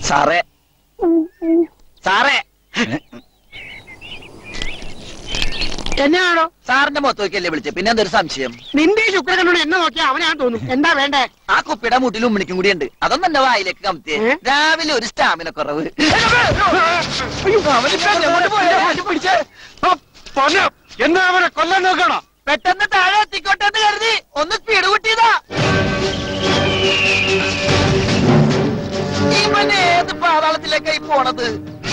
സാറേ സാറേ എന്നാണോ സാറിന്റെ മൊത്തം നോക്കിയല്ലേ വിളിച്ചത്? പിന്നെ എന്തൊരു സംശയം? നിന്റെ ശുക്ര കണ്ടോണ്ട് എന്നെ നോക്കിയാ അവനാണ് തോന്നും. എന്താ വേണ്ടേ? ആ കുപ്പിയുടെ മുട്ടിലും ഉമ്മണിക്കും കൂടി ഉണ്ട്. അതൊന്നും എന്റെ വായിലേക്ക് കമത്തിയേ. രാവിലെ ഒരു സ്റ്റാമിന കുറവ്. എന്നാ അവനെ കൊല്ലാൻ നോക്കണോ? പെട്ടെന്ന് താഴെ എത്തിക്കോട്ടെ എന്ന് കരുതി ഒന്ന് സ്പീഡ് കൂട്ടിയതാ. ഇവൻ ഏത് പാതാളത്തിലേക്കായി പോണത്?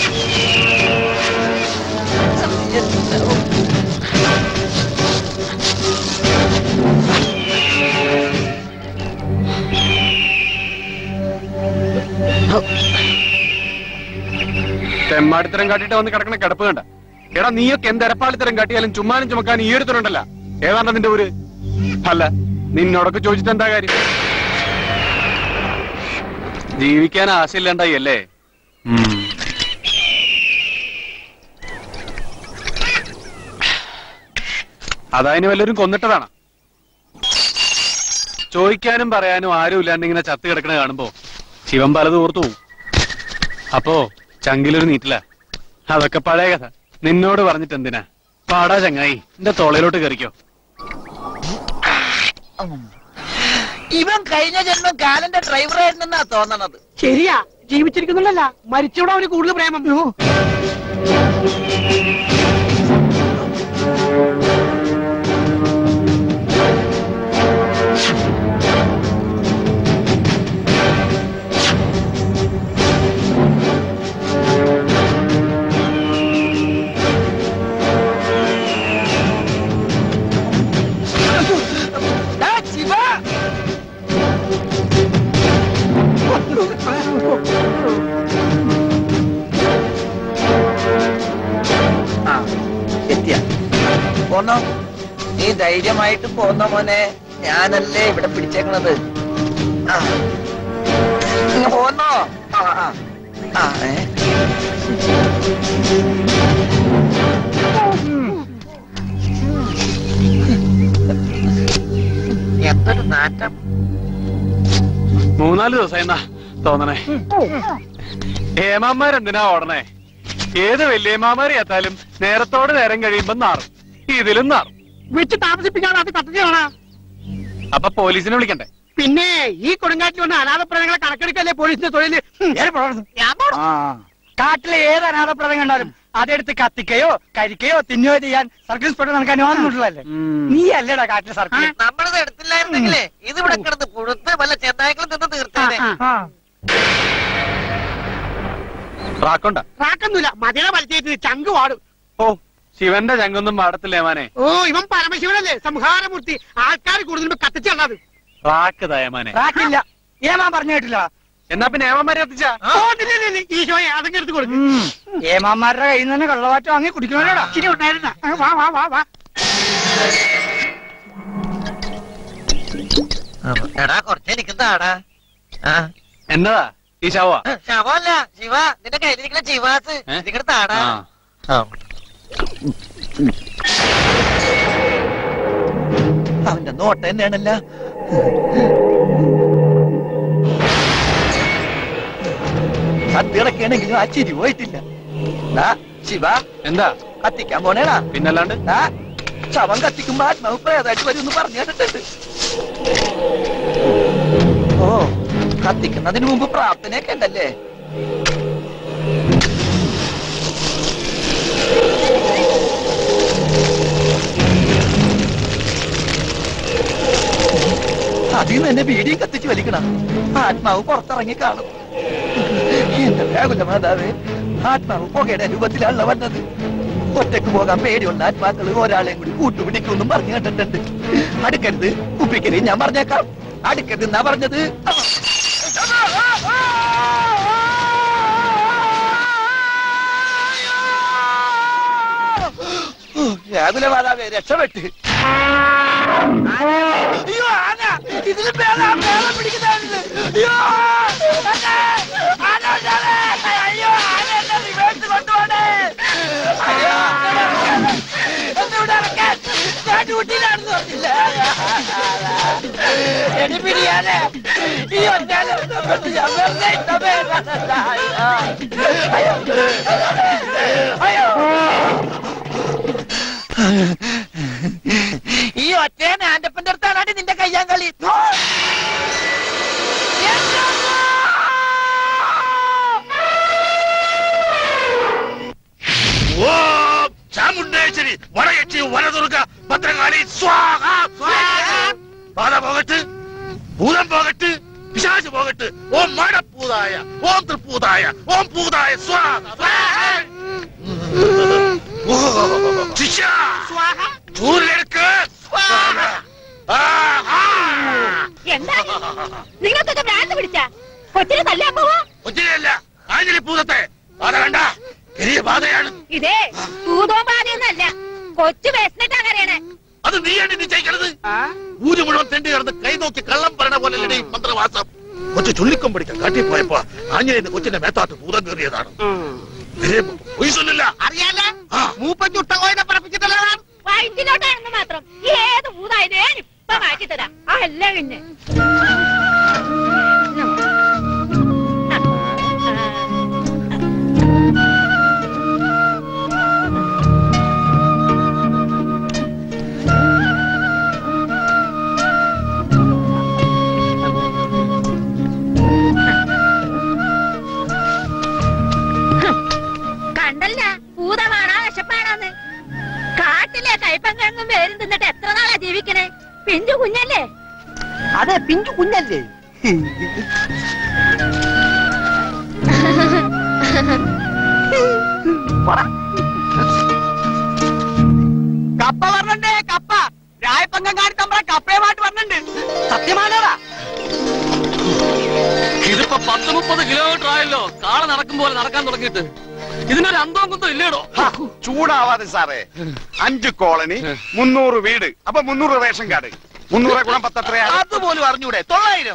തെമ്മാടിത്തരം കാട്ടിട്ട് വന്ന് കിടക്കണ കിടപ്പ് കണ്ട. എടാ നീയൊക്കെ എന്തെരപ്പാളിത്തരം കാട്ടിയാലും ചുമ്മാനും ചുമക്കാൻ ഈ ഒരുത്തരുണ്ടല്ല. ഏതാണ്ട് നിന്റെ ഊര്? അല്ല നിന്നോടൊക്കെ ചോദിച്ചിട്ട് എന്താ കാര്യം? ജീവിക്കാൻ ആശയില്ലാണ്ടായി അല്ലേ? അതായതിന് വല്ലവരും കൊന്നിട്ടതാണ്. ചോദിക്കാനും പറയാനും ആരും ഇല്ലാണ്ട് ഇങ്ങനെ ചത്ത് കിടക്കണ കാണുമ്പോ ശിവൻ പലതും ഓർത്തു പോവും. അപ്പോ ചങ്കിലൊരു നീറ്റില്ല. അതൊക്കെ പഴയ കഥ. നിന്നോട് പറഞ്ഞിട്ട് എന്തിനാ? പാടാ ചങ്ങായി, എന്റെ തോളയിലോട്ട് കയറിക്കോ. ഇവൻ കഴിഞ്ഞ ജന്മം കാലന്റെ ഡ്രൈവറായിരുന്നെന്നാ തോന്നണത്. ശരിയാ, ജീവിച്ചിരിക്കുന്നുണ്ടല്ല, മരിച്ചോടെ അവന് കൂടുതൽ പ്രേമം. പോന്നോ, നീ ധൈര്യമായിട്ട് പോന്ന മോനെ. ഞാനല്ലേ ഇവിടെ പിടിച്ചേക്കണത്. പോന്നോ? എന്തൊരു നാറ്റം. 3-4 ദിവസം എന്നാ തോന്നണേ. ഏമാന്മാരെന്തിനാ ഓടണേ? ഏത് വല്യമാമാരി എത്താലും നേരത്തോടെ നേരം കഴിയുമ്പോ നാറും. ഇതിലും നാറും. വെച്ച് താമസിപ്പിക്കാതെ അത് കത്തിച്ചാണ്. അപ്പൊ പോലീസിനെ വിളിക്കണ്ടേ? പിന്നെ ഈ കൊടുങ്കാറ്റിൽ വന്ന അനാഥപ്രദങ്ങളെ കണക്കെടുക്കല്ലേ പോലീസിന്റെ തൊഴില്. കാട്ടിലെ ഏത് അനാഥപ്രദം കണ്ടാലും അതെടുത്ത് കത്തിക്കയോ കരിക്കയോ തിന്നുകയോ ചെയ്യാൻ സർക്കിൾ ഇൻസ്പെക്ടർ നമുക്ക് അനുവാദമുള്ളതല്ലേ? നീ അല്ലേടാ കാട്ടിലെ സർക്കിൾ? നമ്മളിത് എടുത്തില്ലായിരുന്നെങ്കിലേ ഇത് ഇവിടെ കിടന്ന് പുഴുത്ത് വല്ല ചെന്നായ്ക്കളും നിന്ന് തീർത്തേനെ. റാക്കൊന്നുമില്ല, മതിയുടെ വലിച്ചേറ്റ് ചങ്ക് വാടും. ഓ, ശിവന്റെ ചങ്കൊന്നും പാടത്തില്ലേ മാനെ? ഓ, ഇവൻ പരമശിവനല്ലേ, സംഹാരമൂർത്തി. ആൾക്കാർ കൂടുതൽ കത്തിച്ചത് റാക്ക് തയമാനെ. റാക്കില്ല, ഏമാൻ പറഞ്ഞു കേട്ടില്ല. എന്നാ പിന്നെ ഏമാന്മാരെ കത്തിച്ചാ? ഈശോയെ അതങ്ങ് എടുത്ത് കൊടുക്കും. ഏമാന്മാരുടെ കയ്യിൽ നിന്ന് തന്നെ കള്ളവാറ്റം വാങ്ങി കുടിക്കണോടാ. ഇച്ചിരി ഉണ്ടായിരുന്ന. വാ വാ വാ വാ. എടാ കുറച്ചെനിക്കുന്നതാടാ. എന്നതാ ഈ ശവ? ശവല്ല, ശിവ. നിന്റെ കയ്യിലിരിക്കുന്ന ശിവാസ് നിങ്ങടുത്താടാ. അവന്റെ നോട്ടം തന്നെയാണല്ല. സദ്യടക്കാണെങ്കിലും ആ ചിരി പോയിട്ടില്ല. ശിവ എന്താ കത്തിക്കാൻ പോണേടാ? പിന്നല്ലാണ്ട് ശവം കത്തിക്കുമ്പോ ആത്മാവ് പ്രേതായിട്ട് വരുമെന്ന് പറഞ്ഞു കേട്ടിട്ടുണ്ട്. ഓ, കത്തിക്കുന്നതിന് മുമ്പ് പ്രാർത്ഥനയൊക്കെ ഉണ്ടല്ലേ? അതിൽ നിന്ന് എന്നെ വീടിയും കത്തിച്ച് വലിക്കണം. ആത്മാവ് പുറത്തിറങ്ങി കാണും. എന്റെ വ്യാകുല മാതാവേ, ആത്മാവ് പുകയുടെ രൂപത്തിലാണല്ലോ വന്നത്. ഒറ്റക്ക് പോകാൻ പേടിയുള്ള ആത്മാക്കള് ഒരാളെയും കൂടി കൂട്ടുപിടിക്കുമെന്നും പറഞ്ഞു കേട്ടിട്ടുണ്ട്. അടുക്കരുത്, കുപ്പിക്കരി ഞാൻ പറഞ്ഞേക്കാം. അടുക്കരുത് എന്നാ പറഞ്ഞത്. വ്യാകുല മാതാവേ, രക്ഷപ്പെട്ട്. അയ്യോ, ആന ഇതിന് പേളം പിടിക്കുന്നതാണിത്. അയ്യോ, അയ്യോ, ആന എന്നെ റിവേഴ്സ് കൊണ്ടുപോണേ. അയ്യോ, എന്തുകൊണ്ട് ഇറക്കാൻ? ഞാൻ ഡ്യൂട്ടിയിലാണെന്ന് പറഞ്ഞില്ല. എടി പിടിയാനെ ഈ ഒറ്റയാനെ കൊണ്ട് ഞാൻ വെറുതെ ഇട്ട പേരല്ല. അയ്യോ അയ്യോ ഈ ഒറ്റയാനെ ആന്റപ്പന്റെ അടുത്താണ് നിന്റെ കയ്യാങ്കളി. ഓം ചാമുണ്ടേശ്വരി വടയക്ഷി വനദുർഗ ഭദ്രകാളി സ്വാഹ. ബാധ പോകട്ട്, ഭൂതം പോകട്ട്, പിശാച് പോകട്ട്. ഓം മടപ്പൂതായ, ഓം തൃപ്പൂതായ, ഓം പൂതായ സ്വാഹ. ശിഷ്യ ചൂരിലെടുക്ക്. എന്താ നിങ്ങൾക്കൊക്കെ ഭ്രാന്ത് പിടിച്ച കൊച്ചിനെ തല്ലാൻ പോവാ? കൊച്ചിനെയല്ല, ആഞ്ഞിലി പൂതത്തെ. ബാധ കണ്ട വലിയ ബാധയാണ്. ഇതേ ഭൂതോ ബാധയൊന്നല്ല, കൊച്ചു വേസ്റ്റിട്ടാ കരയണേ. അത് നീയാണ് നിശ്ചയിക്കണത്. ഊര് മുഴുവൻ തെണ്ടി കിടന്ന് കൈ നോക്കി കള്ളം പറയണ പോലെ മന്ത്രവാസം. കൊച്ചു ചുള്ളിക്കം പിടിക്കാൻ കാട്ടി പോയപ്പോ ആഞ്ഞിലിന്ന് കൊച്ചിന്റെ മേത്താത്ത് ഭൂതം കയറിയതാണ്. അറിയാലോ മൂപ്പൻ ചുട്ടകോയിനെ പറപ്പിച്ചിട്ടല്ലോ. വയറ്റിലോട്ടാണെന്ന് മാത്രം. ഏത് ഭൂതായത് ഇപ്പൊ മാറ്റിത്തരാം. അല്ല പിന്നെ കണ്ടല്ല ഭൂതമാണോ വിശപ്പാണോന്ന്. കാട്ടിലെ കൈപ്പങ്ങും പേരും തിന്നിട്ട് എത്ര നാളാ ജീവിക്കണേ? പിഞ്ചു കുഞ്ഞല്ലേ? അതെ പിഞ്ചു കുഞ്ഞല്ലേ. കപ്പ പറഞ്ഞേ കപ്പ. രായപ്പങ്കം കാണിത്തമ്പ കപ്പയുമായിട്ട് പറഞ്ഞിട്ടുണ്ട്. സത്യമാണോടാ? ഇതിപ്പോ 10-30 കിലോമീറ്റർ ആയല്ലോ കാള നടക്കും പോലെ നടക്കാൻ തുടങ്ങിയിട്ട്. ഇതിനൊരു അന്തവും കുന്തം ഇല്ലേടോ? ചൂടാവാതെ സാറേ. 5 കോളനി, 300 വീട്, അപ്പൊ 300 റേഷൻ കാർഡ്. 300 ഗുണം 10 എത്രയാ? അതുപോലും അറിഞ്ഞൂടെ? 900.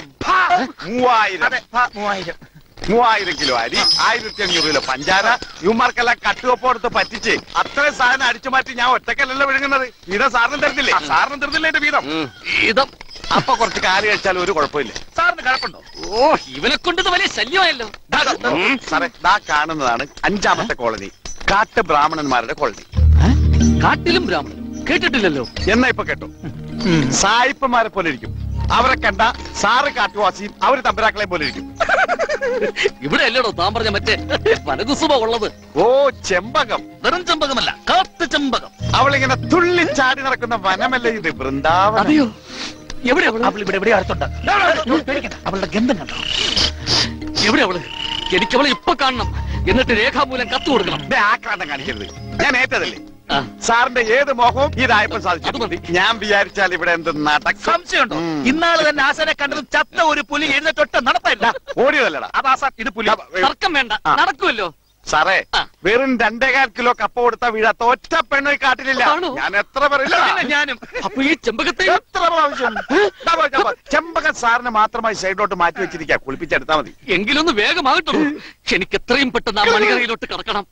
3000 കിലോ അരി, 1500 കിലോ പഞ്ചാര. ഇവന്മാർക്കെല്ലാം കട്ടുകൊപ്പെടുത്ത് പറ്റിച്ച് അത്രയും സാധനം അടിച്ചു മാറ്റി ഞാൻ ഒറ്റക്കല്ലല്ലോ വിഴുങ്ങുന്നത്. വീതം സാറിന് തരുന്നില്ലേ? സാറിന് തരുന്നില്ല എന്റെ വീതം. വീതം അപ്പൊ കുറച്ച് കാല് കഴിച്ചാൽ ഒരു കുഴപ്പമില്ല. സാറിന് കുഴപ്പമുണ്ടോ? ഓ ഇവനെ കൊണ്ട് വലിയ ശല്യമായല്ലോ. സാറേ ദാ കാണുന്നതാണ് 5ാമത്തെ കോളനി, കാട്ട് ബ്രാഹ്മണന്മാരുടെ കോളനി. കാട്ടിലും ബ്രാഹ്മണൻ കേട്ടിട്ടില്ലല്ലോ. എന്നാ ഇപ്പൊ കേട്ടോ. സായിപ്പന്മാരെ പോലെ ഇരിക്കും. അവരെ കണ്ട സാറ് കാട്ടുവാസിയും അവര് തമ്പരാക്കളെ പോലെ ഇരിക്കും. ഇവിടെ അല്ലേടോ താൻ പറഞ്ഞ മറ്റേ വനകുസുമ ഉള്ളത്? ഓ ചെമ്പകം. വെറും ചെമ്പകമല്ല, കാട്ടു ചെമ്പകം. അവളിങ്ങനെ തുള്ളി ചാടി നടക്കുന്ന വനമല്ലേ ഇത്? വൃന്ദാവനം. അതെയോ? എവിടെ അവൾ ഇവിടെ എവിടെ അടുത്തുണ്ട്. അവളുടെ ഗന്ധം കണ്ടോ? എവിടെ അവള്? എനിക്കവളെ ഇപ്പൊ കാണണം. എന്നിട്ട് രേഖാമൂലം കത്ത് കൊടുക്കണം. ആക്രാന്തം കാണിക്കരുത്. ഞാൻ ഏറ്റതല്ലേ. സാറിന്റെ ഏത് മോഹവും ഇതായപ്പോൾ സാധിച്ചു. ഞാൻ വിചാരിച്ചാൽ ഇവിടെ എന്ത് നടക്കും? സംശയമുണ്ടോ? ഇന്നാള് തന്നെ ആശാനെ കണ്ടതും ചത്ത ഒരു പുലി എഴുന്നേറ്റൊട്ട് നടപ്പായില്ല. ഓടിയതല്ലടാ. അതാ ഇത് പുലി. തർക്കം വേണ്ട, നടക്കുമല്ലോ. സാറേ വെറും 2.25 കിലോ കപ്പ കൊടുത്താൽ വീഴാത്ത ഒറ്റ പെണ്ണ് കാട്ടിലില്ല. ഞാൻ എത്ര പറയില്ല. ഞാനും. അപ്പൊ ഈ ചെമ്പകത്തെ എത്ര പ്രാവശ്യം ചെമ്പകൻ സാറിന് മാത്രമായി സൈഡിലോട്ട് മാറ്റി വെച്ചിരിക്കുക. കുളിപ്പിച്ചെടുത്താൽ മതി. എങ്കിലൊന്ന് വേഗമാകട്ടോ. എനിക്ക് എത്രയും പെട്ടെന്ന് ആ മണികറയിലോട്ട് കിടക്കണം.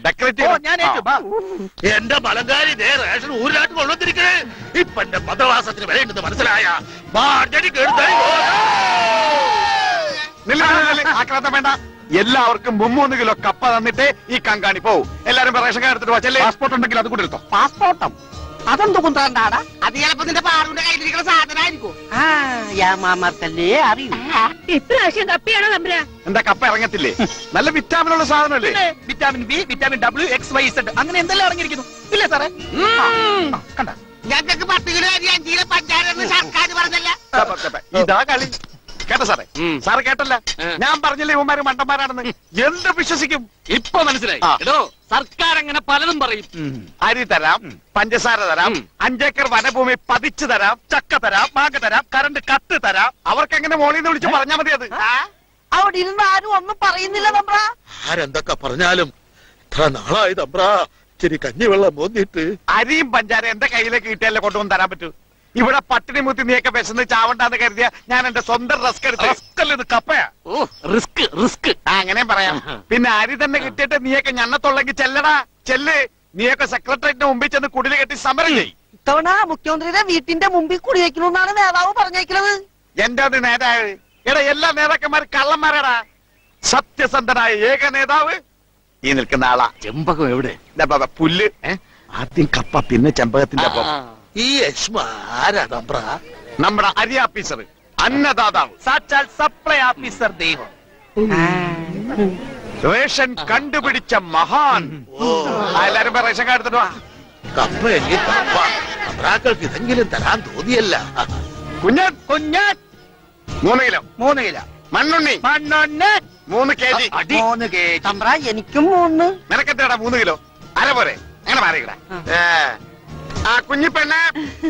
എന്റെ മലങ്കാരി റേഷൻ ഊരിലാട്ട് കൊള്ളുന്നിരിക്കണേ. ഇപ്പൊ എന്റെ മതവാസത്തിന് വിലയുണ്ടെന്ന് മനസ്സിലായ ആക്രാന്തം വേണ്ട. എല്ലാവർക്കും 3 കിലോ കപ്പ തന്നിട്ട് ഈ കങ്കാണി പോവും. എല്ലാരും റേഷൻ കാർഡ് എടുത്തിട്ട് വച്ചല്ലേ. പാസ്പോർട്ട് ഉണ്ടെങ്കിൽ അത് കൂടെ എടുത്തോ. പാസ്പോർട്ടം അതെന്ത് കൊണ്ടാണ്ടാടാ? അത് ചിലപ്പോ നിന്റെ പാറുവിന്റെ കയ്യിലിരിക്കുന്ന സാധനമായിരിക്കും. മാമാർക്കല്ലേ അറിയൂ. ഇപ്രാവശ്യം കപ്പിയാണോ തമ്പുരാ? എന്താ കപ്പ ഇറങ്ങത്തില്ലേ? നല്ല വിറ്റാമിനുള്ള സാധനമല്ലേ? Vitamin B, vitamin W, XYZ അങ്ങനെ എന്തെല്ലാം ഇറങ്ങിയിരിക്കുന്നു ഇല്ലേ സാറേ? കണ്ട ഞങ്ങൾക്ക് 10 കിലോ അരി 5 കിലോ പഞ്ചാര സർക്കാർ പറഞ്ഞല്ല. ഇതാ കളി. കേട്ടോ സാറേ? സാറ് കേട്ടല്ല? ഞാൻ പറഞ്ഞില്ലേ ഇവന്മാര് മണ്ടന്മാരാണെന്ന്. എന്ത് വിശ്വസിക്കും? ഇപ്പൊ മനസ്സിലായി. എടോ സർക്കാർ അങ്ങനെ പലതും പറയും. അരി തരാം, പഞ്ചസാര തരാം, 5 ഏക്കർ വനഭൂമി പതിച്ചു തരാം, ചക്ക തരാം, മാങ്ങ തരാം, കറണ്ട് കത്ത് തരാം. അവർക്ക് എങ്ങനെ മോളിൽ നിന്ന് വിളിച്ച് പറഞ്ഞാൽ മതി. അത് അവിടെ ഇരുന്ന് ആരും ഒന്നും പറയുന്നില്ല തമ്പ്ര. ആരെന്തൊക്കെ പറഞ്ഞാലും ഇത്ര നാളായി തമ്പ്രാ ശരി കഞ്ഞിവെള്ളം മോന്നിട്ട്. അരിയും പഞ്ചാര എന്റെ കയ്യിലേക്ക് കിട്ടിയാലേ കൊണ്ടുവന്ന് തരാൻ പറ്റൂ. ഇവിടെ പട്ടിണി മുത്തി നീയൊക്കെ വിശന്ന് ചാവണ്ടാന്ന് കരുതിയ ഞാൻ എന്റെ സ്വന്തം റിസ്ക് എടുത്ത് കപ്പയാ. ഓ റിസ്ക് റിസ്ക് അങ്ങനെ പറയാം. പിന്നെ അരി തന്നെ കിട്ടിയിട്ട് നീയൊക്കെ ഞണ്ണത്തുള്ളെങ്കിൽ ചെല്ലടാ ചെല്ല്. നീയൊക്കെ സെക്രട്ടേറിയറ്റിന് മുമ്പിൽ ചെന്ന് കുടില് കെട്ടി സമരം ചെയ്യും. ഇത്തവണ മുഖ്യമന്ത്രിയുടെ വീട്ടിന്റെ മുമ്പിൽ കുടിയേക്കണമെന്നാണ് നേതാവ് പറഞ്ഞേക്കുന്നത്. എന്റെ അത് നേതാവ് എടാ, എല്ലാ നേതാക്കന്മാരും കള്ളന്മാരാടാ. സത്യസന്ധനായ ഏക നേതാവ് ഈ നിൽക്കുന്ന ആളാ. ചെമ്പകം എവിടെ? പുല്ല്. ആദ്യം കപ്പ, പിന്നെ ചെമ്പകത്തിന്റെ ഒപ്പം. ഈ യശ്മ ആരാ തമ്പ്ര? നമ്മുടെ അരി ഓഫീസർ, അന്നദാതാവ്, സാക്ഷാൽ സപ്ലൈ ഓഫീസർ ദൈവം. റേഷൻ കണ്ടുപിടിച്ച മഹാൻ. എല്ലാരും റേഷൻ കാർഡ് എടുത്തിട്ട് വാ. കപ്പ എങ്കിൽ കപ്പ, തമ്പ്രാക്കൾക്ക് ഇതെങ്കിലും തരാൻ തോന്നിയല്ല. കുഞ്ഞൻ കുഞ്ഞൻ 3 കിലോ. 3 കിലോ. മണ്ണുണ്ണി മണ്ണൊന്ന് 3 kg. 3 kg. തമ്പ്ര എനിക്കും 3. നിനക്കെത്രടാ 3 കിലോ? അര പോരെ? അങ്ങനെ മാറിക്കടാ. ആ കുഞ്ഞിപ്പെണ്ണെ,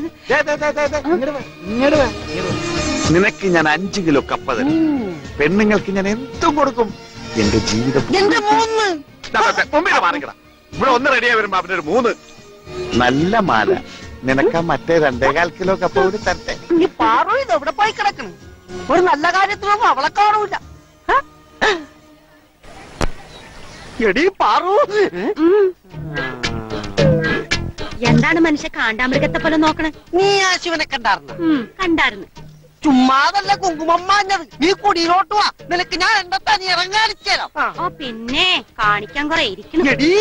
നിനക്ക് ഞാൻ 5 കിലോ കപ്പ തരും. പെണ്ണുങ്ങൾക്ക് ഞാൻ എന്തും കൊടുക്കും. എന്റെ ജീവിതം എന്റെ 3. മുമ്പിൽ മാറിക്കടാ. ഇവിടെ 1 റെഡിയായി വരുമ്പോ അവനൊരു 3. നല്ല മാല. നിനക്ക് മറ്റേ 2.25 കിലോ കപ്പ കൂടി തരട്ടെ. ഈ പാറു ഇത് എവിടെ പോയി കിടക്കണം? ഒരു നല്ല കാര്യത്തിനൊന്നും അവളെ കാണൂല. എടീ പാറു, എന്താണ് മനുഷ്യ കാണ്ടാമൃഗത്തെ പോലെ നോക്കണേ? നീ ആ ശിവനെ കണ്ടാർന്ന? കണ്ടായിരുന്നു. ചുമ്മാതല്ല കുങ്കുമം മാഞ്ഞത്. നീ കുടിയിലോട്ട് വാ, നിനക്ക് ഞാൻ എന്റെ തനി ഇറങ്ങാനിച്ചേരാം. ഓ പിന്നെ കാണിക്കാൻ കുറെ ഇരിക്കണം. എടീ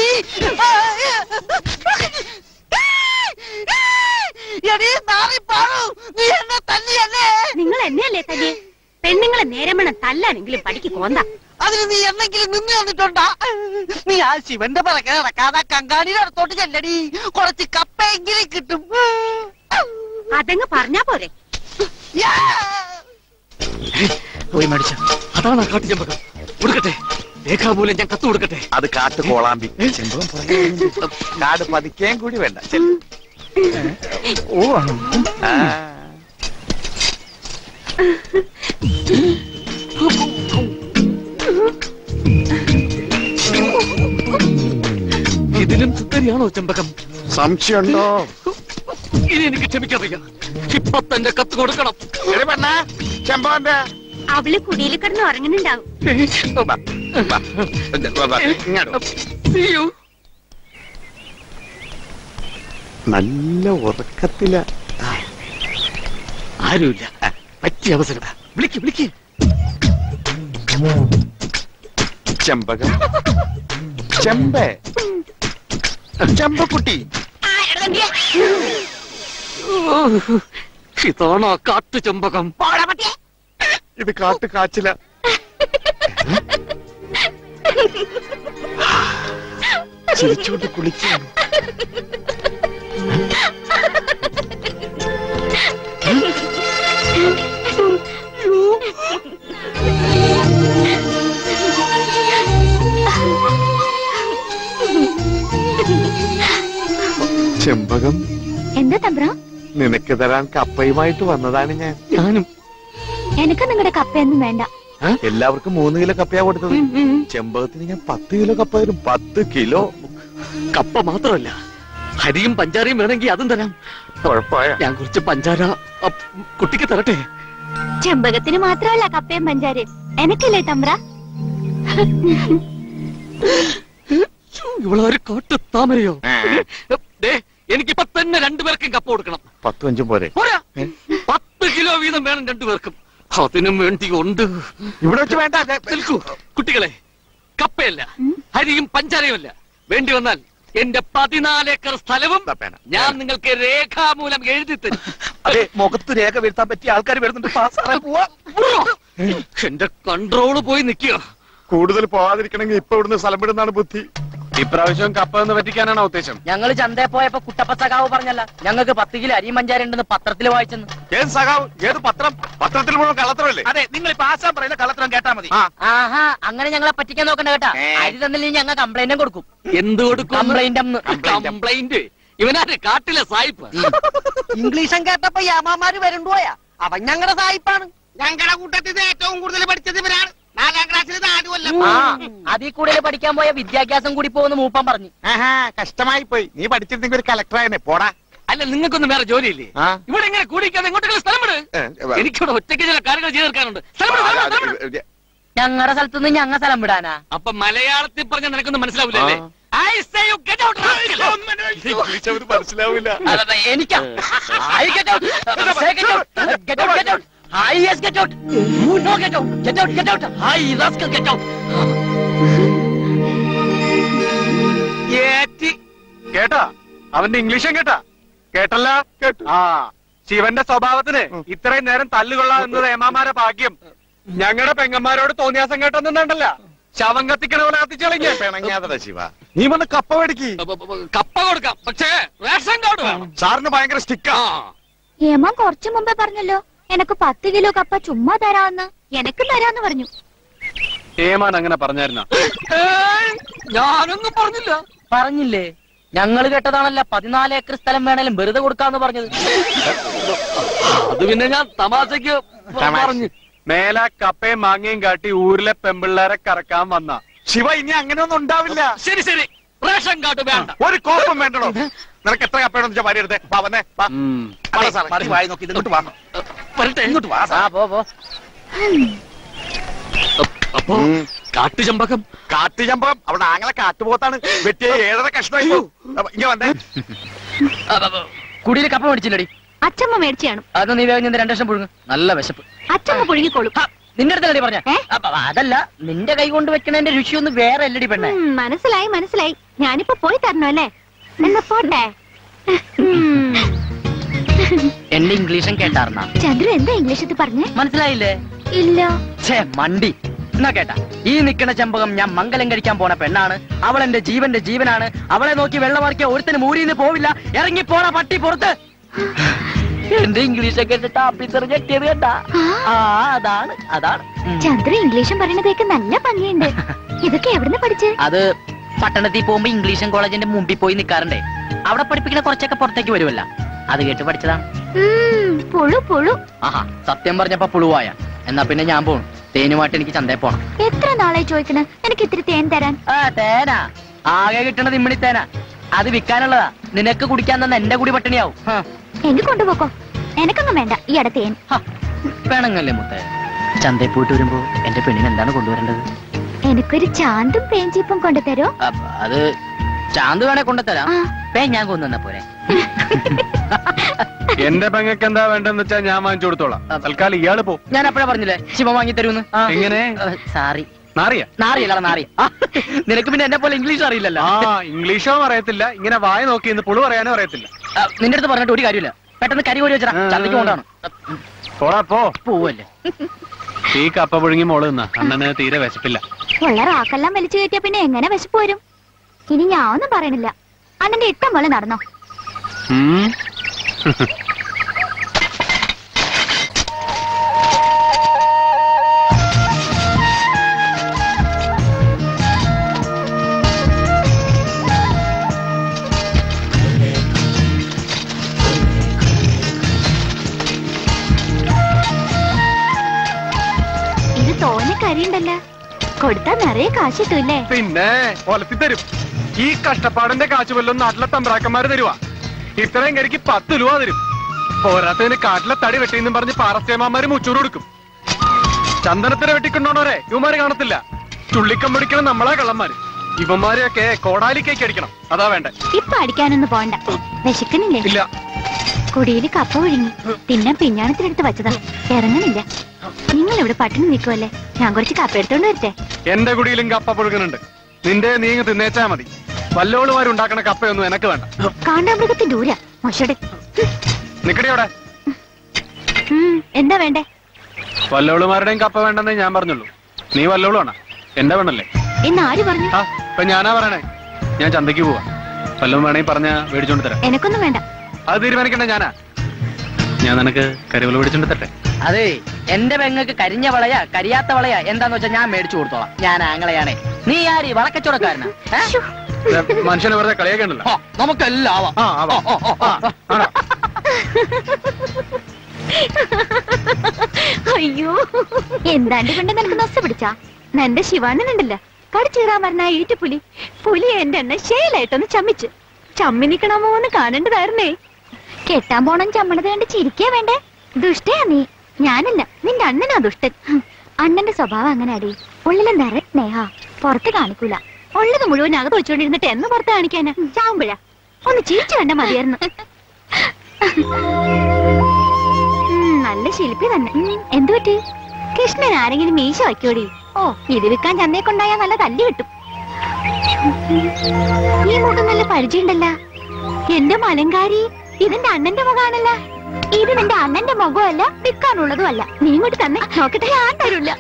എടീ നാറി പാറു, നീ എന്നെ തല്ലിയല്ലേ? നിങ്ങൾ എന്നെയല്ലേ തല്ലിയെ? പെണ്ണുങ്ങളെ നേരമണം തല്ലാനെങ്കിലും പഠിക്ക് കോന്ത. അതിന് നീ എന്തെങ്കിലും നിന്ന് തന്നിട്ടുണ്ടാ? നീ ആ ശിവന്റെ പിറകെ നടക്കാതെ കങ്കാണിയുടെ അടുത്തോട്ട് ചെല്ലടി. കുറച്ച് കപ്പയെങ്കിലും കിട്ടും. അതങ്ങ് പറഞ്ഞാ പോരെ? പോയി മേടിച്ച അതാണ് കാട്ടു ചെമ്പകം. കൊടുക്കട്ടെ, രേഖാമൂലം ഞാൻ കത്ത് കൊടുക്കട്ടെ. അത് കാട്ടു കോളാമ്പി. ചെമ്പകം കാട് പതിക്കാൻ കൂടി വേണ്ട. ഓ ഇതിലും സുന്ദരിയാണോ ചെമ്പകം? സംശയമുണ്ടോ? ഇനി എനിക്ക് ക്ഷമിക്കാൻ വയ്യ. ഇപ്പൊ തന്നെ കത്ത് കൊടുക്കണം. പെണ്ണ ചെമ്പകന്റെ അവള് കുടിയിൽ കിടന്ന് ഉറങ്ങുന്നുണ്ടാവും. നല്ല ഉറക്കത്തില. ആരുമില്ല, പറ്റിയ അവസരം. വിളിക്ക് വിളിക്ക്. ചെമ്പകം, ചെമ്പേ, ചെമ്പക്കുട്ടി. ഇതാണോ കാട്ടു ചെമ്പകം? ഇത് കാട്ടു കാച്ചില. ചിരിച്ചോണ്ട് കുളിക്കാണ്. ചെമ്പകം, എന്താ തമ്പ്ര? നിനക്ക് തരാൻ കപ്പയുമായിട്ട് വന്നതാണ് ഞാൻ. ഞാനും. എനിക്ക് നിങ്ങളുടെ കപ്പയൊന്നും വേണ്ട. എല്ലാവർക്കും 3 കിലോ കപ്പയാ കൊടുത്തത്. ചെമ്പകത്തിന് ഞാൻ 10 കിലോ കപ്പ തരും. 10 കിലോ കപ്പ മാത്രമല്ല, ഹരിയും പഞ്ചാരയും വേണമെങ്കിൽ അതും തരാം. കുഴപ്പമായ ഞാൻ കുറച്ച് പഞ്ചാര കുട്ടിക്ക് തരട്ടെ. ചെമ്പകത്തിന് മാത്രമല്ല കപ്പയും പഞ്ചാരയും, എനിക്കല്ലേ തമ്പ്ര? ഇവളൊരു കാട്ടു താമരയോ? എനിക്കിപ്പൊ തന്നെ 2 പേർക്കും കപ്പ കൊടുക്കണം. 10 5 പോരെ? 10 കിലോ വീതം വേണം 2 പേർക്കും. അതിനും വേണ്ടി ഉണ്ട്. ഇവിടെ വെച്ച് വേണ്ട. നിൽക്കൂ കുട്ടികളെ, കപ്പയല്ല, ഹരിയും പഞ്ചാരയുമല്ല. വേണ്ടി വന്നാൽ എന്റെ 14 ഏക്കർ സ്ഥലവും ഞാൻ നിങ്ങൾക്ക് രേഖാമൂലം എഴുതി തരും. അതെ, മുഖത്ത് രേഖ വീഴ്ത്താൻ പറ്റിയ ആൾക്കാർ വരുന്നുണ്ട്. എന്റെ കൺട്രോള് പോയി നിൽക്കുക. കൂടുതൽ പോവാതിരിക്കണമെങ്കിൽ ഇപ്പൊ ഇവിടുന്ന് സ്ഥലം വിടുന്നതാണ് ബുദ്ധി. ഇപ്രാവശ്യം കപ്പ എന്ന് പറ്റിക്കാനാണോ ഉദ്ദേശം? ഞങ്ങള് ചന്തയിൽ പോയപ്പോ കുട്ടപ്പ സഖാവ് പറഞ്ഞല്ല, ഞങ്ങൾക്ക് 10 കിലോ അരിയും പഞ്ചാര ഉണ്ടെന്ന് പത്രത്തിൽ വായിച്ചെന്ന്. ഏത് സഖാവ്? ഏത് പത്രം? പത്രത്തിൽ മുഴുവൻ കള്ളത്തരല്ലേ? അതെ, നിങ്ങൾ ഇപ്പൊ ആശാൻ പറയുന്ന കള്ളത്തരം കേട്ടാ മതി. ആഹാ, അങ്ങനെ ഞങ്ങളെ പറ്റിക്കാൻ നോക്കണ്ട കേട്ടാ. അരി തന്നില്ലെങ്കിൽ ഞങ്ങൾ കംപ്ലൈന്റും കൊടുക്കും. എന്ത് കൊടുക്കും? കംപ്ലൈന്റ്. ഇവനാര് കാട്ടിലെ സായിപ്പ്? ഇംഗ്ലീഷും കേട്ടപ്പോ യാമാമാര് വരണ്ടുപോയാ. അവൻ ഞങ്ങളുടെ സായിപ്പാണ്. ഞങ്ങളുടെ കൂട്ടത്തിൽ ഏറ്റവും കൂടുതൽ പഠിച്ചത് ഇവരാണ്. 4ാം ക്ലാസ്സിൽ 4 കൊല്ലം. അതിൽ കൂടുതൽ പഠിക്കാൻ പോയ വിദ്യാഭ്യാസം കൂടി പോകുന്ന മൂപ്പൻ പറഞ്ഞു. കഷ്ടമായി പോയി. നീ പഠിച്ചിരുന്നെങ്കിൽ ഒരു കളക്ടറായനെ. പോടാ. അല്ല, നിങ്ങൾക്കൊന്നും വേറെ ജോലിയില്ലേ? ഇവിടെ ഇങ്ങനെ കൂടിക്കാതെ എങ്ങോട്ടെങ്കിലും സ്ഥലം വിട്. എനിക്കിവിടെ ഒറ്റയ്ക്ക് ചില കാര്യങ്ങൾ ചെയ്ത് തീർക്കാനുണ്ട്. ഞങ്ങളുടെ സ്ഥലത്തുനിന്ന് ഞങ്ങൾ സ്ഥലം വിടാനാ? അപ്പൊ മലയാളത്തിൽ പറഞ്ഞാൽ നിനക്കൊന്നും മനസ്സിലാവില്ലേ? I say you get out, rascal. English അവര് മനസ്സിലാവില്ല. എനിക്കാ. I get out. Say get out. Get out, get out. I yes get out. You no get out. Get out, get out. I rascal get out. കേട്ടാ അവന്റെ ഇംഗ്ലീഷും കേട്ടല്ല ആ ശിവന്റെ സ്വഭാവത്തിന് ഇത്രയും നേരം തല്ലുകൊള്ളാം എന്നത് ഏമാമാരെ ഭാഗ്യം. ഞങ്ങളുടെ പെങ്ങന്മാരോട് തോന്നിയാസം കേട്ടൊന്നുണ്ടല്ല, ശവം കത്തിക്കണ പോലെ കത്തിച്ചളിഞ്ഞ്. പിണങ്ങാതെ ശിവ, നീ വന്ന് കപ്പ മേടിക്ക്. കപ്പ കൊടുക്കാം, പക്ഷേ റേഷൻ കാർഡ് വേണം. സാറിന് ഭയങ്കര സ്റ്റിക്കാ. ഏമാൻ കുറച്ചു മുമ്പേ പറഞ്ഞല്ലോ എനക്ക് 10 കിലോ കപ്പ ചുമ്മാ തരാന്ന്. എനക്ക് തരാന്ന് പറഞ്ഞു. ഏമാൻ അങ്ങനെ പറഞ്ഞായിരുന്ന? ഞാനൊന്നും പറഞ്ഞില്ലേ? ഞങ്ങൾ കേട്ടതാണല്ല 14 ഏക്കർ സ്ഥലം വേണേലും വെറുതെ കൊടുക്കാന്ന് പറഞ്ഞത്. അത് പിന്നെ ഞാൻ തമാശക്ക് പറഞ്ഞു. മേല കപ്പയും മാങ്ങയും കാട്ടി ഊരിലെ പെമ്പിള്ളേരെ കറക്കാൻ വന്ന ശിവ, ഇനി അങ്ങനെയൊന്നും ഉണ്ടാവില്ല. ശരി റേഷൻ കാർഡ് വേണ്ട, ഒരു കോപ്പം വേണ്ടോ? നിനക്ക് എത്ര കപ്പയാണെന്ന് വെച്ചാൽ ഭാര്യ എടുത്തേ. വന്നേ വായി നോക്കി ഇങ്ങോട്ട് വാ. ഇങ്ങോട്ട് വാ. പോ. അപ്പോ കാട്ടുചമ്പകം അവിടെ ആങ്ങളെ കാട്ടുപോത്താണ്. വെട്ടിയ 7.5 കഷ്ണമായി. ഇങ്ങ വന്നേ. കുടിയിൽ കപ്പ മേടിച്ചില്ലടി? അച്ചമ്മ മേടിച്ചാണ്. അത് നീ വേഗം 2 ലക്ഷം പുഴുങ്ങ്. നല്ല വിശപ്പ്. അച്ചമ്മ പുഴുങ്ങിക്കോളും. നിന്റെ അടുത്തല്ലടി പറഞ്ഞ? അതല്ല, നിന്റെ കൈ കൊണ്ട് വെക്കണേന്റെ രുചിയൊന്നും വേറെ അല്ലടി പെണ്ണെ. മനസ്സിലായി. ഞാനിപ്പോ പോയി തരണോ അല്ലേ? എന്നാ പോട്ടെ. എന്റെ ഇംഗ്ലീഷും കേട്ടാർന്നാ? ചന്ദ്രു എന്താ ഇംഗ്ലീഷ് പറഞ്ഞേ? മനസ്സിലായില്ലേ? ഇല്ല. മണ്ടി എന്നാ കേട്ടാ. ഈ നിക്കണ ചെമ്പകം ഞാൻ മംഗലം കഴിക്കാൻ പോണ പെണ്ണാണ്. അവൾ എന്റെ ജീവന്റെ ജീവനാണ്. അവളെ നോക്കി വെള്ളമാർക്കിയ ഒരുത്തിന് മൂരിന്ന് പോവില്ല. ഇറങ്ങി പോണ പട്ടി പുറത്ത്. എന്റെ ഇംഗ്ലീഷൊക്കെ കേട്ടിട്ട് ഓഫീസർ ഞെട്ടിയത് കേട്ടാ. അതാണ്. ചന്ദ്രു ഇംഗ്ലീഷും പറയണതൊക്കെ നല്ല ഭംഗിയുണ്ട്. ഇതൊക്കെ എവിടുന്ന് പഠിച്ച്? അത് പട്ടണത്തിൽ പോകുമ്പോ ഇംഗ്ലീഷും കോളേജിന്റെ മുമ്പിൽ പോയി നിക്കാറുണ്ടേ. അവിടെ പഠിപ്പിക്കുന്ന കുറച്ചൊക്കെ പുറത്തേക്ക് വരുമല്ല, അത് കേട്ട് പഠിച്ചതാണ്. പുഴു. ആഹാ, സത്യം പറഞ്ഞപ്പോ പുളുവായ. എന്നാ പിന്നെ ഞാൻ പോണു. തേനുമായിട്ട് എനിക്ക് ചന്തയിൽ പോണം. എത്ര നാളായി ചോദിക്കണ എനിക്ക് ഇത്തിരി തേൻ തരാൻ? തേനാ ആകെ കിട്ടണത് ഇമ്മിണി തേന. അത് വിൽക്കാനുള്ളതാ. നിനക്ക് കുടിക്കാൻ തന്നെ എന്റെ കൂടി പട്ടിണിയാവും. എങ്കിൽ കൊണ്ടുപോക്കോ, എനക്കൊന്നും വേണ്ട ഈ അട തേൻ. വേണങ്ങല്ലേ മുത്തേ. ചന്തയിൽ പോയിട്ട് വരുമ്പോ എന്റെ പെണ്ണിന് എന്താണ് കൊണ്ടുവരേണ്ടത്? എനിക്കൊരു ചാന്തും പേഞ്ചിപ്പും കൊണ്ടുതരോ? അത് ചാന്ത് വേണേ കൊണ്ടുതരാം. പേ ഞാൻ കൊണ്ടുവന്ന പോരെ. എന്റെ പെങ്ങൾക്ക് എന്താ വേണ്ടെന്ന് വെച്ചാൽ ഞാൻ വാങ്ങിച്ചു കൊടുത്തോളാം. തൽക്കാലം ഇയാള് പോ. ഞാൻ അപ്പഴേ പറഞ്ഞില്ലേ ശിവ വാങ്ങി തരൂന്ന്. എങ്ങനെ? സാറി. നാറിയ? നാറിയല്ല, നാറിയ. നിനക്ക് പിന്നെ എന്നെ പോലെ ഇംഗ്ലീഷ് അറിയില്ലല്ലോ. ഇംഗ്ലീഷോ അറിയത്തില്ല, ഇങ്ങനെ വായ നോക്കി ഇന്ന് പുളു പറയാനോ അറിയത്തില്ല. നിന്റെ അടുത്ത് പറഞ്ഞിട്ട് ഒരു കാര്യമില്ല. പെട്ടെന്ന് കരി കോരി വെച്ചാ ചന്തയ്ക്ക് കൊണ്ടാണ്. പോവല്ലേ? ഈ കപ്പ പുഴുങ്ങി മോള് നിന്നാ അണ്ണന് തീരെ വിശപ്പില്ല. ഉള്ള റാക്കെല്ലാം വലിച്ചു കയറ്റിയ പിന്നെ എങ്ങനെ വിശപ്പ് വരും? ഇനി ഞാൻ ഒന്നും പറയണില്ല. അണ്ണന്റെ ഇഷ്ടം പോലെ നടന്നോ. ഇത് തോന്നെ കരിയുണ്ടല്ലോ. കൊടുത്താ നിറയെ കാശ് കിട്ടൂല്ലേ? പിന്നെ ഒലത്തി തരും. ഈ കഷ്ടപ്പാടിന്റെ കാശ് വല്ലതും നാട്ടിലെ തമ്പ്രാക്കന്മാര് തരുവാ. ഇത്രയും കരിക്ക് 10 രൂപ തരും. പോരാത്തതിന് കാട്ടിലെ തടി വെട്ടിന്നും പറഞ്ഞ് പാറസ്റ്റേമാര് മുച്ചൂറ് കൊടുക്കും. ചന്ദനത്തിനെ വെട്ടിക്കൊണ്ടോണോരെ ഇവന്മാര് കാണത്തില്ല. ചുള്ളിക്കം പിടിക്കണം നമ്മളാ കള്ളന്മാര്. ഇവന്മാരെയൊക്കെ കോടാലിക്കേക്ക് അടിക്കണം. അതാ വേണ്ടേ. ഇപ്പൊ അടിക്കാനൊന്നും പോണ്ട. വിശക്കണില്ലേ? ഇല്ല. കുടിയില് കപ്പ ഒഴുങ്ങി പിന്നെ പിഞ്ഞാണത്തിനെടുത്ത് വെച്ചതാ. ഇറങ്ങണില്ല. നിങ്ങൾ ഇവിടെ പട്ടിണി നിൽക്കുമല്ലേ? ഞാൻ കുറച്ച് കപ്പ എടുത്തോണ്ട് വരട്ടെ. എന്റെ കുടിയിലും കപ്പ പുഴുകുന്നുണ്ട്. നിന്റെ നീങ്ങ് തിന്നേച്ചാ മതി. വല്ലോളുമാരുണ്ടാക്കണ കപ്പയൊന്നും എനക്ക് വേണ്ട. കാണ്ടാമൃഗത്തിന്റെ ഊര മോശടെ. നിക്കടി അവിടെ. എന്താ വേണ്ടേ? വല്ലോളുമാരുടെയും കപ്പ വേണ്ടെന്നേ ഞാൻ പറഞ്ഞുള്ളൂ. നീ വല്ലോളുവാണ് എന്റെ പെണ്ണല്ലേ? എന്ന് ആര് പറഞ്ഞു? ഇപ്പൊ ഞാനാ പറയണേ. ഞാൻ ചന്തയ്ക്ക് പോവാ. വല്ലതും വേണമെങ്കിൽ പറഞ്ഞാ മേടിച്ചോണ്ട് തരാം. എനക്കൊന്നും വേണ്ട. അത് തീരുമാനിക്കണ്ട ഞാനാ. ഞാൻ നിനക്ക് കരിവള മേടിച്ചോണ്ട് തട്ടെ. അതെ, എന്റെ പെങ്ങൾക്ക് കരിഞ്ഞ വളയാ കരിയാത്ത വളയാ എന്താന്ന് വെച്ചാൽ ഞാൻ മേടിച്ചു കൊടുത്തോളാം. ഞാൻ ആങ്ങളെയാണേ. നീ ആര് വളക്കച്ചവടക്കാരനാ? മനുഷ്യനെ വെറുതെ കളിയൊക്കെ ഉണ്ടല്ലോ. നമുക്കെല്ലാം ആവാം. അയ്യോ, എന്താണ്ട് കൊണ്ട് നിനക്ക് നൊസ പിടിച്ചാ? എന്റെ ശിവാനനുണ്ടല്ലോ, കടിച്ചീറാൻ പറഞ്ഞ ഈറ്റുപുലി. പുലി എന്റെ എണ്ണ ശേലായിട്ടൊന്ന് ചമ്മിച്ച്. ചമ്മി നിക്കണമോന്ന് കാണേണ്ടതായിരുന്നേ. കെട്ടാൻ പോണം ചമ്മണത് കണ്ട് ചിരിക്കാ വേണ്ടേ? ദുഷ്ടയാ നീ. ഞാനല്ല, നിന്റെ അണ്ണനാ ദുഷ്ടൻ. അണ്ണന്റെ സ്വഭാവം അങ്ങനെ അടി. ഉള്ളിലെ നിറ സ്നേഹ പുറത്ത് കാണിക്കൂല. ഉള്ളത് മുഴുവൻ അകത്ത് വെച്ചോണ്ടിരുന്നിട്ട് എന്ന് പുറത്ത് കാണിക്കാനാ? ചാവുമ്പഴാ ഒന്ന് ചിരിച്ചു കണ്ട മതിയായിരുന്നു. നല്ല ശില്പി തന്നെ. എന്തു പറ്റി? കൃഷ്ണൻ ആരെങ്കിലും മീശ വയ്ക്കോടി? ഓ, ഇത് വിൽക്കാൻ ചന്തയെ നല്ല തല്ലി കിട്ടും. ഈ മുഖം നല്ല പരിചയമുണ്ടല്ലോ. എന്റെ മലങ്കാരി, ഇതെന്റെ അണ്ണന്റെ മുഖാണല്ല. ഇത് നിന്റെ അണ്ണന്റെ മുഖമല്ല, വിൽക്കാനുള്ളതുമല്ല. നീ ഇങ്ങോട്ട് തന്നെ നോക്കട്ടെ. ഞാൻ തരില്ല.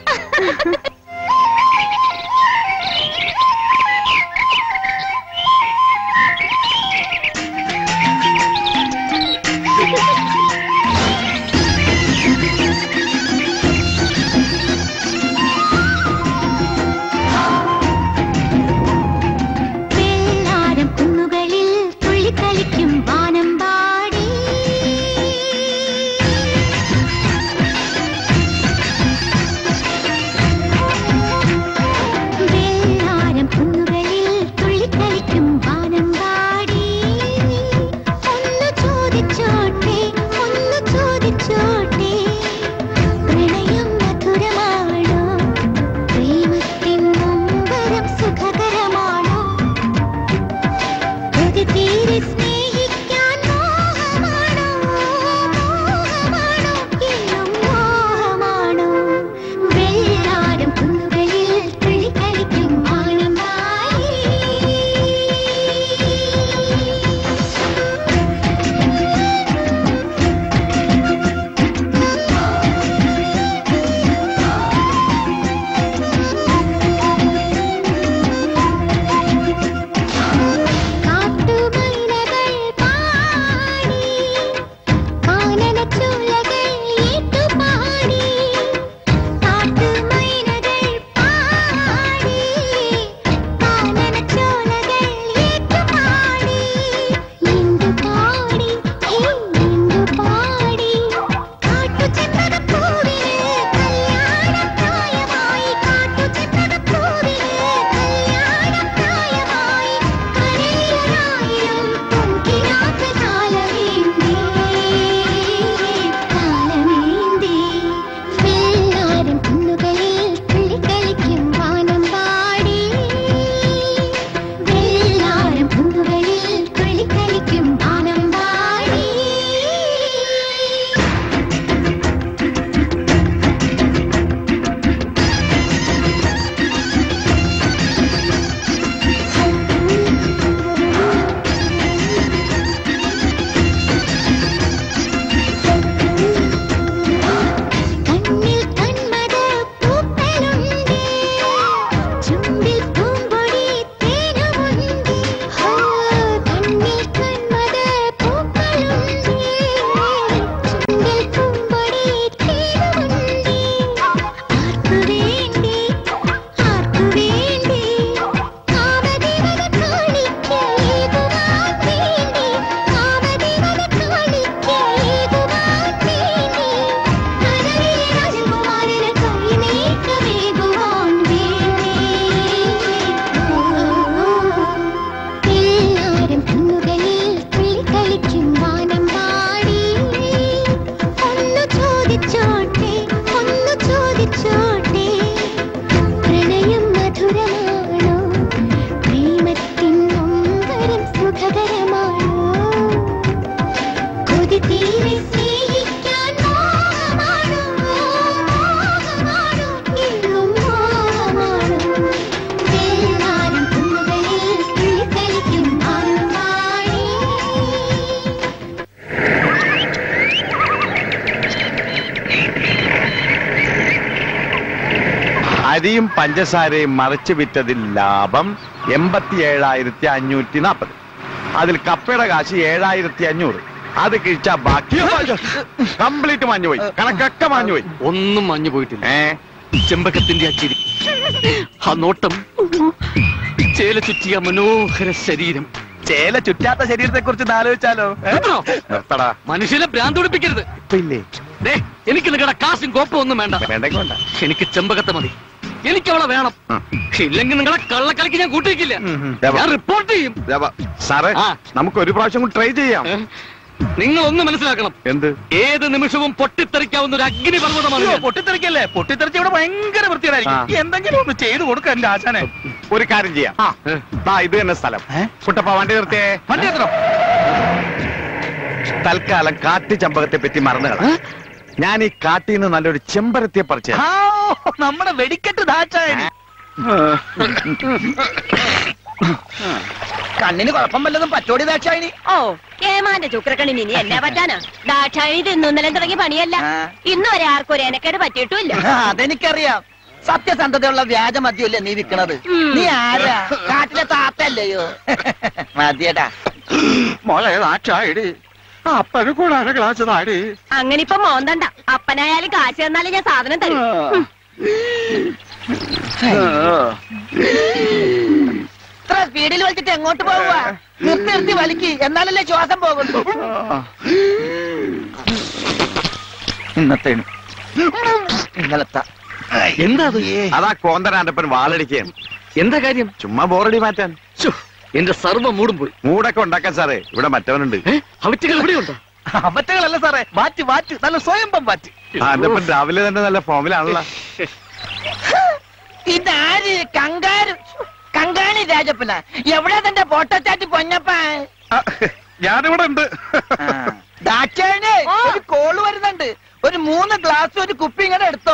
അരിയും പഞ്ചസാരയും മറിച്ച് വിറ്റതിൽ ലാഭം 87,540. അതിൽ കപ്പയുടെ കാശ് 7,500. അത് കിഴിച്ചാ ബാക്കി കംപ്ലീറ്റ് മാഞ്ഞുപോയി. കണക്കൊക്കെ മാഞ്ഞുപോയി. ഒന്നും മാഞ്ഞു പോയിട്ടില്ല. ചെമ്പകത്തിന്റെ ആ ചിരി, ആ നോട്ടം, ചേല ചുറ്റിയ മനോഹര ശരീരം. ചേല ചുറ്റാത്ത ശരീരത്തെ കുറിച്ച് ആലോചിച്ചാലോ? മനുഷ്യനെ ഭ്രാന്ത് പിടിപ്പിക്കരുത്. എനിക്ക് നിങ്ങളുടെ കാശും കോപ്പും ഒന്നും വേണ്ട. എനിക്ക് ചെമ്പകത്തെ മതി. എനിക്ക് അവളെ വേണം. ഇല്ലെങ്കിൽ നിങ്ങളെ കള്ളക്കളിക്ക് ഞാൻ കൂട്ടിക്കില്ല. ഞാൻ റിപ്പോർട്ട് ചെയ്യും. സാറേ, നമുക്ക് ഒരു പ്രാവശ്യം കൂടി ട്രൈ ചെയ്യാം. നിങ്ങൾ ഒന്ന് മനസ്സിലാക്കണം. എന്ത്? ഏത് നിമിഷവും പൊട്ടിത്തെറിക്കാവുന്ന ഒരു അഗ്നിപർവ്വതമാണ്. പൊട്ടിത്തെറിക്കല്ലേ, പൊട്ടിത്തെറിച്ച് ഇവിടെ ഭയങ്കര വൃത്തിയായിരിക്കും. എന്തെങ്കിലും ഒന്ന് ചെയ്തു കൊടുക്ക എന്റെ ആശാനെ. ഒരു കാര്യം ചെയ്യാം. ഇത് തന്നെ സ്ഥലം. കുട്ടപ്പ വണ്ടി നിർത്തിയേ. വണ്ടി എത്തണം. തൽക്കാലം കാട്ടു ചമ്പകത്തെ പറ്റി മറന്നു കള. ഞാൻ ഈ കാട്ടിൽ നിന്ന് നല്ലൊരു ചെമ്പരത്തിയെ പറിച്ച നമ്മുടെ വെടിക്കെട്ട് ദാക്ഷായണി. കണ്ണിന് കുഴപ്പം വല്ലതും പറ്റോടി ദാക്ഷായണി? ഓ കേമാന്റെ ചുക്രക്കണ്ണിന് ഇനി എന്നാ പറ്റാനാ? ദാക്ഷായണി ഇന്നൊന്നലും തുടങ്ങി പണിയല്ല. ഇന്ന് വരെ ആർക്കും ഒരു എനക്കേട് പറ്റിയിട്ടുമില്ല. അതെനിക്കറിയാം. സത്യസന്ധതയുള്ള വ്യാജ മദ്യമല്ലേ നീ വിൽക്കണത്? നീ ആരാ? കാട്ടിലെ താത്തല്ലയോ? മതിയടാ മോളെ ദാക്ഷായണി, അപ്പന് കൂടാണ് ക്ലാസ് താടി. അങ്ങനെ ഇപ്പൊ മോന്തണ്ട. അപ്പനായാലും കാശ് തന്നാലും ഞാൻ സാധനം തരും. ഇത്ര സ്പീഡിൽ വലിച്ചിട്ട് എങ്ങോട്ട് പോവുക? നിർത്തി നിർത്തി വലിക്ക്, എന്നാലല്ലേ ശ്വാസം പോകുന്നു. ഇന്നലത്തെ എന്താ അതാ കോന്തനാണ്ടപ്പൻ വാളടിക്കുകയാണ്. എന്താ കാര്യം? ചുമ്മാ ബോറടി മാറ്റാൻ. എന്റെ സർവ്വ മൂടും പോയി. മൂടൊക്കെ ഉണ്ടാക്കാൻ സാറേ, ഇവിടെ മറ്റവനുണ്ട്. അവറ്റകൾ എവിടെയുണ്ടോ? അവറ്റകളല്ല സാറേ, വാറ്റ് വാറ്റ്, നല്ല സ്വയംഭം വാറ്റ്. ആണ്ടപ്പൻ രാവിലെ തന്നെ നല്ല ഫോമിലാണല്ലോ. ഇതാര്? കങ്കാണി രാജപ്പന. എവിടെ തന്റെ ഫോട്ടോച്ചാറ്റ് പൊന്നപ്പ? ഞാനിവിടെ ഉണ്ട്. ദാക്ഷായണി, ഒരു കോള് വരുന്നുണ്ട്. ഒരു 3 ഗ്ലാസ് ഒരു കുപ്പി ഇങ്ങനെ എടുത്തോ.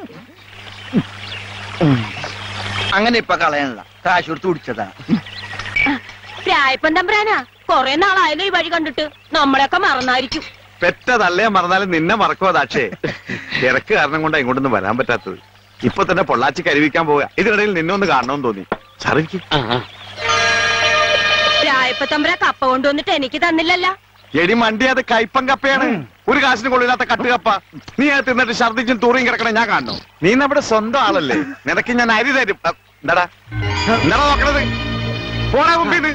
അങ്ങനെ ഇപ്പൊ കളയണല്ല, കാശ് കൊടുത്ത് കുടിച്ചതാ. പ്രായപ്പം തമ്പ്രാനാ, കൊറേ നാളായാലും ഈ വഴി കണ്ടിട്ട്. നമ്മളൊക്കെ മറന്നായിരിക്കും. പെറ്റ തള്ളയെ മറന്നാലും നിന്നെ മറക്കുവോ ദാക്ഷേ? തിരക്ക് കാരണം കൊണ്ടാ ഇങ്ങോട്ടൊന്നും വരാൻ പറ്റാത്തത്. ഇപ്പൊ തന്നെ പൊള്ളാച്ചി കരുവിക്കാൻ പോവുക. ഇതിനിടയിൽ നിന്നെ ഒന്ന് കാണണമെന്ന് തോന്നി. സാറിക്ക് പ്രായപ്പത്തമ്പ്ര കപ്പ കൊണ്ടുവന്നിട്ട് എനിക്ക് തന്നില്ലല്ല. എടി മണ്ടി, അത് കയ്പം കപ്പയാണ്. ഒരു കാശിന് കൊള്ളില്ലാത്ത കട്ടുകപ്പ. നീ അത് തിന്നിട്ട് ഛർദിച്ചും തൂറിയും കിടക്കണേ ഞാൻ കാണണോ? നീ നമ്മുടെ സ്വന്തം ആളല്ലേ, നിനക്ക് ഞാൻ അരി തരും. എന്താടാ നോക്കണത്? പോടാ മുമ്പിന്ന്.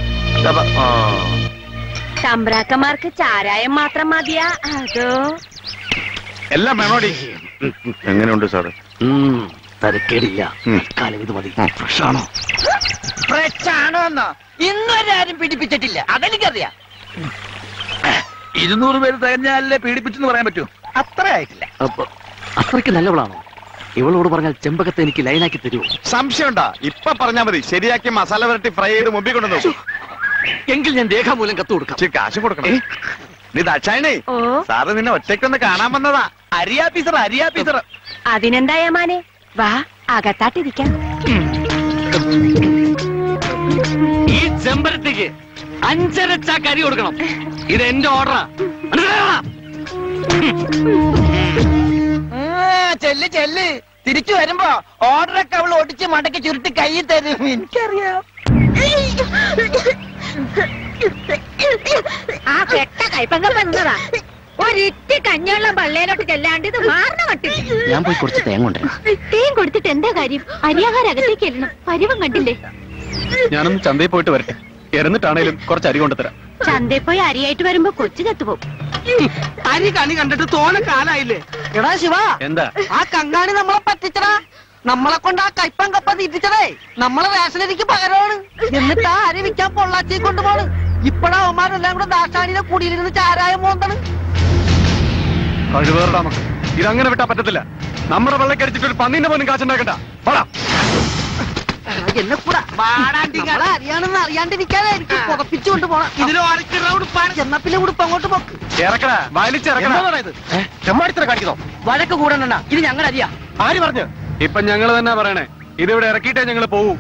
തമ്പ്രാക്കന്മാർക്ക് ചാരായം മാത്രം മതിയാ അതോ? എല്ലാം വേണോടി. എങ്ങനെയുണ്ട് സാറ്? തരക്കേടില്ല. കാലം ഇത് മതി. ഫ്രഷാണോ? ഫ്രഷാണോന്നോ? ഇന്നൊരാരും പീഡിപ്പിച്ചിട്ടില്ല, അതെനിക്കറിയാം. 200 പേര് തികഞ്ഞാലേ പീഡിപ്പിച്ചെന്ന് പറയാൻ പറ്റൂ. അത്ര ആയിട്ടില്ല. അപ്പൊ അത്രയ്ക്ക് നല്ലവളാണോ? ഇവളോട് പറഞ്ഞാൽ ചെമ്പകത്തെ എനിക്ക് ലൈനാക്കി തരുമോ? സംശയമുണ്ടാ? ഇപ്പൊ പറഞ്ഞാ മതി. ശരിയാക്കി മസാല വരട്ടി ഫ്രൈ ചെയ്ത് മുമ്പിൽ കൊണ്ടു നോക്കും. എങ്കിൽ ഞാൻ രേഖാമൂലം കത്ത് കൊടുക്കാം. കാശ് കൊടുക്കണം. നീ ദാക്ഷായണി, സാറ് നിന്നെ ഒറ്റയ്ക്കൊന്ന് കാണാൻ വന്നതാ. അരിയാഫീസർ. അതിനെന്താ യമാനെ? വാ അകത്താട്ടിരിക്കാം. ഈ ചെമ്പരത്തിക്ക് 5.5 ചാക്ക് അരി കൊടുക്കണം. ഇത് എന്റെ ഓർഡറാ. ചെല്ല് തിരിച്ചു വരുമ്പോ ഓർഡറൊക്കെ അവൾ ഒടിച്ച് മടക്കി ചുരുട്ടി കയ്യിൽ തരും. എനിക്കറിയാം. ആ കെട്ട കൈപ്പങ്കം വന്നതാ. ഒരിറ്റ് കഞ്ഞവെള്ളം പള്ളേലോട്ട് ചെല്ലാണ്ട് ഇത് മാറണ കട്ടില്ല. ഞാൻ പോയി കുറച്ച് തേങ്ങ കൊണ്ടുവരാം. തേൻ കൊടുത്തിട്ട് എന്താ കാര്യം? അരിയാഹാരം അകത്തേക്ക് എല്ലണം. പരിവം കണ്ടില്ലേ? ഞാനൊന്ന് ചന്തയിൽ പോയിട്ട് വരട്ടെ. ഇറന്നിട്ടാണേലും കുറച്ച് അരി കൊണ്ടുതരാം. ചന്തയിൽ പോയി അരിയായിട്ട് വരുമ്പോ കൊച്ചു ചത്തുപോകും. അരി കണി കണ്ടിട്ട് തോനെ കാലായില്ലേ? എടാ ശിവ, എന്താ ആ കങ്ങാണി നമ്മളെ പറ്റിച്ചടാ. നമ്മളെ കൊണ്ട് ആ കയ്പം കപ്പ തീറ്റിച്ചതേ നമ്മളെ റേഷനരിക്ക് പകരമാണ്. എന്നിട്ട് ആ അരി വിൽക്കാൻ പൊള്ളാച്ചി കൊണ്ടുപോണ്. ഇപ്പഴാ അവന്മാരെല്ലാം കൂടെ ദാക്ഷാണിയുടെ കൂടിയിരുന്ന് ചാരായം മോന്താണ്. കഴിവേറടാ. ഇതങ്ങനെ വിട്ടാ പറ്റത്തില്ല. നമ്മുടെ വെള്ളക്കടിച്ചിട്ട് ഒരു പന്നീന്റെ പോലും കാശുണ്ടാക്കണ്ട. എന്നെ കൂടെ അറിയാണെന്ന് അറിയാണ്ടിരിക്കാതെ എനിക്ക് പുതപ്പിച്ചു കൊണ്ടുപോണം. എന്നാ പിന്നെ ഉടുപ്പ് അങ്ങോട്ട് പോക്ക്. ഇറക്കടാ, വലിച്ചിറക്കണ. ചെമ്മാടിത്തര കാണിക്കുന്നോ? വഴക്ക് കൂടണ്ട. ഇത് ഞങ്ങളുടെ അരിയാ. ആര് പറഞ്ഞു? ഇപ്പൊ ഞങ്ങള് തന്നെ പറയണേ. ഇതിവിടെ ഇറക്കിയിട്ടേ ഞങ്ങള് പോവൂ.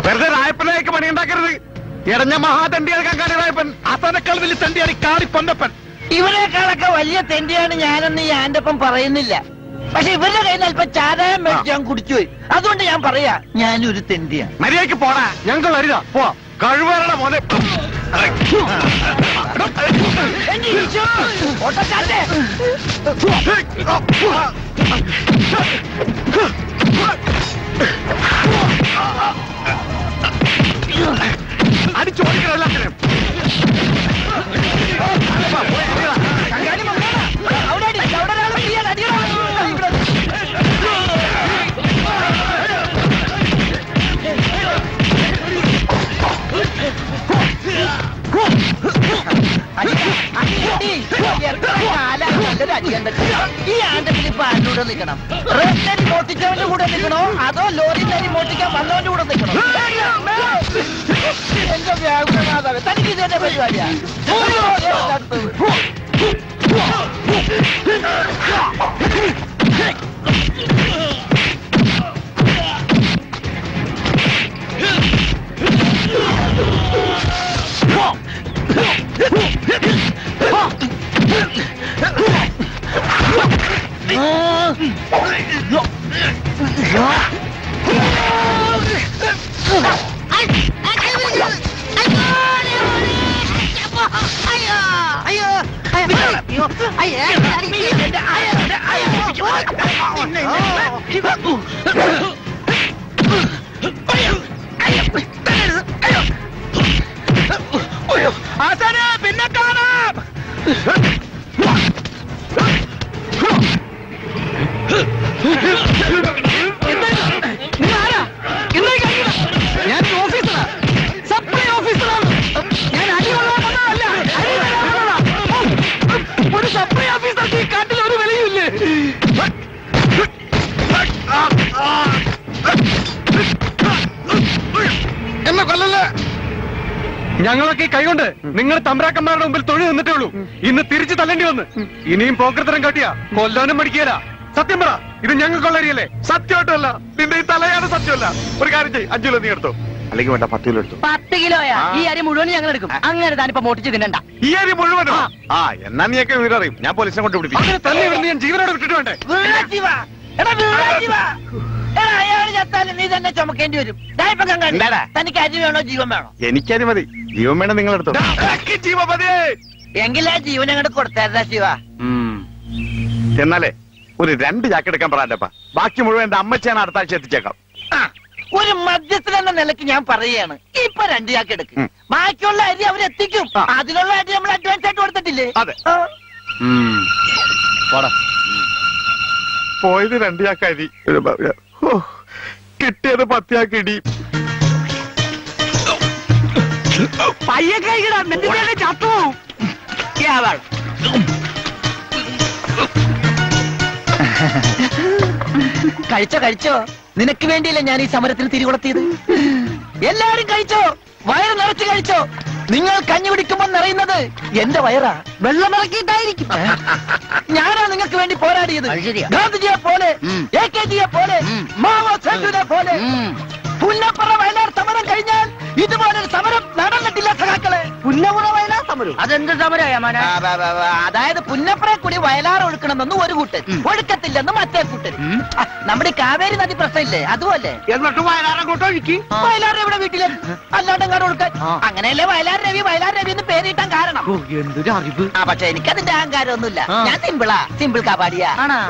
വെറുതെ രായപ്പനേക്ക് പണിയുണ്ടാക്കരുത്. ഇടഞ്ഞ മഹാതണ്ടിയാണ് കങ്കാണിരായപ്പൻ. അസനക്കൾ വലിയ തണ്ടിയാണ് കാളി പൊന്നപ്പൻ. ഇവരെക്കാളൊക്കെ വലിയ തെണ്ടിയാണ് ഞാനെന്ന് ഈ ആന്റെ ഒപ്പം പറയുന്നില്ല. പക്ഷെ ഇവരുടെ കയ്യിൽ നിന്ന് അല്പം ചാരായം മേടിച്ച് ഞാൻ കുടിച്ചുപോയി. അതുകൊണ്ട് ഞാൻ പറയാ ഞാനൊരു തെണ്ടിയാണ്. മര്യാദയ്ക്ക് പോടാ. ഞങ്ങൾ അരുതാ പോവാ. കഴിവേറണ മോനെ. അടിച്ചോടിക്കണം എല്ലാത്തിനും. ഈ ആണ്ടെങ്കിൽ ഇപ്പൊ ആരുടെ നിൽക്കണം? റേഷനരി മോട്ടിച്ചവന്റെ കൂടെ നിൽക്കണോ അതോ ലോറിനരി മോട്ടിക്കാൻ വന്നവന്റെ കൂടെ നിൽക്കണോ? എന്റെ വ്യാകുലമാതാവ് തനിക്ക് ഇതേ പരിപാടിയാ. പിന്നെ കാണാം. ഞാൻ ഓഫീസറാ, സപ്ലൈ ഓഫീസറാണ്. ഞാൻ അരി കൊള്ളാമെന്നല്ല, ഒരു സപ്ലൈ ഓഫീസർക്ക് ഈ കാട്ടിൽ ഒരു വിലയുമില്ലേ? എന്നെ കൊല്ലല്ലേ. ഞങ്ങളൊക്കെ കൈകൊണ്ട് നിങ്ങൾ തമ്പ്രാക്കന്മാരുടെ മുമ്പിൽ തൊഴി നിന്നിട്ടേ ഉള്ളൂ. ഇന്ന് തിരിച്ചു തല്ലേണ്ടി വന്ന്. ഇനിയും പോക്കത്തരം കാട്ടിയാ കൊല്ലാനും മടിക്കുകയില്ല. സത്യം പറ, ഇത് ഞങ്ങൾക്കുള്ള അരിയല്ലേ? സത്യമായിട്ടല്ല, നിന്റെ ഈ തലയാണ് സത്യമല്ല. ഒരു കാര്യം ചെയ്യ്, 5 കിലോ നീ എടുത്തോ, അല്ലെങ്കിൽ വേണ്ട 10 കിലോ എടുത്തു. 10 കിലോയാ? ഈ അരി മുഴുവൻ ഞങ്ങൾ എടുക്കും. അങ്ങനെ താനിപ്പോ മോട്ടിച്ച് തിന്നണ്ട. ഈ അരി മുഴുവനോ? ആ, എന്നാ നീയൊക്കെ വിവരറിയും. ഞാൻ പോലീസിനെ കൊണ്ട് പിടിപ്പിക്കും. അങ്ങനെ തന്നെ ഇവിടുന്ന് ഞാൻ ജീവനോട് വിട്ടിട്ട് വേണ്ടേ? അയാൾ ചത്താലും നീ തന്നെ ചുമക്കേണ്ടി വരും. തനിക്ക് അരി വേണോ ജീവൻ വേണോ? എനിക്കരി മതി. ജീവൻ വേണം നിങ്ങൾ എടുത്തോ. ജീവൻ മതി എങ്കിലാ ജീവൻ അങ്ങോട്ട് കൊടുത്താ ശിവ. എന്നാലേ ഒരു 2 ചാക്ക് എടുക്കാൻ പറയാറ്റപ്പാ. ബാക്കി മുഴുവൻ എന്റെ അമ്മച്ചാണ് അടുത്ത ആഴ്ച എത്തിച്ചേക്കാം. ഒരു മധ്യസ്ഥനെന്ന നിലയ്ക്ക് ഞാൻ പറയുകയാണ്, ഇപ്പൊ 2 ചാക്ക് എടുക്കും. ബാക്കിയുള്ള അരി അവരെത്തിക്കും. അതിനുള്ള അരി നമ്മൾ അഡ്വാൻസ് ആയിട്ട് കൊടുത്തിട്ടില്ലേ? അതെ. പോയത് 2 ചാക്ക് അരി, കിട്ടിയത് 10 ചാക്ക് ഇടി. പയ്യക്കൈകിടാ, ചത്തു. കഴിച്ചോ കഴിച്ചോ, നിനക്ക് വേണ്ടിയല്ലേ ഞാൻ ഈ സമരത്തിന് തിരികൊളുത്തിയത്. എല്ലാരും കഴിച്ചോ, വയറ് നിറച്ച് കഴിച്ചോ. നിങ്ങൾ കഞ്ഞി കുടിക്കുമ്പോൾ നിറയുന്നത് എന്റെ വയറാ. വെള്ളം ഇറക്കിയിട്ടായിരിക്കും. ഞാനാ നിങ്ങൾക്ക് വേണ്ടി പോരാടിയത്. ഗാന്ധിജിയെ പോലെ, AKജിയെ പോലെ, മാവോ സെതുവിനെ പോലെ. പുന്നപ്പുറ വയലാർ സമരം കഴിഞ്ഞാൽ ഇതുപോലൊരു സമരം നടന്നിട്ടില്ല സഖാക്കളെ. പുന്നപ്പുറ വയലാർ സമരം അതെന്ത് സമരമായ? അതായത് പുന്നപ്പുറ കൂടി വയലാർ ഒഴുക്കണമെന്ന് ഒരു കൂട്ടർ, ഒഴുക്കത്തില്ലെന്ന് മറ്റേ കൂട്ടർ. നമ്മുടെ കാവേരി നദി പ്രശ്നമില്ലേ, അതുപോലെ. എന്നിട്ട് വയലാർ അങ്ങോട്ട് ഒഴുക്കി. വയലാർ എവിടെ വീട്ടില്, അല്ലാണ്ട് അങ്ങോട്ട് ഒഴുക്കാൻ. അങ്ങനെയല്ലേ വയലാർ രവി എന്ന് പേരിട്ടാൻ കാരണം. എന്തൊരു അറിവ്. പക്ഷെ എനിക്കതിന്റെ അഹങ്കാരമൊന്നുമില്ല. ഞാൻ സിമ്പിളാ, സിമ്പിൾ കാപാടിയാ.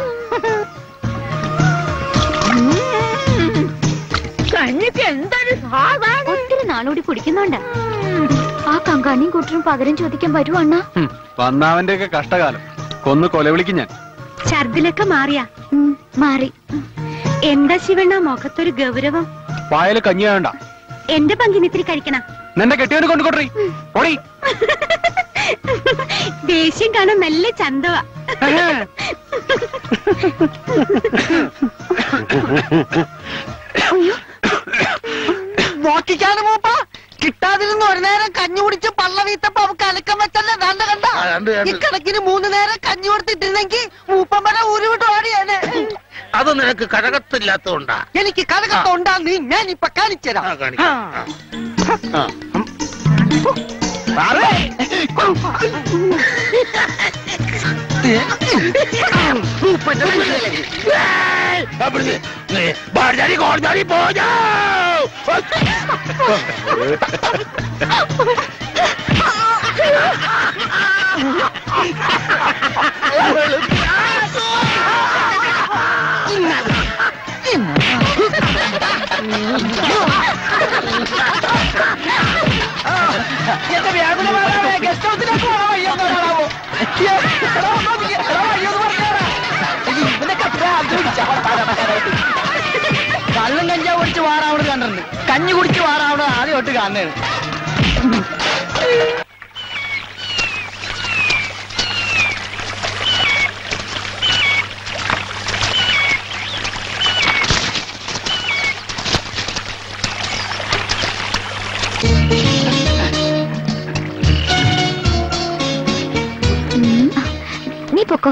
ഒത്തിരി നാളോടി കുടിക്കുന്നുണ്ട്. ആ കങ്കാണിയും കൂട്ടരും പകരം ചോദിക്കാൻ വരുവാണ്ണ. വന്നവന്റെ ഒക്കെ കഷ്ടകാലം കൊന്നു കൊലവിളിക്കും ഞാൻ. ഛർദിലൊക്കെ മാറിയാ? മാറി. എന്താ ശിവണ്ണ മുഖത്തൊരു ഗൗരവം? വായല് കഞ്ഞിയാണ്ട. എന്റെ പങ്കിന് ഇത്തിരി കഴിക്കണം. നിന്റെ കെട്ടിയവന് കൊണ്ടുകൊണ്ടേ ഓടി. ദേഷ്യം കാണാൻ നല്ല ചന്തവാ. നോക്കിക്കാണ് മൂപ്പ. കിട്ടാതിരുന്ന് ഒരു നേരം കഞ്ഞി കുടിച്ച് പള്ള വീത്തപ്പോ അവക്ക് അലക്കം വെച്ചല്ലേ ദാണ്ട കണ്ട. ഇക്കണക്കിന് 3 നേരം കഞ്ഞി കൊടുത്തിട്ടിരുന്നെങ്കിൽ മൂപ്പൻ വരെ ഉരുവിട്ട് ഓടിയാണ്. അത് നിനക്ക് കഴകത്തില്ലാത്തതുകൊണ്ടാ. എനിക്ക് കഴകത്തം ഉണ്ടാന്ന് ഞാൻ ഇപ്പൊ കാണിച്ചുതരാം. എന്റെ വ്യാകുലമായ ഗസ്റ്റ് ഹൗസിലേക്ക് പോകാൻ വയ്യാന്നോ? കള്ളും കഞ്ചാവ് കുടിച്ച് വാറാവണത് കണ്ടിട്ടുണ്ട്. കഞ്ഞി കുടിച്ച് വാറാവണത് ആദ്യം തൊട്ട് കാണുന്നതാണ്. നീ പൊക്കോ.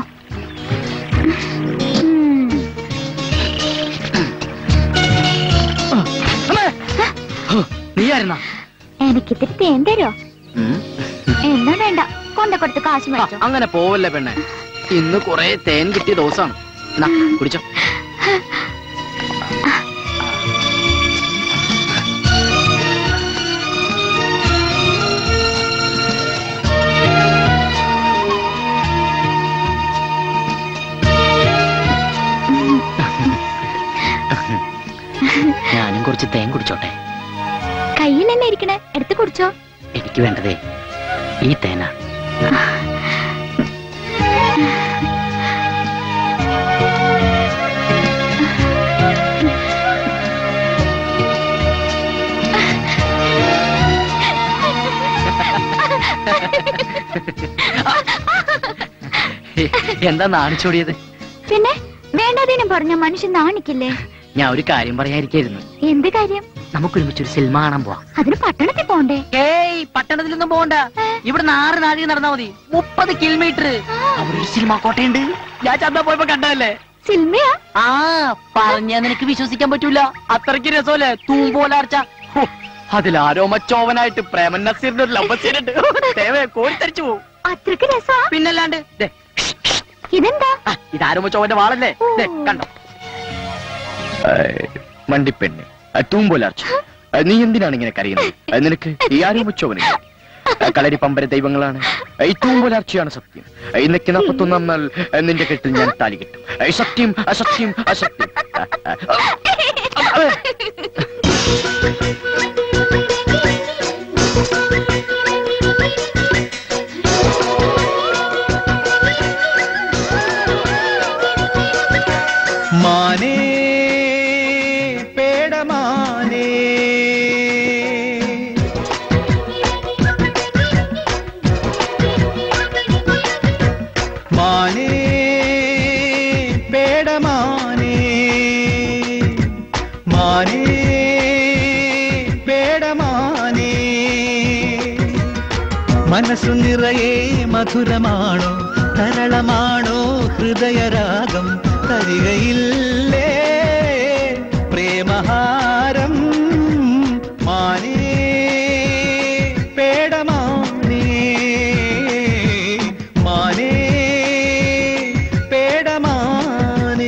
നീയായിരുന്ന എനിക്കിത്തിരി തേൻ തരോ? എന്നാ വേണ്ട, കൊണ്ട കൊടുത്ത് കാശ് മേടിച്ചോ. അങ്ങനെ പോവല്ലേ പെണ്ണെ, ഇന്ന് കൊറേ തേൻ കിട്ടിയ ദിവസമാണ്. കുടിച്ചോ. ഞാനും കുറച്ച് തേൻ കുടിച്ചോട്ടെ. കയ്യിൽ തന്നെ ഇരിക്കണേ, എടുത്ത് കുടിച്ചോ. എനിക്ക് വേണ്ടതേ ഈ തേനാ. എന്താ നാണിച്ചോടിയത്? പിന്നെ വേണ്ടാതേനും പറഞ്ഞ മനുഷ്യൻ നാണിക്കില്ലേ? ഞാൻ ഒരു കാര്യം പറയാതിരിക്കായിരുന്നു. എന്ത് കാര്യം? നമുക്കൊരുമിച്ചൊരു സിനിമ കാണാൻ പോവാം. അതിന് പട്ടണത്തിൽ പോണ്ടേ? ഏയ്, പട്ടണത്തിലൊന്നും പോകണ്ട. ഇവിടെ 6 നാഴിക നടന്നാ മതി. 30 കിലോമീറ്റർ. അവിടെ ഒരു സിനിമ കോട്ടയുണ്ട്. ഞാൻ ചന്ത പോയപ്പോ കണ്ടതല്ലേ. സിനിമയാ? ആ, പറഞ്ഞാ നിനക്ക് വിശ്വസിക്കാൻ പറ്റൂല. അത്രയ്ക്ക് രസമല്ലേ തൂമ്പോലാർച്ച. അതിലാരോ മച്ചോവനായിട്ട് പ്രേമൻ നസീറിന്റെ ഒരു ലവ് സീനുണ്ട്. കോരിത്തരിച്ചു പോവും. അത്രയ്ക്ക് രസാ? പിന്നല്ലാണ്ട്. ഇതെന്താ? ഇതാരോ മച്ചോവന്റെ വാളല്ലേ? കണ്ടോ? മണ്ടിപ്പെണ്ണെ, തൂമ്പോലാർച്ച, നീ എന്തിനാണ് ഇങ്ങനെ കരയുന്നത്? നിനക്ക് ഈ ആരോ മച്ചോവനെ കളരി പമ്പര ദൈവങ്ങളാണ്. ഈ തൂമ്പോലാർച്ചയാണ് സത്യം. ഇന്നൊക്കെ 41 നിന്റെ കെട്ടിൽ ഞാൻ താലി കെട്ടും. സത്യം അസത്യം അസത്യം. മാനേ പേടമാനേ, മാനേ പേടമാനേ, മാനേ പേടമാനേ. മനസ്സു നിറയെ മധുരമാണോ, തരളമാണോ ഹൃദയരാഗം? തരികയില്ലേ പ്രേമഹാരം? മാനേ പേടമാനേ, മാനേ പേടമാനേ.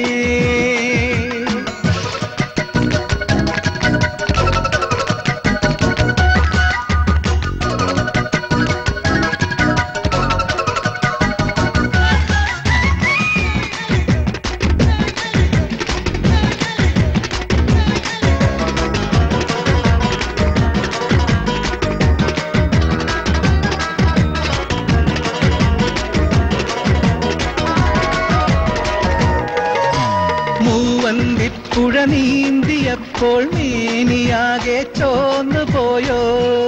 മൂവന്തിപ്പുഴ നീന്തിയപ്പോൾ മേനിയാകെ ചോന്നു പോയോ?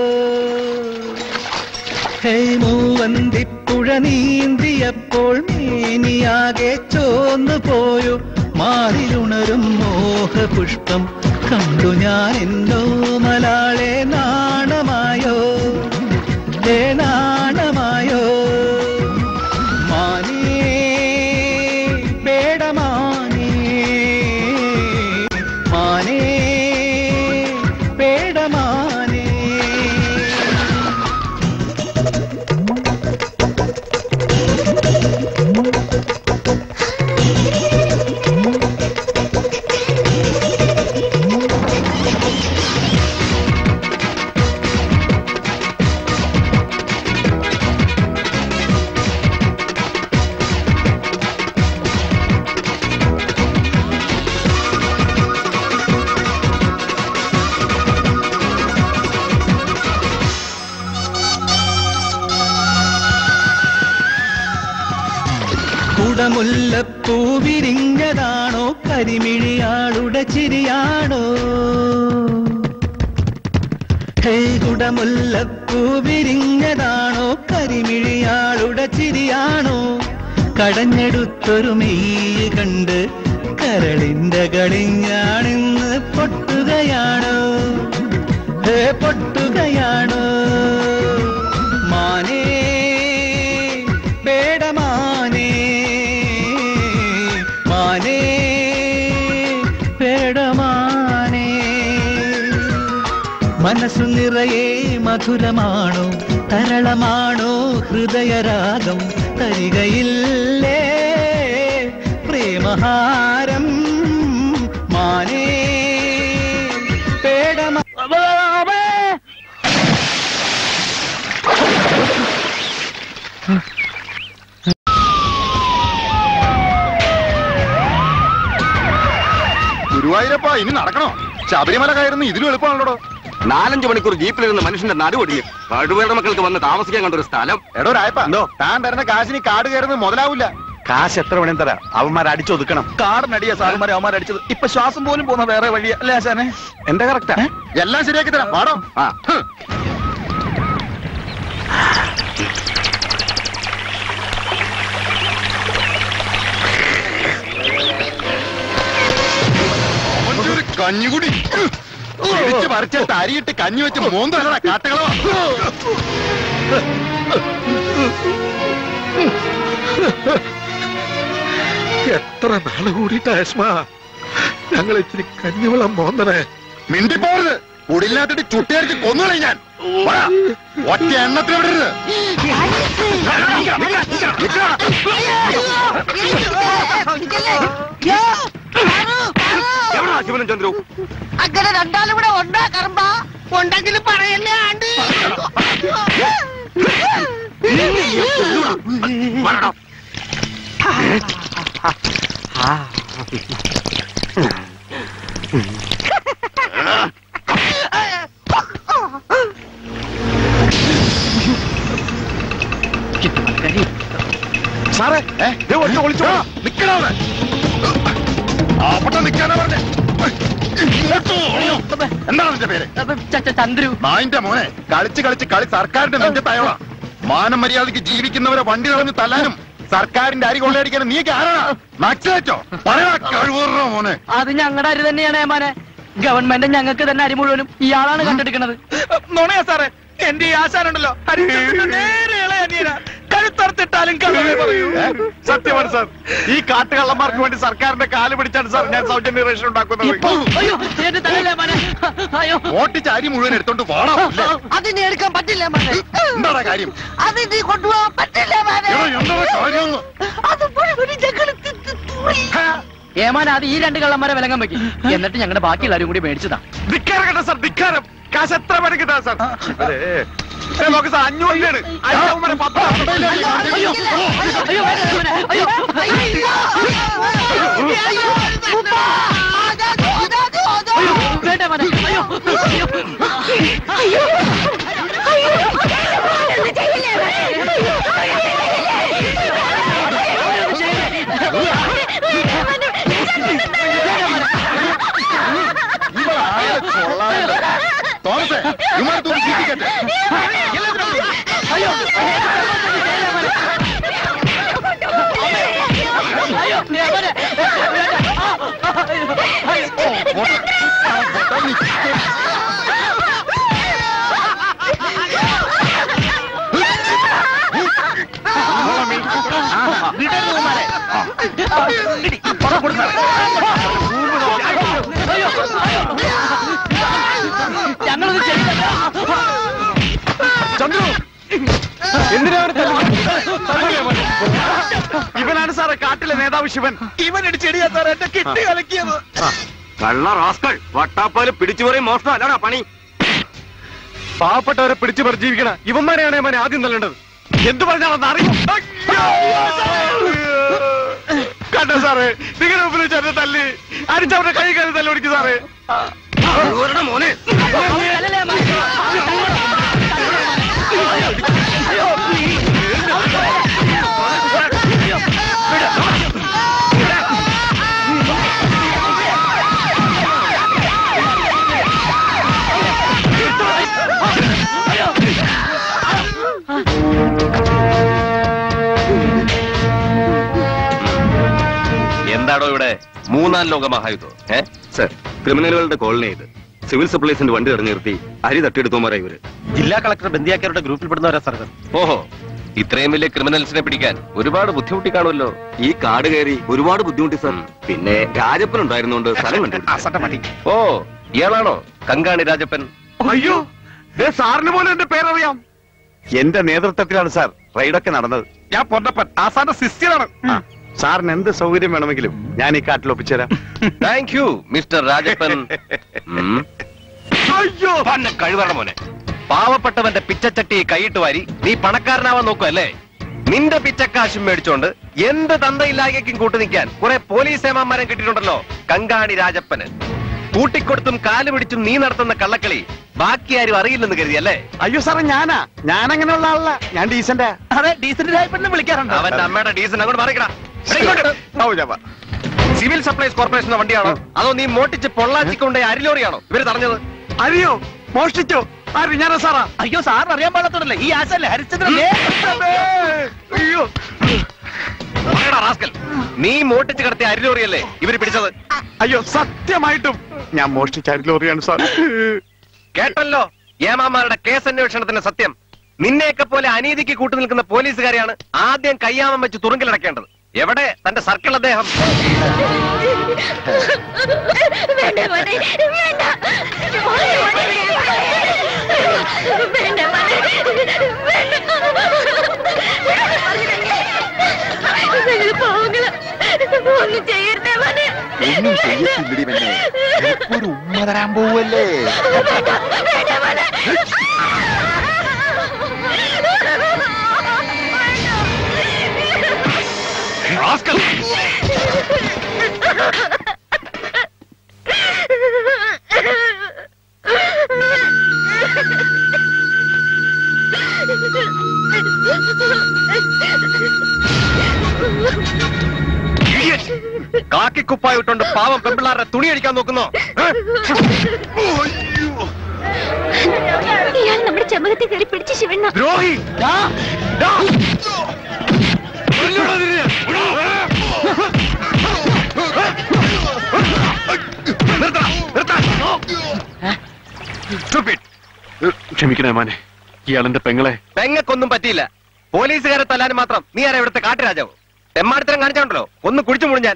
മൂവന്തിപ്പുഴ നീന്തിയപ്പോൾ മേനിയാകെ ചോന്നു പോയോ? മാറിലുണരും മോഹപുഷ്പം കണ്ടു ഞാൻ എന്നോ മലാളെ. നാണമായോ നാണമായോ? മാനേ പേടമാനേ, കുടമുല്ലപ്പൂ വിരിഞ്ഞതാണോ കരിമിഴിയാളുടെ ചിരിയാണോ ഹേ കുടമുല്ലപ്പൂ വിരിഞ്ഞതാണോ കരിമിഴിയാളുടെ ചിരിയാണോ കടഞ്ഞെടുത്തൊരു മെയ്യ് കണ്ട് കരളിന്റെ കളിഞ്ഞാണിന്ന് പൊട്ടുകയാണോ ഹേ പൊട്ടുകയാണോ മാനേ പേടമാനേ മാനേ പേടമാനേ മനസ്സു നിറയെ മധുരമാണോ തരളമാണോ ഹൃദയരാഗം തരികയില്ലേ പ്രേമഹാരം മാനേ പേടമാ ഗുരുവായൂരപ്പ ഇനി നടക്കണോ? ശബരിമല കയറുന്ന ഇതിലും എളുപ്പമാണല്ലോ. 4-5 മണിക്കൂർ ജീപ്പിലിരുന്ന് മനുഷ്യന്റെ നടുവൊടിഞ്ഞ് കടുവയുടെ മക്കൾക്ക് വന്ന് താമസിക്കാൻ കണ്ടൊരു സ്ഥലം. എടോ രായപ്പ, താൻ തരുന്ന കാശിന് കാട് കയറുന്നത് മുതലാവില്ല. കാശ് എത്ര വേണേലും തരാം. അവന്മാർ അടിച്ചൊതുക്കണം. കാടിനടിയാ സാറുമാരെ അവന്മാരടിച്ചത്. ഇപ്പൊ ശ്വാസം പോലും പോകുന്ന വേറെ വഴിയാ അല്ലേ ആശാനെ? എന്താ കറക്റ്റാ? എല്ലാം ശരിയാക്കി തരാം. പാടോ. കഞ്ഞുകുടി പറിച്ചിട്ട് അരിയിട്ട് കഞ്ഞി വെച്ച് മൂന്നല്ല കാട്ടുകളോ. എത്ര നാള് കൂടിയിട്ട് ആസ്മ ഞങ്ങൾ ഇച്ചിരി കഞ്ഞിവെള്ളം മോന്തനെ. മിണ്ടിപ്പോരുത്. കുടില്ലാത്തിട്ട് ചുട്ടിയടിച്ച് കൊന്നുകളെ ഞാൻ. ഒറ്റ എണ്ണത്തിൽ വിടരുത്. ശിവനും ചന്ദ്രു അങ്ങനെ രണ്ടാളും കൂടെ ഉണ്ടാക്കറമ്പ ഉണ്ടെങ്കിലും പറയല്ലേ ആണ്ട്. സാറേ ഒളിച്ചോ നിക്കണോ? ആപ്പട്ട നിക്കാനാ പറഞ്ഞേ. എന്താണ് നിന്റെ പേര്? ചന്ദ്രു. നായിന്റെ മോനെ, കളിച്ച് കളിച്ച് കളി സർക്കാരിന്റെ നെഞ്ചത്തായോളാ. മാനം മര്യാദയ്ക്ക് ജീവിക്കുന്നവരെ വണ്ടി കളഞ്ഞ് തല്ലാനും സർക്കാരിന്റെ അരി കൊള്ളയടിക്കാനും നീ ആരാ? മാക്സിലേറ്റോ പറയാ കഴിവറോ മോനെ. അത് ഞങ്ങളുടെ അരി തന്നെയാണ് ഏമാനെ. ഗവൺമെന്റ് ഞങ്ങൾക്ക് തന്നെ അരി മുഴുവനും ഇയാളാണ് കണ്ടെടുക്കുന്നത്. നോണയാ സാറേ, എന്റെ ഈ ആശാനുണ്ടല്ലോ നേരെ അനിയനാ. കഴുത്തറുത്തിട്ടാലും കള്ളവേ പറയൂ. സത്യമാണ് സാർ. ഈ കാട്ടുകള്ളന്മാർക്ക് വേണ്ടി സർക്കാരിന്റെ കാല് പിടിച്ചാണ് സാർ ഞാൻ സൗജന്യ റേഷൻ ഉണ്ടാക്കുന്നത്. ഓട്ടിച്ച് അരി മുഴുവൻ എടുത്തോണ്ട് വാടാ. അതിനെ എടുക്കാൻ പറ്റില്ല മോനെ. എന്താടാ കാര്യം? അത് നീ കൊണ്ടുപോകാൻ പറ്റില്ല മോനെ. എന്താ കാര്യം? അത് മുഴുവൻ ഞങ്ങൾ ഏമാൻ അത് ഈ 2 കള്ളന്മാരെ വിലങ്ങാൻ വെക്കും. എന്നിട്ട് ഞങ്ങളുടെ ബാക്കിയുള്ളവരും കൂടി മേടിച്ചതാ. ധിക്കാരം കേട്ടോ സാർ, ധിക്കാരം. കാശ് എത്ര പേർക്ക് കിട്ടാ സാർ? നോക്ക് സാർ, 500 രൂപയാണ്. തോമസേ, ഇമാരെ തൂക്കി ചീറ്റിക്കട്ടെ. ഞങ്ങളത് ചെയ്യില്ല. ചന്ദ്രു, എന്തിനാണ് ഇവനാണ് സാറേ കാട്ടിലെ നേതാവ് ശിവൻ. ഇവൻ ഇടിച്ചെടിയാ സാറേ എന്റെ കിട്ടി കലക്കിയത്. കള്ള റാസ്കൾ വട്ടാപ്പാല് പിടിച്ചു പറയും മോഷണം അല്ലാടാ പണി. പാവപ്പെട്ടവരെ പിടിച്ചു പരിജീവിക്കണ ഇവന്മാരെയാണ് ഇവനെ ആദ്യം തല്ലേണ്ടത്. എന്ത് പറഞ്ഞാണെന്ന് അറിയും. കണ്ടോ സാറേ, നിങ്ങളുടെ മുമ്പിൽ വെച്ച് തല്ലി അടിച്ചവരുടെ കൈ കയറി തല്ലോടിക്കും സാറേ. മോനെ എന്താണോ ഇവിടെ മൂന്നാം ലോക മഹായുദ്ധം? സർ, ക്രിമിനലുകളുടെ കോളനി ഇത്. സിവിൽ സപ്ലൈസിന്റെ വണ്ടി ഇറങ്ങി നിർത്തി അരി തട്ടിയെടുത്തോമാരാ ഇവര്. ജില്ലാ കളക്ടർ ബന്ദിയാക്കിയവരുടെ ഗ്രൂപ്പിൽപ്പെടുന്നവരാ സാർ. ഓഹോ, ഇത്രയും വലിയ ക്രിമിനൽസിനെ പിടിക്കാൻ ഒരുപാട് ബുദ്ധിമുട്ടി കാണുമല്ലോ. ഈ കാട് കയറി ഒരുപാട് ബുദ്ധിമുട്ടി സർ. പിന്നെ രാജപ്പൻ ഉണ്ടായിരുന്നോണ്ട് സ്ഥലം കണ്ടു. ഓ, ഇയാളാണോ കങ്കാണി രാജപ്പൻ? അയ്യോ, സാറിന് പോലും എന്റെ പേരറിയാം. എന്റെ നേതൃത്വത്തിലാണ് സാർ റൈഡൊക്കെ നടന്നത്. ഞാൻ പൊന്നപ്പൻ, ആസാന്റെ ശിഷ്യനാണ്. സാറിന് എന്ത് സൗകര്യം വേണമെങ്കിലും ഞാൻ ഈ കാട്ടിൽ ഒപ്പിച്ചുതരാം. Thank you mister Rajappan. അയ്യോ, കഴിവറ മോനെ, പാവപ്പെട്ടവന്റെ പിച്ചച്ചട്ടി കൈയിട്ട് വാരി നീ പണക്കാരനാവാൻ നോക്കുവല്ലേ? നിന്റെ പിച്ചക്കാശും മേടിച്ചോണ്ട് എന്ത് തന്തയില്ലായ്ക്കും കൂട്ടു നിൽക്കാൻ കുറെ പോലീസ് സേമാന്മാരെ കിട്ടിയിട്ടുണ്ടല്ലോ കങ്കാണി രാജപ്പന്. കൂട്ടിക്കൊടുത്തും കാല് പിടിച്ചും നീ നടത്തുന്ന കള്ളക്കളി ബാക്കി ആരും അറിയില്ലെന്ന് കരുതിയല്ലേ? അയ്യോ സാറേ, ഞാനങ്ങനെയുള്ള ആളല്ല. ഞാൻ ഡീസന്റാ. അതെ, ഡീസന്റ് രാജപ്പനെ വിളിക്കാറുണ്ട്. അവന്റെ അമ്മയുടെ ഡീസന്റ് അങ്ങോട്ട് മാറിക്കടാ. സിവിൽ സപ്ലൈസ് കോർപ്പറേഷൻ വണ്ടിയാണോ അതോ നീ മോട്ടിച്ച് പൊള്ളാച്ചിക്കൊണ്ടേ അരിലോറിയാണോ ഇവര് തടഞ്ഞത്? അരിയോ മോഷ്ടിച്ചോ? ആര്? ഞാനാ സാറാ? അയ്യോ, സാറിന് അറിയാൻ പാടത്തോണ്ടല്ലേ ഈ ആശല്ലേ ഹരിച്ചന്ദ്രൻ. അയ്യോ, റാസ്കൽ, നീ മോട്ടിച്ച് കടത്തിയ അരിലോറിയല്ലേ ഇവര് പിടിച്ചത്? അയ്യോ, സത്യമായിട്ടും ഞാൻ മോഷ്ടിച്ച അരിലോറിയാണ് സാർ. കേട്ടല്ലോ ഏമാമാരുടെ കേസ് അന്വേഷണത്തിന്റെ സത്യം. നിന്നെയൊക്കെ പോലെ അനീതിക്ക് കൂട്ടുനിൽക്കുന്ന പോലീസുകാരെയാണ് ആദ്യം കയ്യാമം വെച്ച് തുറുങ്കിലടക്കേണ്ടത്. എവിടെ തന്റെ സർക്കിൾ അദ്ദേഹം? ഒന്നും ചെയ്യരുതേ മോനെ. ഒന്നും ചെയ്യത്തില്ലടി പെണ്ണെ, ഒരു ഉമ്മ തരാൻ പോവല്ലേ. കാക്കിക്കുപ്പായിട്ടുണ്ട് പാവം പെമ്പിള്ളാരുടെ തുണി അടിക്കാൻ നോക്കുന്നോ? ഇയാൾ നമ്മുടെ ചെമ്പകത്തെ കയറി പിടിച്ച് ശിവണ്ണ. ദ്രോഹി! ക്ഷമിക്കണേ മോനെ, ഇയാളെന്റെ പെങ്ങളെ. പെങ്ങക്കൊന്നും പറ്റിയില്ല. പോലീസുകാരെ തല്ലാനും മാത്രം നീ ആരാ ഇവിടുത്തെ കാട്ടുരാജാവോ? തെമ്മാടിത്തരം കാണിച്ചോണ്ടല്ലോ ഒന്ന് കുടിച്ചു മുടിഞ്ഞാൻ.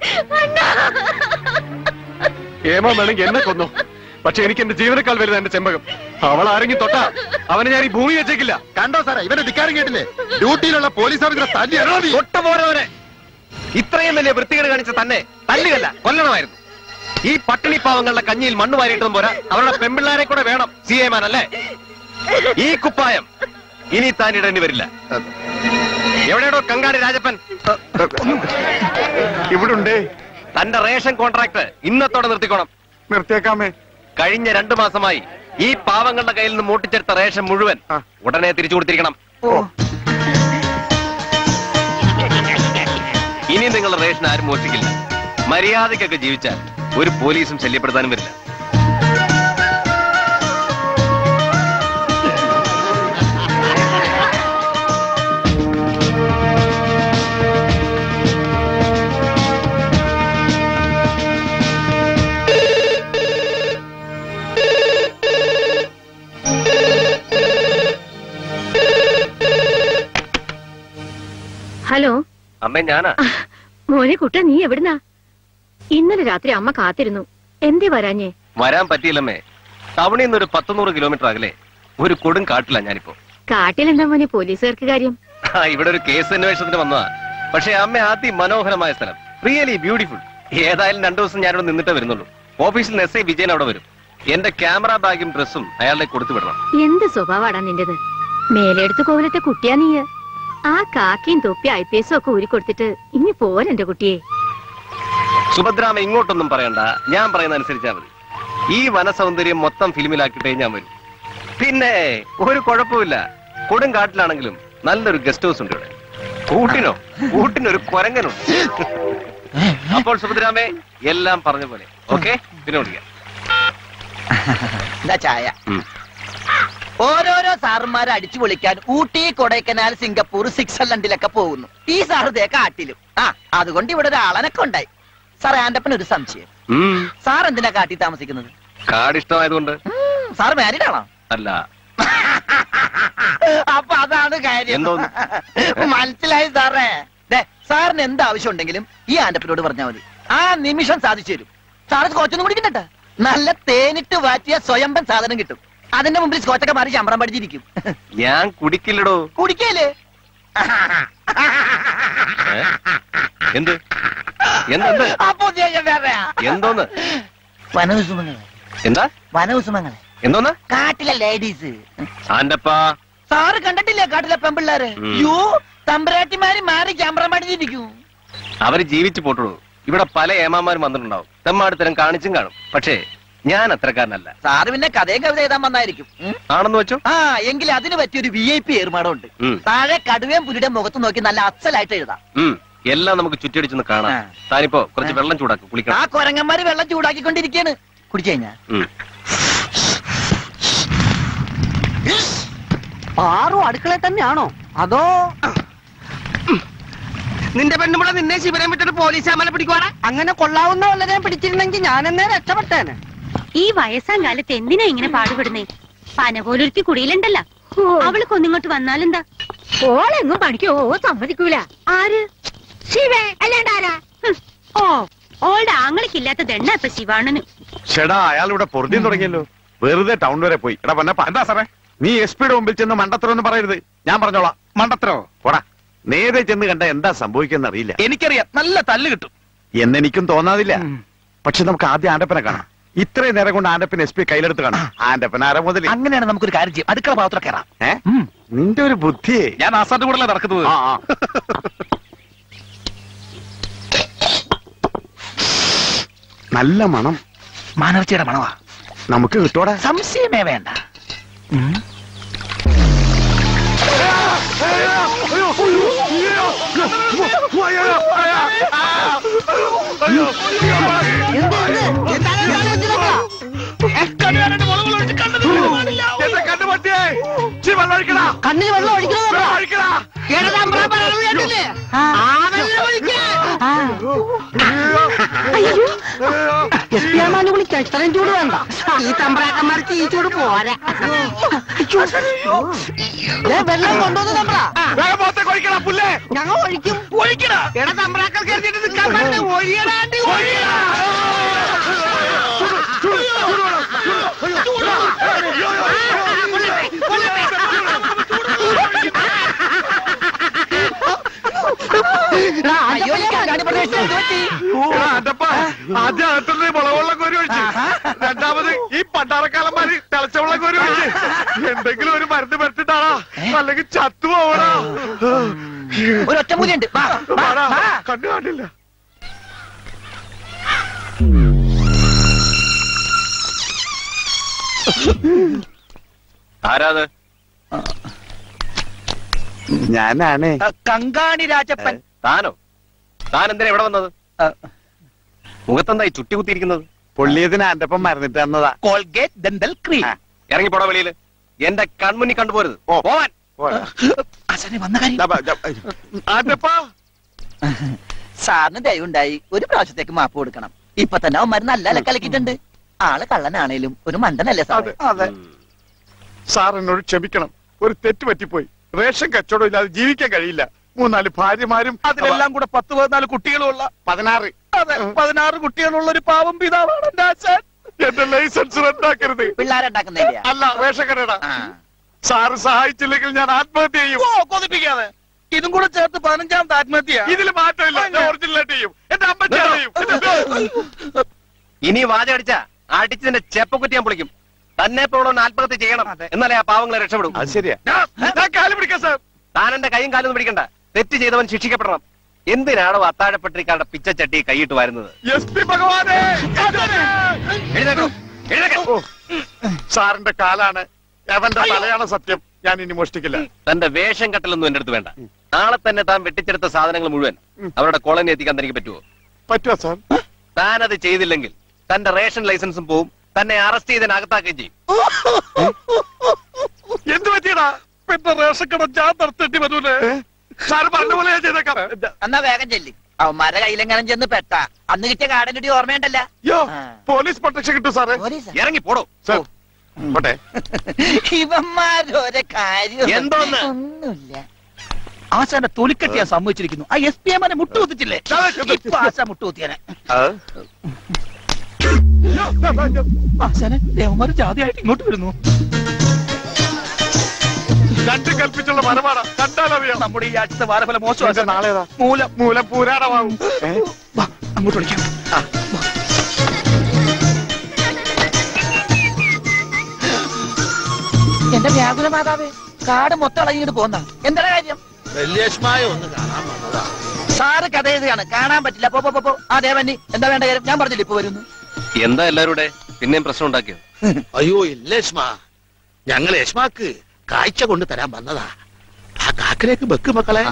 ഏമാ വേണമെങ്കിൽ എന്നെ കൊന്നു, പക്ഷെ എനിക്ക് എന്റെ ജീവനേക്കാൾ വലുത് എന്റെ ചെമ്പകം. അവൾ ആരെങ്കിലും തൊട്ടാ അവനെ ഞാൻ ഈ ഭൂമി വെച്ചേക്കില്ല. കണ്ടോ സാറേ, ഇവന്റെ ധിക്കാരം കേട്ടില്ലേ? ഡ്യൂട്ടിയിലുള്ള പോലീസ് ഓഫീസറെ തല്ലി തൊട്ടുപോരവരെ. ഇത്രയും വലിയ വൃത്തികേട് കാണിച്ച തന്നെ തല്ലുകല്ല കൊല്ലണമായിരുന്നു. ഈ പട്ടിണി പാവങ്ങളുടെ കഞ്ഞിയിൽ മണ്ണ് വാരിയിട്ടതും പോരാ, അവരുടെ പെമ്പിള്ളാരെ കൂടെ വേണം CA-മാൻ അല്ലേ? ഈ കുപ്പായം ഇനി താൻ ഇടേണ്ടി വരില്ല. എവിടെയാണോ കങ്കാണി രാജപ്പൻ? ഇവിടെ ഉണ്ടേ. തന്റെ റേഷൻ കോൺട്രാക്ട് ഇന്നത്തോടെ നിർത്തിക്കോണം. നിർത്തിയേക്കാമേ. കഴിഞ്ഞ 2 മാസമായി ഈ പാവങ്ങളുടെ കയ്യിൽ നിന്ന് മൂട്ടിച്ചെടുത്ത റേഷൻ മുഴുവൻ ഉടനെ തിരിച്ചു കൊടുത്തിരിക്കണം. ഇനി നിങ്ങളുടെ റേഷൻ ആരും മോഷ്ടിക്കില്ല. മര്യാദയ്ക്കൊക്കെ ജീവിച്ചാൽ ഒരു പോലീസും ശല്യപ്പെടുത്താനും വരില്ല. ഹലോ അമ്മേ, ഞാനാ. മോനെ കുട്ട, നീ എവിടുന്നാ? ഇന്നലെ രാത്രി അമ്മ കാത്തിരുന്നു, എന്തേ വരാഞ്ഞേ? വരാൻ പറ്റിയില്ലമ്മേ. ടൗണിൽ നിന്ന് ഒരു 100 കിലോമീറ്റർ അകലെ ഒരു കൊടും കാട്ടില്ല ഞാനിപ്പോ. കാട്ടിലെന്താ മോനെ പോലീസുകാർക്ക് കാര്യം? ഇവിടെ ഒരു കേസ് അന്വേഷണത്തിന് വന്നതാ. പക്ഷെ അമ്മ അതിമനോഹരമായ സ്ഥലം, റിയലി ബ്യൂട്ടിഫുൾ. ഏതായാലും 2 ദിവസം ഞാനിവിടെ നിന്നിട്ടേ വരുന്നുള്ളൂ. ഓഫീസിൽ നിന്ന് SI വിജയൻ അവിടെ വരും. എന്റെ ക്യാമറ ബാഗും ഡ്രസ്സും അയാളെ കൊടുത്തു വിടണം. എന്ത് സ്വഭാവാടാ നിന്റേത്? മേലെടുത്ത് കോവിലത്തെ കുട്ടിയാ നീ. ആ കാക്കിയും തൊപ്പി IPS ഒക്കെ ഊരിക്കൊടുത്തിട്ട് ഇനി പോരെന്റെ കുട്ടിയെ. സുഭദ്രാമ ഇങ്ങോട്ടൊന്നും പറയണ്ട, ഞാൻ പറയുന്ന അനുസരിച്ചാ മതി. ഈ വനസൗന്ദര്യം മൊത്തം ഫിലിമിലാക്കിയിട്ടേ ഞാൻ വരും. പിന്നെ ഒരു കുഴപ്പമില്ല, കൊടും കാട്ടിലാണെങ്കിലും നല്ലൊരു ഗസ്റ്റ് ഹൗസ് ഉണ്ട് ഇവിടെ. കൂട്ടിനൊരു കുരങ്ങനുണ്ട്. അപ്പോൾ സുഭദ്രാമേ, എല്ലാം പറഞ്ഞ പോലെ. ഓക്കെ, പിന്നെ വിളിക്കാം. ചായ. ഓരോരോ സാറുമാരെ അടിച്ചു പൊളിക്കാൻ ഊട്ടി, കൊടൈക്കനാൽ, സിംഗപ്പൂർ, സ്വിറ്റ്സർലൻഡിലൊക്കെ പോകുന്നു. ഈ സാറുദേ കാട്ടിലും. അതുകൊണ്ട് ഇവിടെ ഒരു ആളനൊക്കെ ഉണ്ടായി. സാറേ ആന്റപ്പൻ ഒരു സംശയം. സാർ എന്തിനാ കാട്ടി താമസിക്കുന്നത്? കാട് ഇഷ്ടമായതുകൊണ്ട്. സാർ മാരീഡ് ആണോ? അല്ല. അപ്പൊ അതാണ് കാര്യം. മനസ്സിലായി സാറേ. സാറിന് എന്ത് ആവശ്യം ഉണ്ടെങ്കിലും ഈ ആന്റപ്പനോട് പറഞ്ഞാൽ മതി, ആ നിമിഷം സാധിച്ചു തരും. സാറ് സ്കോച്ചൊന്നും കുടിക്കണ്ട, നല്ല തേനിട്ട് വാറ്റിയ സ്വയംഭൻ സാധനം കിട്ടും. അതിന്റെ മുമ്പിൽ സ്കോച്ചൊക്കെ മാറി ശമ്പളം പഠിച്ചിരിക്കും. ഞാൻ കുടിക്കില്ലടോ. കുടിക്കല്ലേ? എന്ത് എന്ത് അപ്പൊ എന്തോന്ന്? വനകുസുമങ്ങളെ. എന്താ വനകുസുമങ്ങളെ? എന്തോന്ന്? കാട്ടിലെ ലേഡീസ്. ആന്റപ്പാ, സാറ് കണ്ടിട്ടില്ലേ കാട്ടിലെ പെമ്പിള്ളാര്? യോ, തമ്പരാട്ടിമാര് മാറി ക്യാമറ പഠിച്ചിരിക്കും. അവര് ജീവിച്ചു പോട്ടുള്ളൂ. ഇവിടെ പല ഏമാന്മാരും വന്നിട്ടുണ്ടാവും, തെമ്മാടിത്തരം കാണിച്ചും കാണും. പക്ഷേ ഞാൻ അത്രക്കാരനല്ല. സാറ് പിന്നെ കഥയും കവിത എഴുതാൻ വന്നായിരിക്കും. ആണെന്ന് വെച്ചോ? ആ, എങ്കിൽ അതിന് പറ്റിയൊരു VIP ഏർമാടം ഉണ്ട്. താഴെ കടുവയും പുലിയുടെ മുഖത്ത് നോക്കി നല്ല അച്ഛലായിട്ട് എഴുതാം. എല്ലാം നമുക്ക് ചുറ്റടിച്ചൊന്ന് കാണാം. താനിപ്പോ കുറച്ച് വെള്ളം ചൂടാക്കി കുളിക്കണം. ആ കൊരങ്ങന്മാര് വെള്ളം ചൂടാക്കിക്കൊണ്ടിരിക്കാണ്. കുടിച്ചു കഴിഞ്ഞാ പാറു അടുക്കള തന്നെയാണോ അതോ നിന്റെ പെണ്ണുമുള്ള നിന്നെ ശിവരം വിട്ടിട്ട് പോലീസ് അമല പിടിക്കുവാടാ? അങ്ങനെ കൊള്ളാവുന്ന വല്ലതിനെ പിടിച്ചിരുന്നെങ്കിൽ ഞാനെന്നേ രക്ഷപ്പെട്ടേനെ. ഈ വയസ്സാം കാലത്ത് എന്തിനാ ഇങ്ങനെ പാടുപെടുന്നേ? പന പോലൊരുത്തി കുടിയിലുണ്ടല്ലോ, അവൾക്ക് ഒന്നിങ്ങോട്ട് വന്നാലെന്താ? ഓളെങ്ങും പണിക്കോ സമ്മതിക്കൂല. ആര്? ശിവേ അല്ലാണ്ടാരാ? ഓ, ഓളുടെ ആങ്ങളിക്കില്ലാത്ത ദണ്ണ ഇപ്പൊ ശിവാണന്. ചേടാ, അയാൾ ഇവിടെ പൊറുതിയും തുടങ്ങിയല്ലോ. വെറുതെ ടൗൺ വരെ പോയി. എടാ പൊന്നപ്പ, എന്താ സാറേ നീ SP യുടെ മുമ്പിൽ ചെന്ന് മണ്ടത്തരം ഒന്നും പറയരുത്. ഞാൻ പറഞ്ഞോളാം. മണ്ടത്തരോ? പോടാ. നേരെ ചെന്ന് കണ്ട എന്താ സംഭവിക്കുന്ന അറിയില്ല. എനിക്കറിയാം, നല്ല തല്ല് കിട്ടും എന്നെനിക്കും തോന്നാതില്ല. പക്ഷെ നമുക്ക് ആദ്യം ആന്റപ്പനെ കാണാം. ഇത്രയും നേരം കൊണ്ട് ആന്റപ്പൻ SP കയ്യിലെടുത്ത് കാണാം. ആന്റപ്പൻ ആരാ മുതൽ? അങ്ങനെയാണ് നമുക്കൊരു കാര്യം ചെയ്യും, അടുക്കള ഭാഗത്തോടെ കയറാം. നിന്റെ ഒരു ബുദ്ധിയെ. ഞാൻ ആസാന്റെ കൂടെ നടക്കുന്നത്. നല്ല മണം. മാനവച്ചിയുടെ മണവാ. നമുക്ക് കിട്ടോടാ? സംശയമേ വേണ്ട. കണ്ണിൽ വെള്ളം ഒഴിക്കണോ? വിളിക്കാം, ഇത്രയും ചൂട് വേണ്ട. ഈ തമ്പ്രാക്കന്മാർക്ക് ഈ ചൂട് പോരാ. വെള്ളം കൊണ്ടുവന്ന് തമ്പ്രാ ഞങ്ങൾ ഒഴിക്കും. എടാ തമ്പ്രാക്കൾ കരുതിട്ട് നിൽക്കാൻ പറഞ്ഞു. ഒഴിയടാണ്ടി ഒഴിയടാ. മുളവെള്ളം കോരി ഒഴിച്ച്, രണ്ടാമത് ഈ പണ്ടാറക്കാലന്മാര് തിളച്ചവെള്ളം കോരി ഒഴിച്ച്. എന്തെങ്കിലും ഒരു മരുന്ന് പരത്തിട്ടാണോ, അല്ലെങ്കിൽ ചത്തുപോവണോ? ഒരൊറ്റമൂലിയുണ്ട്, കണ്ടു കാണില്ല. ആരാത്? ഞാനാണ് കങ്കാണി രാജപ്പൻ. താനോ? താൻ എന്തിനാ ഇവിടെ വന്നത്? മുഖത്തെന്തായി ചുട്ടി കുത്തിയിരിക്കുന്നത്? പൊള്ളിയതിന് ആന്റപ്പൻ മരുന്നിട്ട് തന്നതാ. Colgate dental cream. ഇറങ്ങിപ്പോടാ വെളിയില്. എന്റെ കൺമുന്നിൽ കണ്ടുപോരുത്. പോവാൻ. വന്ന കാര്യം സാറിന് ദയവുണ്ടായി ഒരു പ്രാവശ്യത്തേക്ക് മാപ്പ് കൊടുക്കണം. ഇപ്പൊ തന്നെ അവന്മാര് നല്ല കലക്കിട്ടുണ്ട്. ആള് കള്ളനാണേലും ഒരു മണ്ടനല്ലേ സാറേ? അതെ. സാർ എന്നോട് ക്ഷമിക്കണം, ഒരു തെറ്റ് പറ്റിപ്പോയി. റേഷൻ കച്ചവടം ഇല്ലാതെ ജീവിക്കാൻ കഴിയില്ല. 3-4 ഭാര്യമാരും അതിലെല്ലാം കൂടെ 10-14 കുട്ടികളുള്ള 16. അതെ, 16 കുട്ടികളുള്ള ഒരു പാവം പിതാവാണ് എന്റെ അച്ഛൻ. എന്റെ ലൈസൻസ് റദ്ദാക്കരുത്. പിള്ളേരുണ്ടാക്കുന്നില്ല. അല്ല, റേഷൻ കടയുടെ. സാറ് സഹായിച്ചില്ലെങ്കിൽ ഞാൻ ആത്മഹത്യ ചെയ്യും. കൊതിപ്പിക്കാതെ ഇതും കൂടെ ചേർത്ത് 15ാമത്തെ ആത്മഹത്യ. ഇതിൽ മാറ്റമില്ല, ഞാൻ ഒറിജിനലായിട്ട് ചെയ്യും. എന്റെ അമ്മ ചെയ്യും. ഇനി വാചകടിച്ച അടിച്ചതിന്റെ ചെപ്പക്കുറ്റി ഞാൻ പൊളിക്കും. തന്നെ പോണോ ആത്മഹത്യ ചെയ്യണം, എന്നാലേ ആ പാവങ്ങളെ രക്ഷപ്പെടും. അത് ശരിയാ. കാല് പിടിക്കാം സാർ. താൻ എന്റെ കൈയും കാലൊന്നും പിടിക്കണ്ട. തെറ്റ് ചെയ്തവൻ ശിക്ഷിക്കപ്പെടണം. എന്തിനാണോ അത്താഴപ്പട്ടിരിക്കാരുടെ പിച്ചച്ചട്ടി കൈയിട്ട് വരുന്നത്? സാറിന്റെ കാലാണ്, അവന്റെ തലയാണ് സത്യം. ഞാൻ ഇനി മോഷ്ടിക്കില്ല. തന്റെ വേഷം കെട്ടലൊന്നും എന്റെ അടുത്ത് വേണ്ട. നാളെ തന്നെ താൻ വെട്ടിച്ചെടുത്ത സാധനങ്ങൾ മുഴുവൻ അവരുടെ കോളനി എത്തിക്കാൻ തനിക്ക് പറ്റുമോ? പറ്റുമോ സാർ? താനത് ചെയ്തില്ലെങ്കിൽ തന്റെ റേഷൻ ലൈസൻസും പോവും, തന്നെ അറസ്റ്റ് ചെയ്തതിനകത്താക്കുകയും ചെയ്യും. എന്ത് പറ്റിയടാ? പിന്നെ റേഷൻ കട ഞാൻ നടത്തേണ്ടി വരൂലേ? സാർ പറഞ്ഞ പോലെ ഞാൻ ചെയ്തേക്കാം. എന്നാ വേഗം ചെല്ലി. അവന്മാരുടെ കയ്യിലെങ്ങാനും ചെന്ന് പെട്ട അന്ന് കിട്ടിയ കാടനുടി ഓർമ്മയുണ്ടല്ല. പോലീസ് പ്രൊട്ടക്ഷൻ കിട്ടും സാറേ. ഇറങ്ങി പോടോ. പോട്ടെ. ഇവന്മാരോരെ കാര്യം എന്തോന്ന്? ഒന്നുമില്ല. ആശാന്റെ തൊലിക്കെട്ടി ഞാൻ സമ്മതിച്ചിരിക്കുന്നു. ആ എസ് പി എമാനെ മുട്ടുകുത്തിച്ചില്ലേ? ആശാൻ മുട്ടുകുത്തിയാനെ. ആശാനെ ദേവന്മാര് ജാതിയായിട്ട് ഇങ്ങോട്ട് വരുന്നു. രണ്ടും കൽപ്പിച്ചുള്ള മരമാണ്. കണ്ടാലറിയാം. നമ്മുടെ ഈ ആഴ്ചത്തെ വാരഫലം മോശം. നാളേതാ? മൂലം മൂലം പൂരാടമാകും. അങ്ങോട്ട് വിളിക്കാം. എന്റെ വ്യാകുല മാതാവേ, കാട് മൊത്തം ഇളകിട്ട് പോന്ന എന്താണ് കാര്യം? വല്യഷ്മായ ഒന്ന് കാണാൻ വന്നതാ. സാറ് കഥ എഴുതുകയാണ്, കാണാൻ പറ്റില്ല. പോ ആ ദേവന്നി, എന്താ വേണ്ട കാര്യം? ഞാൻ പറഞ്ഞില്ല ഇപ്പൊ വരുന്നു. എന്താ എല്ലാവരുടെ പിന്നെയും പ്രശ്നം ഉണ്ടാക്കിയോ? അയ്യോ ഇല്ല യഷ്മ, ഞങ്ങൾ യഷ്മാക്ക് കാഴ്ച കൊണ്ട് തരാൻ വന്നതാ. ആ കാക്കിലേക്ക് വെക്ക് മക്കളെ.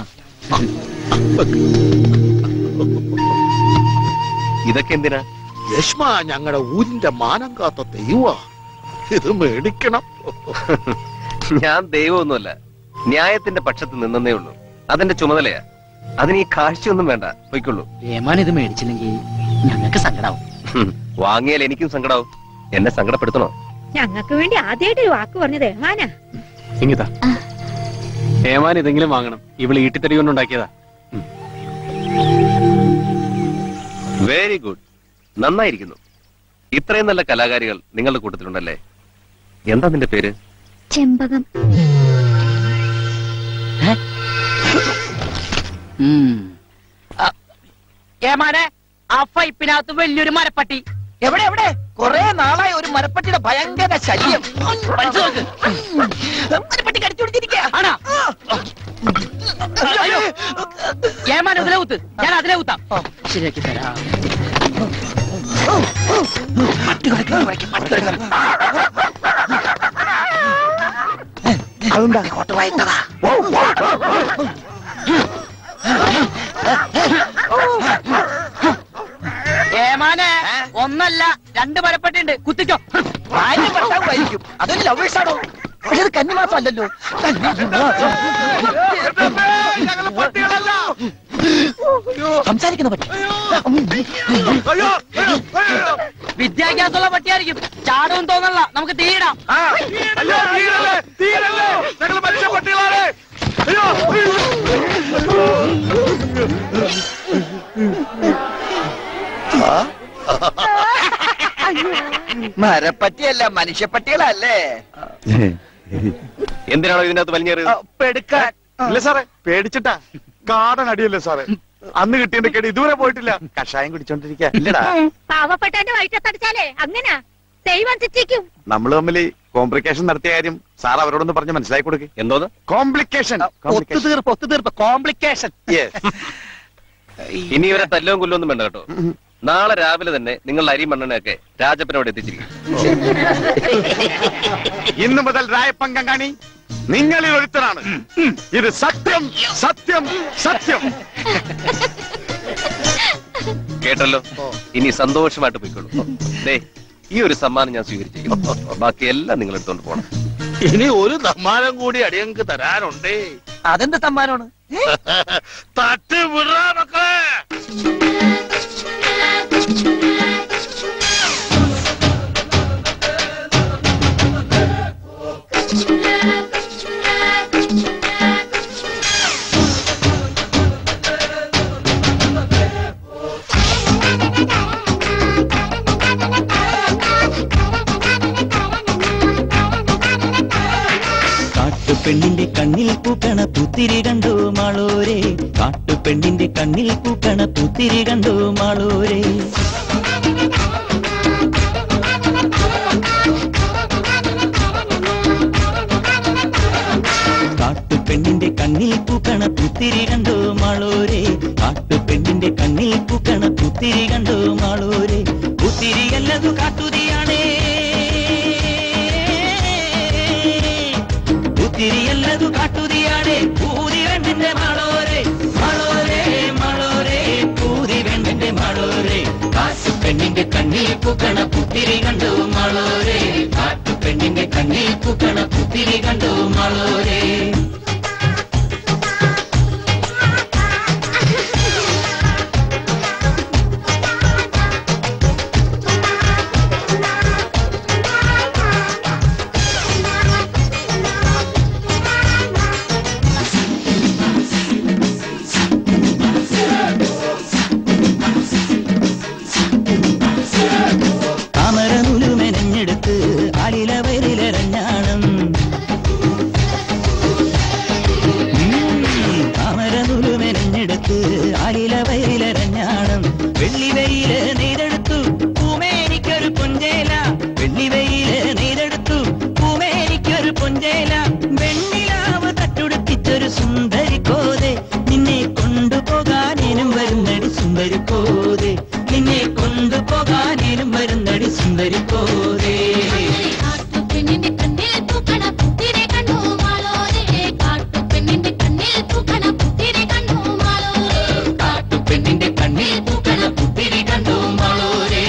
ഇതൊക്കെ എന്തിനാ? യഷ്മ ഞങ്ങളുടെ ഊരിന്റെ മാനം കാത്ത ദൈവ, ഇത് മേടിക്കണം. ഞാൻ ദൈവമൊന്നുമല്ല, ന്യായത്തിന്റെ പക്ഷത്ത് നിന്നേ ഉള്ളൂ. അതെന്റെ ചുമതലയാ. അതിന് ഈ കാഴ്ചയൊന്നും വേണ്ട, പോയിക്കൊള്ളൂ. ഏമാൻ ഇത് മേടിച്ചില്ലെങ്കിൽ ഞങ്ങൾക്ക് സങ്കടാവും. വാങ്ങിയാൽ എനിക്കും സങ്കടാവും. എന്നെ സങ്കടപ്പെടുത്തണോ? ഞങ്ങൾക്ക് വേണ്ടി ആദ്യമായിട്ട് ഒരു വാക്ക് പറഞ്ഞത് ഏമാനാ. ഇങ്ങിതാ, ഏമാൻ ഇതെങ്കിലും വാങ്ങണം. ഇവള് ഈട്ടിത്തടി കൊണ്ടുണ്ടാക്കിയതാ. വെരി ഗുഡ്, നന്നായിരിക്കുന്നു. ഇത്രയും നല്ല കലാകാരികൾ നിങ്ങളുടെ കൂട്ടത്തിലുണ്ടല്ലേ. എന്താ നിന്റെ പേര്? ചെമ്പകം. ഏമാനെ, ആ പൈപ്പിനകത്ത് വലിയൊരു മരപ്പട്ടി. എവിടെ എവിടെ? കൊറേ നാളായി ഒരു മരപ്പട്ടിയുടെ ഭയങ്കര ശല്യം. മരപ്പട്ടി കടിച്ചു പിടിച്ചിരിക്കുക. ഏമാൻ അതിലെ കുത്ത്, ഞാൻ അതിലെ കുത്താം. ശരിയാക്കി തരാം. അതുണ്ടാ കോട്ട വായിട്ടതാ. ഏമാനെ, ഒന്നല്ല രണ്ട് മരപ്പട്ടിയുണ്ട്, കുത്തിക്കോ. ഭർത്താവായിരിക്കും. അതൊരു ലവേഴ്സാണോ? പക്ഷെ അത് കന്നിമാസം അല്ലല്ലോ. സംസാരിക്കുന്ന പറ്റി. വിദ്യാഭ്യാസമുള്ള പട്ടിയായിരിക്കും. ചാടവും തോന്നല്ല, നമുക്ക് തീയിടാം. മരപ്പറ്റിയല്ല, മനുഷ്യപ്പട്ടികളല്ലേ? എന്തിനാണോ ഇതിനകത്ത് വലിഞ്ഞേറിയത്? പെടുക്കാൻ. ഇല്ല സാറേ, പേടിച്ചിട്ടാ. കാടൻ അടിയല്ലേ സാറേ. അന്ന് കിട്ടിയതിന്റെ കേട് ഇതുവരെ പോയിട്ടില്ല. കഷായം കുടിച്ചോണ്ടിരിക്കാ. ഇല്ലടാ, പാവപ്പെട്ടവന്റെ വയറ്റത്തടിച്ചാലേ അങ്ങനാ ദൈവം ശിക്ഷിക്കും. നമ്മൾ തമ്മിൽ കോംപ്ലിക്കേഷൻ നടത്തിയ കാര്യം സാർ അവരോടൊന്ന് പറഞ്ഞ് മനസ്സിലാക്കി കൊടുക്ക്. എന്തോന്ന്? കോംപ്ലിക്കേഷൻ. ഒത്തുതീർപ്പ് കോംപ്ലിക്കേഷൻ. ഇനി ഇവരെ തല്ലവും കൊല്ലൊന്നും വേണ്ട കേട്ടോ. നാളെ രാവിലെ തന്നെ നിങ്ങളുടെ അരി മണ്ണെണ്ണയൊക്കെ രാജപ്പനോട് എത്തിച്ചിരിക്കും. ഇന്നു മുതൽ രായപ്പങ്കം കാണി നിങ്ങളിൽ ഒരുത്തരാണ്. ഇത് സത്യം സത്യം സത്യം. കേട്ടല്ലോ, ഇനി സന്തോഷമായിട്ട് പോയിക്കോളൂ. ദേ, ഈ ഒരു സമ്മാനം ഞാൻ സ്വീകരിച്ചിരിക്കും. ബാക്കി എല്ലാം നിങ്ങൾ എടുത്തോണ്ട് പോണം. ഇനി ഒരു സമ്മാനം കൂടി അടിയങ്ങൾക്ക് തരാനുണ്ടേ. അതെന്ത് സമ്മാനമാണ്? തട്ട് വിടാ മക്കളെ. കാട്ടുപെണ്ണിന്റെ കണ്ണിൽ പൂക്കണ പൂത്തിരി കണ്ടോ മാളോരെ, കാട്ടുപെണ്ണിന്റെ കണ്ണിൽ പൂക്കണ പൂത്തിരി കണ്ടോ മാളോരെ. കാട്ടുപെണ്ണിന്റെ കണ്ണിൽ പൂക്കണ പൂത്തിരി കണ്ടോ മാളോരെ, കാട്ടുപെണ്ണിന്റെ കണ്ണിൽ പൂക്കണ പൂത്തിരി കണ്ടോ മാളോരെ. പൂത്തിരിയല്ലതു കാട്ടുതിയാണേ, പൂത്തിരിയല്ലതു കാട്ടുതിയാണേ. പൂതി വേണ്ടിന്റെ മാളോരെ, മാളോരെ മാളോരെ, പൂതി വേണ്ടിന്റെ മാളോരെ. കാട്ടുപെണ്ണിന്റെ കണ്ണിൽ പൂക്കണ പൂത്തിരി കണ്ടോ മാളോരെ, കാട്ടുപെണ്ണിന്റെ കണ്ണിൽ പൂക്കണ പൂത്തിരി കണ്ടോ മാളോരെ. സുന്ദരി പോരെ നിന്നെ കൊണ്ടുപോകാനും വരുന്നടി സുന്ദരി പോരെ കാട്ടുപെണ്ണിന്റെ കണ്ണിൽ പൂക്കണ പുത്തിരെ കണ്ടു മാളോരെ കാട്ടുപെണ്ണിന്റെ കണ്ണിൽ പൂക്കണ പുത്തിരെ കണ്ടു മാളോരെ കാട്ടുപെണ്ണിന്റെ കണ്ണിൽ പൂക്കണ പുത്തിരി കണ്ടു മാളോരെ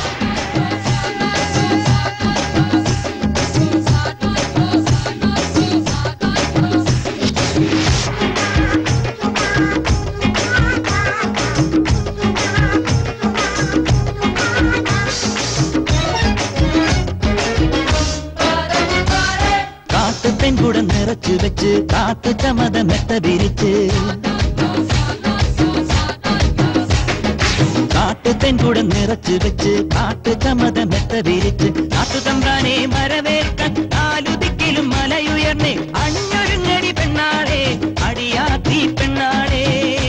കാട്ടുപെൺകുടം നിറച്ചു വെച്ച് കാട്ടു ചമത മെത്ത വിരിച്ച് കാട്ടുപെൺകുടം നിറച്ചു വെച്ച് കാട്ടു ചമത മെത്ത വിരിച്ച് കാട്ടുതമ്പ്രാനെ മരവേൽക്കാൻ നാലു ദിക്കിലും മലയുയർന്നേ അഞ്ഞൊരുങ്ങടി പെണ്ണാളെ അടിയാത്തി പെണ്ണാളെ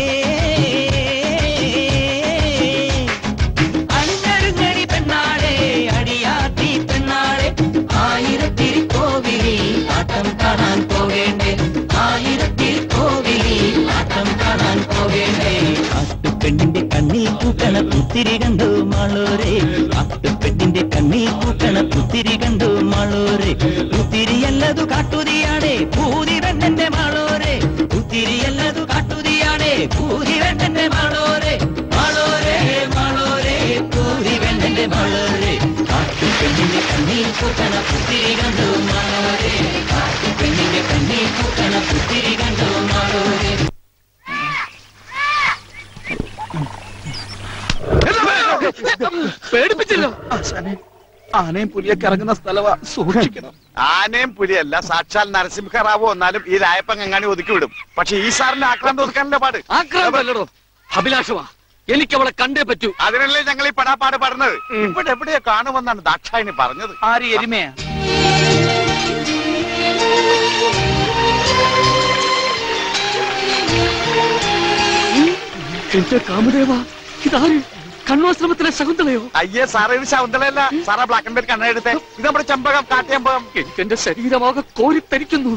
അഞ്ഞൊരുങ്ങടി പെണ്ണാളെ അടിയാത്തി പെണ്ണാളെ ആയിരത്തിരി കോവിലിൽ ആട്ടം കാണാൻ പോകേണ്ടേ ആയിരത്തിൽ കോവിലിൽ ആട്ടം കാണാൻ പോകേണ്ടേ കാട്ടുപെണ്ണിന്റെ കണ്ണിൽ പൂക്കണ പുത്തിരി കണ്ടു മാളോരെ കാട്ടുപെണ്ണിന്റെ കണ്ണിൽ പൂക്കണ പുത്തിരി കണ്ടു മാളോരെ പുത്തിരിയല്ലതു കാട്ടുതിയാണേ പൂതി വെണ്ണന്റെ മാളോരെ പുത്തിരിയല്ലതു കാട്ടുതിയാണേ പൂതി വെണ്ണന്റെ മാളോരെ മാളോരെ മാളോരെ പൂതി വെണ്ണന്റെ മാളോരെ കാട്ടുപെണ്ണിന്റെ കണ്ണിൽ പൂക്കണ പുത്തിരി കണ്ടു മാളോരെ കാട്ടുപെണ്ണിന്റെ കണ്ണിൽ പൂക്കണ പുത്തിരി കണ്ടു മാളോരെ പേടിപ്പിച്ചല്ലോ ആനയും പുലിയൊക്കെ ഇറങ്ങുന്ന സ്ഥലവാ, സൂക്ഷിക്കണം. ആനയും പുലിയല്ല, സാക്ഷാൽ നരസിംഹറാവു വന്നാലും ഈ രായപ്പൻ എങ്ങാനും ഒതുക്കി വിടും. പക്ഷെ ഈ സാറിന്റെ ആക്രാന്തം ഒതുക്കാനല്ലേ പാട്. ആക്രാന്തല്ലോ അഭിലാഷമാ, എനിക്ക് അവളെ കണ്ടേ പറ്റൂ. അതിനല്ലേ ഞങ്ങൾ ഈ പടാപ്പാട് പറഞ്ഞത്. ഇവിടെ എവിടെയോ കാണുമെന്നാണ് ദാക്ഷായണി പറഞ്ഞത്. ആര് എരുമയാ? എന്റെ കാമദേവ, ഇതാര്? കണ്വാശ്രമത്തിലെ ശകുന്തളയോ? അയ്യേ സാറേ, ഇത് ശകുന്തളയല്ല. സാറാ ബ്ലാക്ക് ആൻഡ് വൈറ്റ് കണ്ണെടുത്തേ. ഇത് നമ്മുടെ ചെമ്പകം, കാട്ടിയമ്പകം. എനിക്ക് എന്റെ ശരീരമാകെ കോരിത്തരിക്കുന്നു.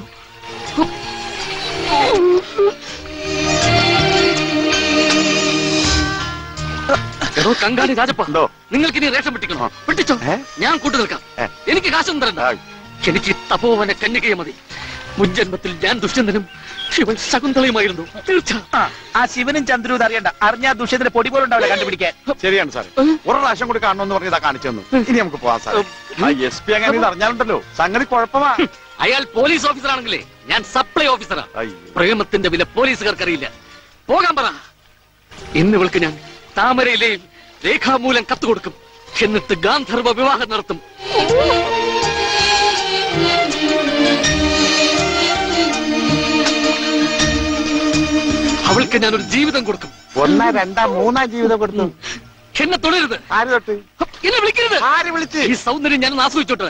എടോ കങ്കാണി രാജപ്പ, നിങ്ങൾക്ക് ഇനി റേഷൻ പിടിക്കണോ? പിടിച്ചോ, ഞാൻ കൂട്ടു നിൽക്കാം. എനിക്ക് കാശൊന്നും തരണ്ട. എനിക്ക് തപോവന കന്യകയെ മതി. മുൻജന്മത്തിൽ ഞാൻ ദുഷ്യന്തനും ശിവൻ ശകുന്തളയുമായിരുന്നു. തീർച്ച. ആ ശിവനും ചന്ദ്രനും അറിയണ്ട, അറിഞ്ഞാ ദുഷ്യത്തിന്റെ പൊടി പോലും ഉണ്ടാവില്ല കണ്ടുപിടിക്കാൻ. ശരിയാണ് സാറേ, ഒരു പ്രാവശ്യം കൂടി കാണണമെന്ന് പറഞ്ഞതാ കാണിച്ചു തന്നു. ഇനി നമുക്ക് പോവാം സാറേ. എസ് പി അങ്ങനെ ഇത് അറിഞ്ഞാലുണ്ടല്ലോ സംഗതി കുഴപ്പമാ. അയാൾ പോലീസ് ഓഫീസർ ആണെങ്കിലേ ഞാൻ സപ്ലൈ ഓഫീസറാ. പ്രേമത്തിന്റെ വില പോലീസുകാർക്കറിയില്ല. പോകാൻ പറ. ഇന്ന് ഇവൾക്ക് ഞാൻ താമരയിലെയും രേഖാമൂലം കത്ത് കൊടുക്കും. എന്നിട്ട് ഗാന്ധർവ വിവാഹം നടത്തും. അവൾക്ക് ഞാനൊരു ജീവിതം കൊടുക്കും. 1, 2, 3 ജീവിതം കൊടുത്തു. എന്നെ തൊടരുത്. ആര് തൊട്ട്? എന്നെ വിളിക്കരുത്. ആര് വിളിച്ച്? ഈ സൗന്ദര്യം ഞാൻ ആസ്വദിച്ചോട്ടെ.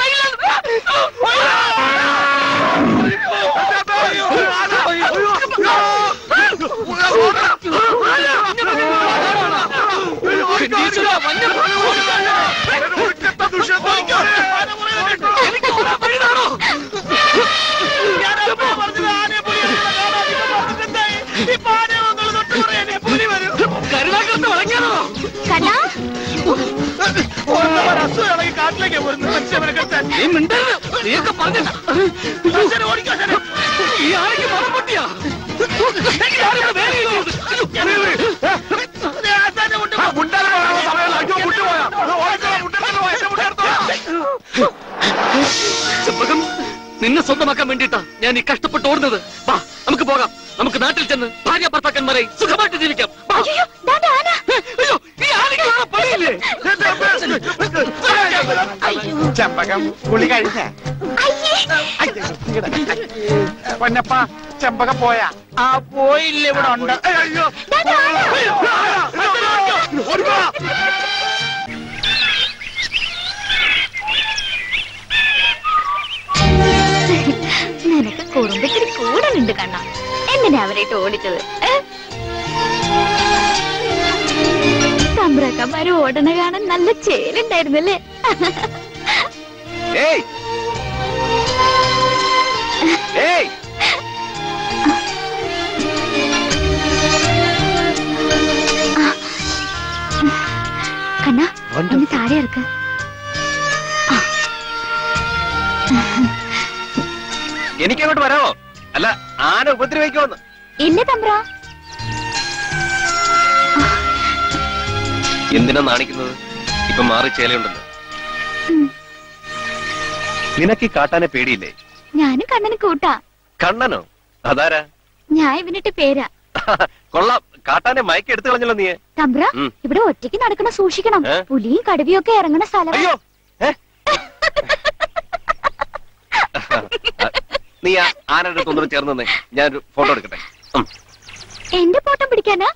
കരുണാകരത്ത് വളങ്ങിയാണോ? കാട്ടിലേക്ക് പോരുന്നു മനുഷ്യനെ കെട്ടാൻ. നീ മിണ്ടരുത്. നീയൊക്കെ പറഞ്ഞ ഈ ആൾക്ക് മണം പൊട്ടിയാ? ചെമ്പകം, നിന്നെ സ്വന്തമാക്കാൻ വേണ്ടിട്ടാ ഞാൻ ഈ കഷ്ടപ്പെട്ട് ഓടുന്നത്. വാ, നമുക്ക് പോകാം. നമുക്ക് നാട്ടിൽ ചെന്ന് ഭാര്യ ഭർത്താക്കന്മാരെ സുഖമായിട്ട് ജീവിക്കാം. അയ്യോ, ഈ ആനയ്ക്ക് പണിയില്ലേ? ചെമ്പകം കുളി കഴിഞ്ഞ പൊന്നപ്പ, ചെമ്പകം പോയാ? ആ പോയില്ല, ഇവിടെ ഉണ്ട്. നിനക്ക് കുറുമ്പത്തിരി കൂടുതലുണ്ട് കണ്ണ. എന്തിനാ അവരായിട്ട് ഓടിച്ചത്? തമ്പ്രാക്കന്മാര് ഓടണ കാണാൻ നല്ല ചേലുണ്ടായിരുന്നല്ലേ? ഏയ് ഏയ് ഇനി താഴെ ഇറക്ക്. എനിക്കങ്ങോട്ട് വരാമോ? അല്ല, ആന ഉപദ്രവിക്കുമെന്ന്. ഇല്ല തമ്പ്ര. എന്തിനാ നാണിക്കുന്നത്? ഇപ്പൊ മാറി ചേലയുണ്ടല്ലോ. നിനക്ക് ഈ കാട്ടാനെ പേടിയില്ലേ? ഞാനും കണ്ണന് കൂട്ടാ. കണ്ണനോ? അതാരാ? ഞാൻ ഇവനിട്ട് പേരാ. കൊള്ളാം, കാട്ടാനെ മയക്കി എടുത്തു കളഞ്ഞല്ലോ നീ. തമ്പ്ര, ഇവിടെ ഒറ്റയ്ക്ക് നടക്കണ സൂക്ഷിക്കണം. പുലിയും കടുവയും ഒക്കെ ഇറങ്ങണ സ്ഥലം. അയ്യോ, നീ ആ ആനയുടെ അടുത്തൊന്നും ചേർന്ന് നിന്നേ, ഞാനൊരു ഫോട്ടോ എടുക്കട്ടെ. എന്റെ ഫോട്ടോ പിടിക്കാനാ?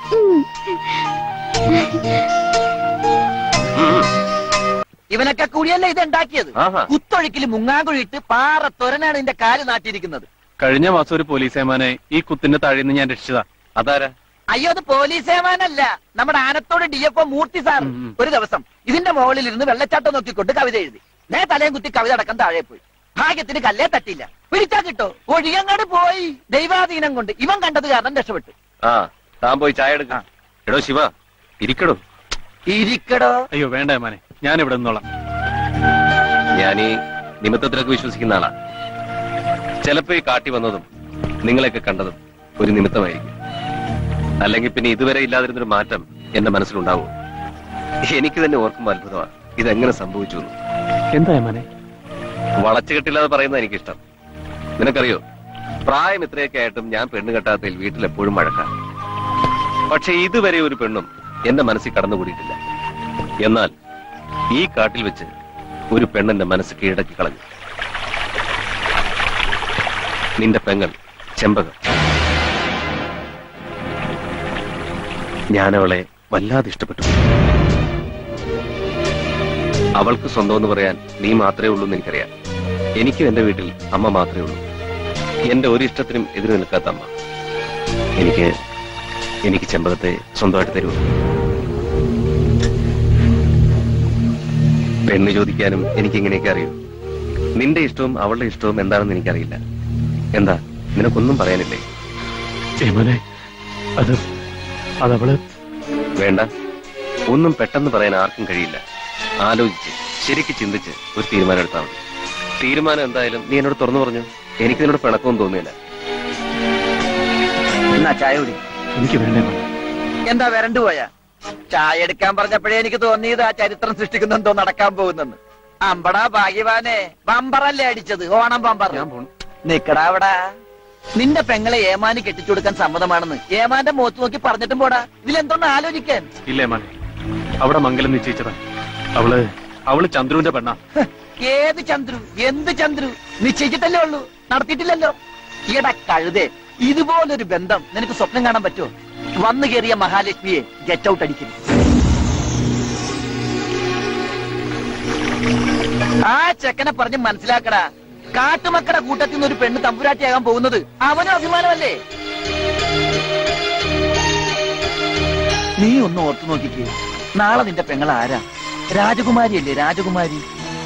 ഇവനൊക്കെ കൂടിയല്ലേ ഇത് ഉണ്ടാക്കിയത്. കുത്തൊഴുക്കിൽ മുങ്ങാങ്കുഴിയിട്ട് പാറത്തൊരനാണ് ഇതിന്റെ കാല് നാട്ടിയിരിക്കുന്നത്. കഴിഞ്ഞ മാസം ഒരു പോലീസേമാനെ ഈ കുത്തിന്റെ താഴെ നിന്ന് ഞാൻ രക്ഷിച്ചതാ. അതാരാ? അയ്യോ, അത് പോലീസേമാനല്ല, നമ്മുടെ ആനത്തോട് DFO മൂർത്തി സാർ. ഒരു ദിവസം ഇതിന്റെ മുകളിൽ ഇരുന്ന് വെള്ളച്ചാട്ടം നോക്കിക്കൊണ്ട് കവിത എഴുതി. നേ തലയും കുത്തി കവിത അടക്കം താഴെ പോയി. ഭാഗ്യത്തിന് കല്ലേ തട്ടില്ല. പിടിച്ചാ കിട്ടോ, ഒഴിയങ്ങാട് പോയി. ദൈവാധീനം കൊണ്ട് ഇവൻ കണ്ടത് കാരണം രക്ഷപ്പെട്ടു. ആ, താൻ പോയി ചായ എടുക്കാം. എടോ ശിവ, ഇരിക്കടോ. ഇരിക്കടോ. അയ്യോ വേണ്ട ഏമാനെ, ഞാൻ ഇവിടെ നിന്നോളാം. ഞാനീ നിമിത്തത്തിലൊക്കെ വിശ്വസിക്കുന്ന ആളാ. ചിലപ്പോ ഈ കാട്ടി വന്നതും നിങ്ങളെയൊക്കെ കണ്ടതും ഒരു നിമിത്തമായിരിക്കും. അല്ലെങ്കിൽ പിന്നെ ഇതുവരെ ഇല്ലാതിരുന്നൊരു മാറ്റം എന്റെ മനസ്സിലുണ്ടാവും. എനിക്ക് തന്നെ ഓർക്കുമ്പോൾ അത്ഭുതമാണ് ഇതെങ്ങനെ സംഭവിച്ചു. എന്താ ഏമാനെ? വളച്ചുകെട്ടില്ലാതെ പറയുന്നത് എനിക്കിഷ്ടം. നിനക്കറിയോ, പ്രായം ഇത്രയൊക്കെ ആയിട്ടും ഞാൻ പെണ്ണ് കെട്ടാത്തതിൽ വീട്ടിലെപ്പോഴും വഴക്കാം. പക്ഷെ ഇതുവരെ ഒരു പെണ്ണും എന്റെ മനസ്സിൽ കടന്നുകൂടിയിട്ടില്ല. എന്നാൽ ഈ കാട്ടിൽ വെച്ച് ഒരു പെണ്ണെന്റെ മനസ്സ് കീഴടക്കി കളഞ്ഞു. നിന്റെ പെങ്ങൾ ചെമ്പകം. ഞാനവളെ വല്ലാതെ ഇഷ്ടപ്പെട്ടു. അവൾക്ക് സ്വന്തം എന്ന് പറയാൻ നീ മാത്രമേ ഉള്ളൂ എന്ന് എനിക്കറിയാം. എനിക്കും എന്റെ വീട്ടിൽ അമ്മ മാത്രമേ ഉള്ളൂ. എന്റെ ഒരു ഇഷ്ടത്തിനും എതിര് നിൽക്കാത്ത അമ്മ. എനിക്ക് ചെമ്പകത്തെ സ്വന്തമായിട്ട് തരൂ. പെണ്ണ് ചോദിക്കാനും എനിക്കിങ്ങനെയൊക്കെ അറിയൂ. നിന്റെ ഇഷ്ടവും അവളുടെ ഇഷ്ടവും എന്താണെന്ന് എനിക്കറിയില്ല. എന്താ, നിനക്കൊന്നും പറയാനില്ലേ? അതവള് വേണ്ട, ഒന്നും പെട്ടെന്ന് പറയാൻ ആർക്കും കഴിയില്ല. ആലോചിച്ച് ശരിക്ക് ചിന്തിച്ച് ഒരു തീരുമാനം എടുത്താൽ മതി. തീരുമാനം എന്തായാലും നീ എന്നോട് തുറന്നു പറഞ്ഞു. എനിക്ക് നിന്നോട് പിണക്കമൊന്നും തോന്നിയില്ല. എന്നാ ചായ കുടി. എനിക്ക് വേണ്ടേ? എന്താ വരണ്ടു പോയാ? ചായ എടുക്കാൻ പറഞ്ഞപ്പോഴേ എനിക്ക് തോന്നിയത് ആ ചരിത്രം സൃഷ്ടിക്കുന്നെന്തോ നടക്കാൻ പോകുന്നെന്ന്. അമ്പടാ ഭാഗ്യവാനെ, ബമ്പറല്ലേ അടിച്ചത്, ഓണം ബമ്പർ. നിക്കടാ അവിടെ. നിന്റെ പെങ്ങളെ ഏമാന് കെട്ടിച്ചു കൊടുക്കാൻ സമ്മതമാണെന്ന് ഏമാന്റെ മുഖത്ത് നോക്കി പറഞ്ഞിട്ടും പോടാ. ഇതിലെന്തോന്ന് ആലോചിക്കാൻ? ഇല്ല ഏമാനെ, അവിടെ മംഗലം നിശ്ചയിച്ചതാ. അവള് ചന്ദ്രുവിന്റെ പെണ്ണാ. ഏത് ചന്ദ്രു? എന്ത് ചന്ദ്രു? നിശ്ചയിച്ചിട്ടല്ലേ ഉള്ളൂ, നടത്തിയിട്ടില്ലല്ലോ. ഈടാ കഴുതേ, ഇതുപോലൊരു ബന്ധം നിനക്ക് സ്വപ്നം കാണാൻ പറ്റുമോ? വന്നു കയറിയ മഹാലക്ഷ്മിയെ ഗെറ്റ് ഔട്ട് അടിക്കുന്നു. ആ ചെക്കനെ പറഞ്ഞ് മനസ്സിലാക്കടാ. കാട്ടുമക്കടെ കൂട്ടത്തിൽ നിന്ന് ഒരു പെണ്ണ് തമ്പുരാട്ടിയാകാൻ പോകുന്നത് അവനും അഭിമാനമല്ലേ? നീ ഒന്ന് ഓർത്തു നോക്കിക്കേ, നാളെ നിന്റെ പെങ്ങൾ ആരാ? രാജകുമാരിയല്ലേ, രാജകുമാരി.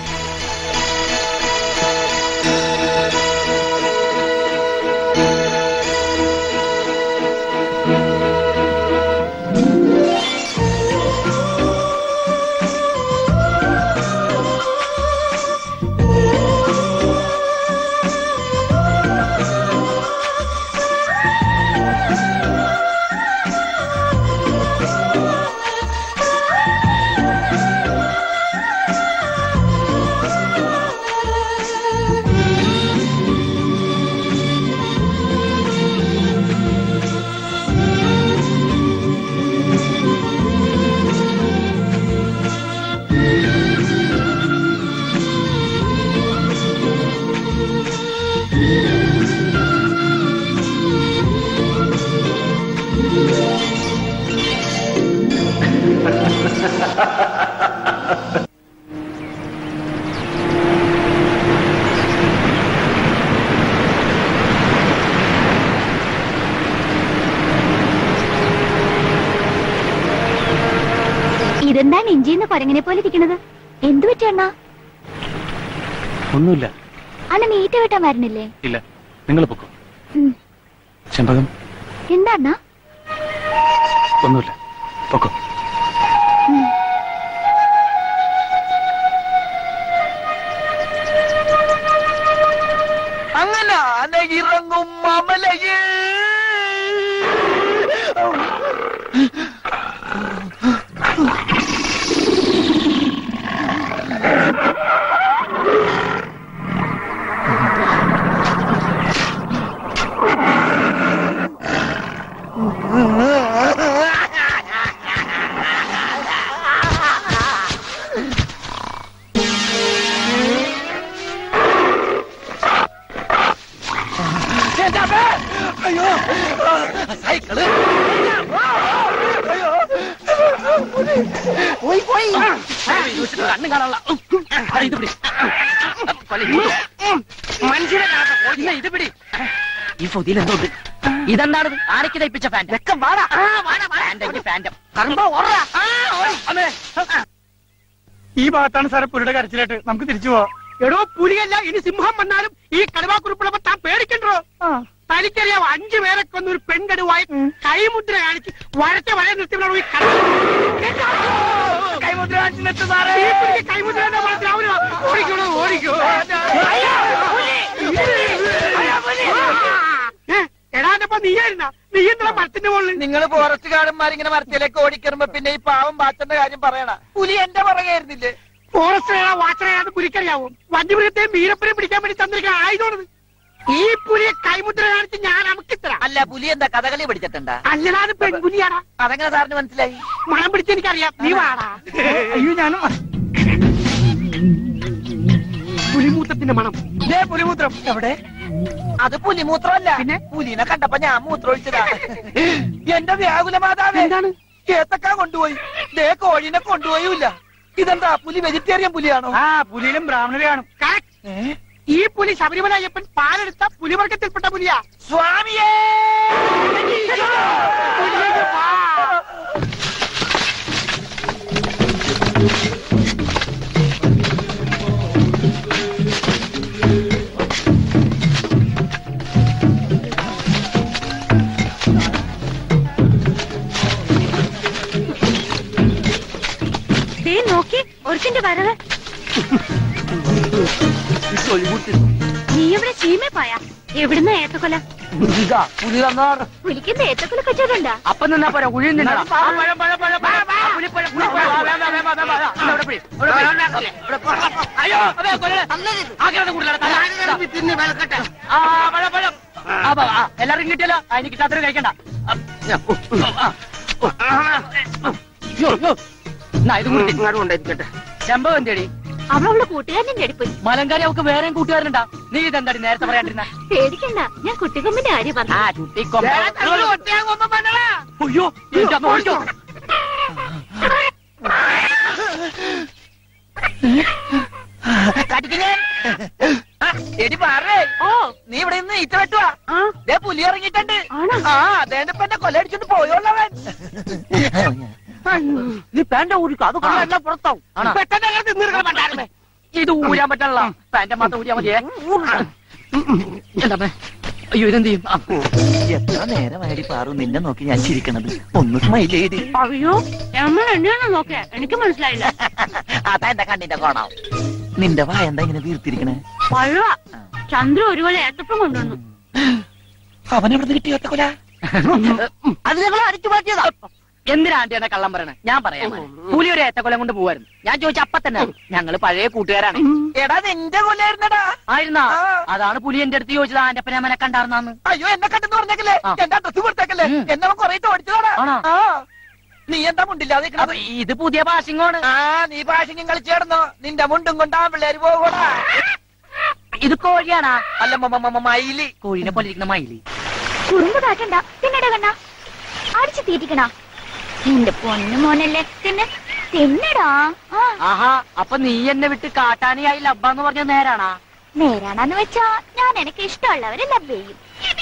ഇതെന്താണ് ഇഞ്ചിന്ന് കൊരങ്ങനെ പോലെ ഇരിക്കണത്? എന്തു പറ്റിയണ്ണ? ഒന്നുമില്ല. അണ്ണ നീറ്റ് വെട്ടാൻ വരണില്ലേ? ഇല്ല, നിങ്ങൾ പൊക്കോ. ചെമ്പകം എന്താ? ഒന്നുമില്ല, പൊക്കോ. കണ്ണും കാണാനുള്ള ഇത് പിടി മനുഷ്യനെ ഇത് പിടി. ഈ ഫുതിയിൽ എന്തുണ്ട്? ഇതെന്താണ്? ആരൊക്കെ തയ്പ്പിച്ച ഫാൻറ്റം? ഈ ഭാഗത്താണ് സാറെ പുലിയുടെ കരച്ചിലായിട്ട്. നമുക്ക് തിരിച്ചു പോവാം. എടോ പുലിയല്ല, ഇനി സിംഹം വന്നാലും ഈ കടുവാക്കുറിപ്പുള്ളപ്പോ താൻ പേടിക്കണ്ടോ? തനിക്കറിയാം 5 പേരെ കൊന്ന ഒരു പെൺകടുവായി കൈമുദ്ര കാണിച്ച് വരച്ച വര നിർത്തിയോളൂ. ഈ കൈമുദ്ര കാണിച്ച് നിർത്തും സാറേ. കൈമുദ്ര ഓടിക്കണോ? ഓടിക്കോ. എടാന്നപ്പോ നീയായിരുന്ന നീ എന്താ മരത്തിന്റെ മുകളിൽ? നിങ്ങൾ ഫോറസ്റ്റുകാരന്മാരിങ്ങനെ മരത്തിലേക്ക് ഓടിക്കറുമ്പോ പിന്നെ ഈ പാവം ബാച്ചന്റെ കാര്യം പറയണ. പുലി എന്റെ പുറകെയായിരുന്നില്ലേ? ഫോറസ്റ്റ് വാച്ചറയാന്ന് പുലിക്കറിയാവും. വന്യമൃഗത്തെയും വീരപ്പനെയും പിടിക്കാൻ വേണ്ടി തന്നിരിക്കാൻ ആയതോണത്. ഈ പുലിയെ കൈമുദ്ര കാണിച്ച് ഞാൻ അമക്കിത്തര. അല്ല, പുലി എന്താ കഥകളി പഠിച്ചിട്ടുണ്ടാ? അല്ലതാണ് പെൺപുലിയാടാ. അതെങ്ങനെ സാറിന് മനസ്സിലായി? മണം പിടിച്ച് എനിക്കറിയാം. നീ വാടാ. അയ്യോ, ഞാനും പുലിമൂത്രത്തിന്റെ മണം. പുലിമൂത്രം എവിടെ? അത് പുലിമൂത്രമല്ല, പിന്നെ പുലിനെ കണ്ടപ്പോ ഞാൻ മൂത്രമൊഴിച്ചതാ. എന്റെ വ്യാകുല മാതാവേ, എന്താണ്? ഏത്തക്ക കൊണ്ടുപോയി, ദേ കോഴിനെ കൊണ്ടുപോയില്ല. ഇതെന്താ, പുലി വെജിറ്റേറിയൻ പുലിയാണോ? പുലിയിലും ബ്രാഹ്മണരെയാണ്. ഈ പുലി ശബരിമല അയ്യപ്പൻ പാലെടുത്ത പുലിവർഗത്തിൽപ്പെട്ട പുലിയാ. സ്വാമിയേ, നോക്കി ഒരുത്തിന്റെ വരവ്. നീ എവിടെ ചീമേ പോയാ? എവിടുന്ന ഏത്തക്കൊല? പുലിക്കുന്ന ഏത്തക്കൊല കച്ചവടമുണ്ടാ? അപ്പൊ നിന്നാ പോരാ, ഉഴിയുന്നില്ല. എല്ലാരും കിട്ടിയല്ലോ, അതിന് കിട്ടാത്ത കഴിക്കണ്ട. ശമ്പം എന്തേടി? അവളവളുടെ കൂട്ടുകാരനെ എടുപ്പ്. മലങ്കാരി അവക്ക് വേറെ കൂട്ടുകാരനുണ്ടാ? നീ ഇതെന്താടി നേരത്തെ പറയാണ്ടിരുന്ന? പേടിക്കണ്ട, ഞാൻ കുട്ടിക്കൊമ്പിന്റെ കാര്യം പറഞ്ഞു. അയ്യോ, എടി പാറേ, നീ ഇവിടെ നിന്ന് ഈറ്റ വെട്ടുവാ? ദേ പുലി ഇറങ്ങിയിട്ടുണ്ട്. അതേണ്ടപ്പോ എന്നെ കൊല്ലടിച്ചോണ്ട് പോയോളവൻ. നീ പാൻറ് ഊരിക്കോ, അത് കൊള്ളാം പുറത്താവും. ഇത് ഊരാൻ പറ്റണല്ല, പാൻറ് മാത്രം ഊരിയാ മതിയേ. എന്താ അയ്യോ, ഇതെന്ത് ചെയ്യും? എത്ര നേരമായിട്ട് പാറു നിന്നെ നോക്കി ഞാൻ ചിരിക്കണത്. ഒന്ന് സ്മൈൽ ചെയ്ത്. അയ്യോ, എന്നെയാണ് നോക്കിയ? എനിക്ക് മനസ്സിലായില്ല. അതാ എന്റെ കണ്ണിന്റെ കോണം. നിന്റെ വായ എന്താ ഇങ്ങനെ തീർത്തിരിക്കണേ? പഴുവ ചന്ദ്ര ഒരുപോലെ ഏത്തപ്പം കൊണ്ടുവന്നു. അവനെവിടെ കിട്ടിയ ഏത്തക്കൊല? അത് ഞങ്ങൾ അടിച്ചു മാറ്റിയതാ. എന്തിനാ ആന്റി എന്നെ കള്ളം പറയണേ? ഞാൻ പറയാം, പുലി ഒരു ഏത്തക്കൊലം കൊണ്ട് പോവായിരുന്നു. ഞാൻ ചോദിച്ച അപ്പ തന്നെ ഞങ്ങള് പഴയ കൂട്ടുകാരാണ്. എടാ, നിന്റെ കൊല്ലായിരുന്നടാ? ആയിരുന്നാ? അതാണ് പുലി എന്റെ അടുത്ത് ചോദിച്ചത് ആന്റപ്പനെ അമ്മനെ കണ്ടാർന്നാന്ന്. അയ്യോ, എന്നെ കണ്ടെന്ന് പറഞ്ഞേക്കല്ലേ? എന്റെ അഡ്രസ് കൊടുത്തേക്കല്ലേ? എന്നെ കൊറേ തോടിച്ചതാടാ. നീ എന്താ മുണ്ടില്ലാതെ? ഇത് പുതിയ ഭാഷിങ്ങാണ്. നീ ഭാഷിങ്ങും കളിച്ചേർന്നോ? നിന്റെ മുണ്ടും കൊണ്ടാ പിള്ളേര് പോകൂടാ. ഇത് കോഴിയാണാ? അല്ല, മയില്. കോഴിനെ പോലെ ഇരിക്കുന്ന മയില്. കുറുമ്പ് കാട്ടണ്ട, തിന്നട കണ്ണ അടിച്ചു തീറ്റിക്കണ. എന്റെ പൊന്നു മോനല്ലേ, തിന്നെ തിന്നടാ. ആഹാ, അപ്പൊ നീ എന്നെ വിട്ട് കാട്ടാനിയായി ലബ്ബാന്ന് പറഞ്ഞ നേരാണാ? നേരാണെന്ന് വെച്ചാ ഞാൻ എനിക്ക് ഇഷ്ടമുള്ളവരെ ലബ് ചെയ്യും.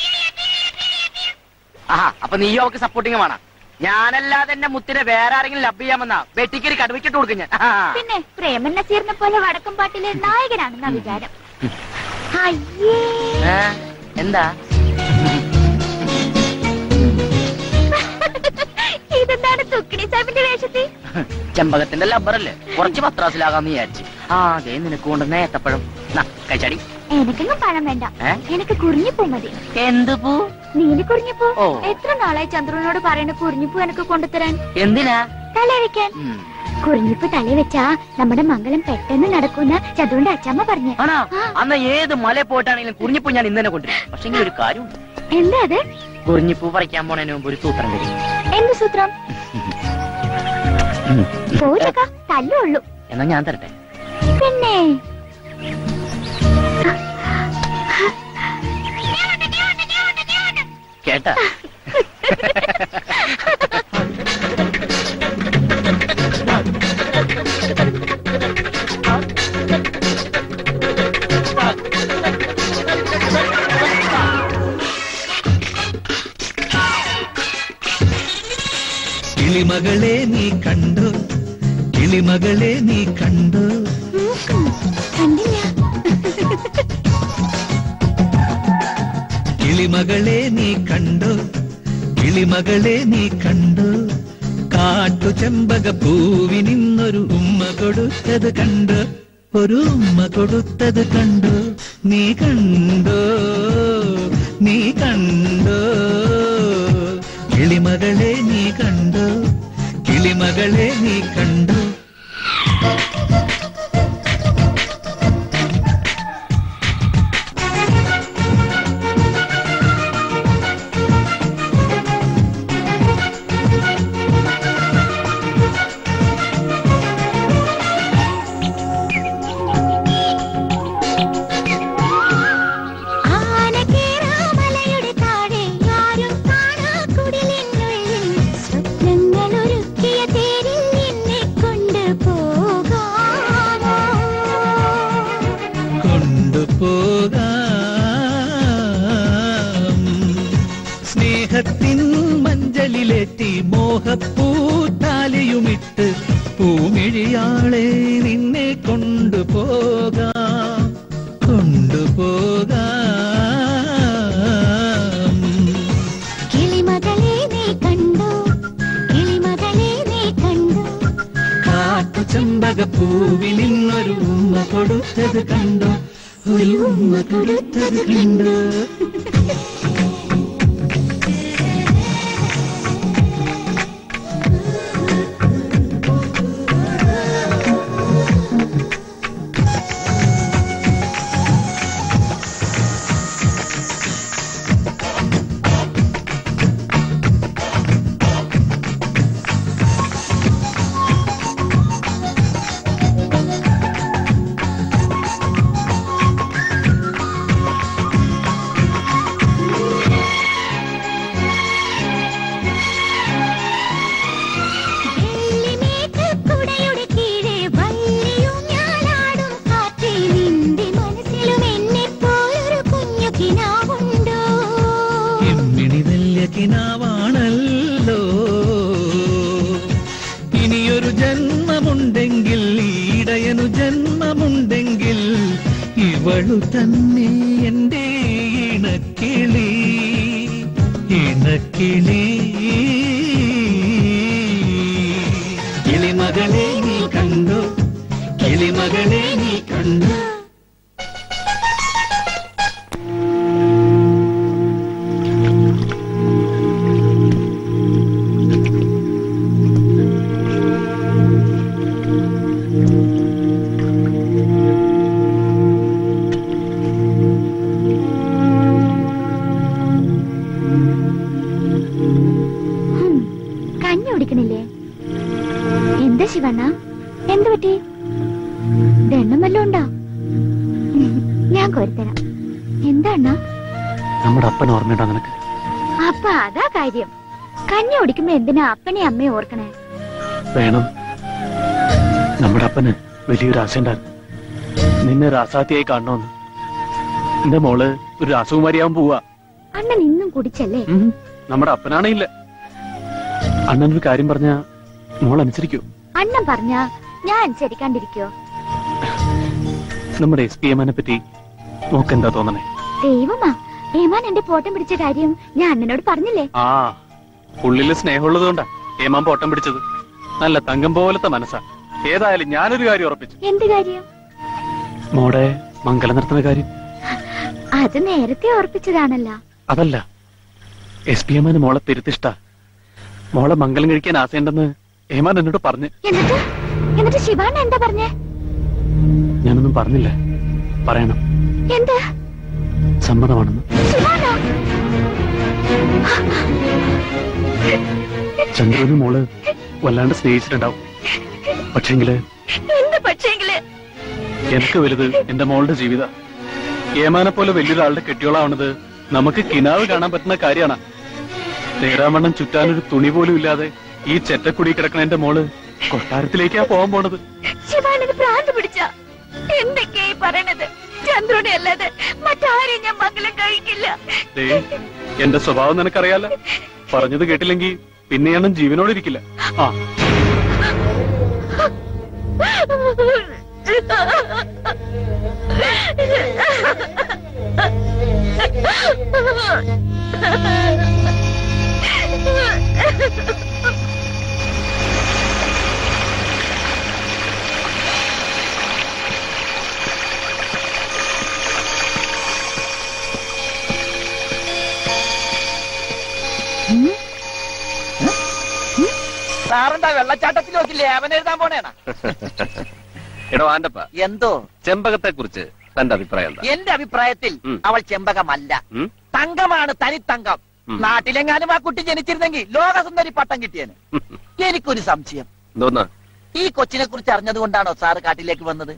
ആഹാ, അപ്പൊ നീ അവക്ക് സപ്പോർട്ടിങ് വേണം. ഞാനല്ലാതെ എന്റെ മുത്തിനെ വേറെ ആരെങ്കിലും ലബ് ചെയ്യാമെന്നാ വെട്ടിക്കരി കടുവയ്ക്കിട്ട് കൊടുക്കും ഞാൻ. പിന്നെ പ്രേമൻ നസീറിനെ പോലെ വടക്കും പാട്ടിലെ നായകനാണെന്നാ വിചാരം. അയ്യേ, എന്താ ഇതെന്താണ് തുക്കിണി സാഹിബിന്റെ വേഷത്തിൽ? ചെമ്പകത്തിന്റെ ലബ്ബറല്ലേ, കുറച്ച് പത്രാസിലാകാന്ന് വിചാരിച്ചു. അതേ നിനക്ക് കൊണ്ടുവന്ന ഏത്തപ്പഴം കഴിച്ചാടി. എനിക്കൊന്നും പഴം വേണ്ട, എനിക്ക് കുറിഞ്ഞിപ്പൂ മതി. എന്ത് പൂ? നീന് കുറിഞ്ഞിപ്പൂ. എത്ര നാളായി ചന്ദ്രനോട് പറയണ കുറിഞ്ഞിപ്പൂ എനിക്ക് കൊണ്ടുതരാൻ. എന്തിനാ? തല വെക്കാൻ. കുറിഞ്ഞിപ്പൂ തല വെച്ചാ നമ്മുടെ മംഗലം പെട്ടെന്ന് നടക്കുന്ന ചതുവിന്റെ അച്ഛമ്മ പറഞ്ഞു. ആണോ? അന്ന് ഏത് മല പോയിട്ടാണെങ്കിലും കുറിഞ്ഞിപ്പൂ ഞാൻ ഇന്നെ കൊണ്ടുവരും. പക്ഷെ ഒരു കാര്യം. എന്താ അത്? കുറിഞ്ഞിപ്പൂ പറിക്കാൻ പോണതിന് മുമ്പ് ഒരു സൂത്രം വരും. എന്ത് സൂത്രം? പോയിട്ടൊക്കെ തല്ലുള്ളൂ. എന്നാ ഞാൻ തരട്ടെ. പിന്നെ കേട്ടാ? കിളിമകളെ നീ കണ്ടോ കിളിമകളെ നീ കണ്ടോ കണ്ടില്ല. കിളിമകളെ നീ കണ്ടോ കിളിമകളെ നീ കണ്ടോ കാട്ടു ചെമ്പക പൂവിനിന്നൊരു ഉമ്മ കൊടുത്തത് കണ്ടോ ഒരു ഉമ്മ കൊടുത്തത് കണ്ടോ നീ കണ്ടോ നീ കണ്ടോ കിളിമകളെ നീ കണ്ടോ കിളിമകളെ നീ കണ്ടോ സ്നേഹത്തിൻ മഞ്ചലിലേറ്റി മോഹപ്പൂത്താലിയുമിട്ട് പൂമിഴിയാളെ നിന്നെ കൊണ്ടുപോകാം കൊണ്ടുപോകാം കിളിമകളെ നീ കണ്ടോ കിളിമകളെ നീ കണ്ടോ കാട്ടു ചെമ്പക പൂവിൽ നിന്നൊരു ഉമ്മ കൊടുത്തത് കണ്ടോ ഒരു ഉമ്മ കൊടുത്തത് കണ്ടോ ാണല്ലോ ഇനിയൊരു ജന്മമുണ്ടെങ്കിൽ ഈടയനു ജന്മമുണ്ടെങ്കിൽ ഇവളു തന്നെ എന്റെ ഇണക്കിളി ഇണക്കിളി കിളിമകളെ നീ കണ്ടോ കിളിമകളെ നീ കണ്ടോ എന്താ ശിവണ്ണ എന്ത് പറ്റി ദണ്ണം വല്ലതും ഉണ്ടോ ഞാൻ കോരിത്തരാം എന്താ അണ്ണാ നമ്മുടെ അപ്പൻ ഓർമ്മയുണ്ടോ നിനക്ക് അപ്പ അതാ കാര്യം കഞ്ഞി കുടിക്കുമ്പോ എന്തിനാ അപ്പനെ അമ്മയെ ഓർക്കണേ വേണം നമ്മുടെ അപ്പന് വലിയൊരു ആശയുണ്ടായിരുന്നു നിന്നെ രാസാത്തിയായി കാണണമെന്ന് എന്റെ മോള് ഒരു രാസകുമാരിയാവാൻ പോവാ അണ്ണൻ ഇന്നും കുടിച്ചല്ലേ നമ്മുടെ അപ്പനാണേയില്ല അണ്ണനൊരു കാര്യം പറഞ്ഞ മോൾ അനുസരിക്കോ അണ്ണൻ പറഞ്ഞ ഞാൻ അനുസരിക്കാണ്ടിരിക്കോ നമ്മുടെ SPMനെ പറ്റി നോക്കെന്താ തോന്നണേ ദൈവമാ ഏമാൻ എന്റെ പോട്ടം പിടിച്ച കാര്യം ഞാൻ അണ്ണനോട് പറഞ്ഞില്ലേ ആ ഉള്ളില് സ്നേഹമുള്ളത് കൊണ്ടാ ഏമാൻ പോട്ടം പിടിച്ചത് നല്ല തങ്കം പോലത്തെ മനസ്സാ ഏതായാലും ഞാനൊരു കാര്യം ഉറപ്പിച്ചു എന്ത് കാര്യം മോടെ മംഗലം നടത്തുന്ന കാര്യം അത് നേരത്തെ ഉറപ്പിച്ചതാണല്ലോ അതല്ല SPMന് മോളെ തിരുത്തിഷ്ട മോളെ മംഗലം കഴിക്കാൻ ആശയുണ്ടെന്ന് ഏമാൻ എന്നോട് പറഞ്ഞു എന്നിട്ട് ശിവാണ്ണ എന്താ പറഞ്ഞേ ഞാനൊന്നും പറഞ്ഞില്ല പറയണം എന്താ സമ്മതമാണെന്ന് ചന്ദ്രന് മോള് വല്ലാണ്ട് സ്നേഹിച്ചിട്ടുണ്ടാവും പക്ഷെങ്കില് എനിക്ക് വലുത് എന്റെ മോളുടെ ജീവിത ഏമാനെ പോലെ വലിയൊരാളുടെ കെട്ടിയോളാവണത് നമുക്ക് കിനാവ് കാണാൻ പറ്റുന്ന കാര്യമാണ് നേരാമണ്ണം ചുറ്റാനൊരു തുണി പോലും ഇല്ലാതെ ഈ ചെറ്റക്കുടി കിടക്കണ എന്റെ മോള് കൊട്ടാരത്തിലേക്കാ പോകാൻ പോണത് ശിവാനത് ഭ്രാന്ത് പിടിച്ച എന്തൊക്കെയായി പറയണത് ചന്ദ്രനെ അല്ലാതെ മറ്റാരെയും ഞാൻ മംഗലം കഴിക്കില്ല എന്റെ സ്വഭാവം നിനക്കറിയാലോ പറഞ്ഞത് കേട്ടില്ലെങ്കിൽ പിന്നെ ഞാൻ ജീവനോട് ഇരിക്കില്ല. ആ സാറെന്താ വെള്ളച്ചാട്ടത്തിൽ നോക്കില്ലേ അവൻ എഴുതാൻ പോണേണ? എടോ ആന്റപ്പ, എന്തോ ചെമ്പകത്തെ കുറിച്ച് തന്റെ അഭിപ്രായം എന്താ? എന്റെ അഭിപ്രായത്തിൽ അവൾ ചെമ്പകമല്ല, തങ്കമാണ്, തനിത്തങ്കം. നാട്ടിലെങ്ങാനും ആ കുട്ടി ജനിച്ചിരുന്നെങ്കിൽ ലോകസുന്ദരി പട്ടം കിട്ടിയേന്. എനിക്കൊരു സംശയം, എന്തോന്ന്? ഈ കൊച്ചിനെ കുറിച്ച് അറിഞ്ഞത് കൊണ്ടാണോ സാറ് കാട്ടിലേക്ക് വന്നത്?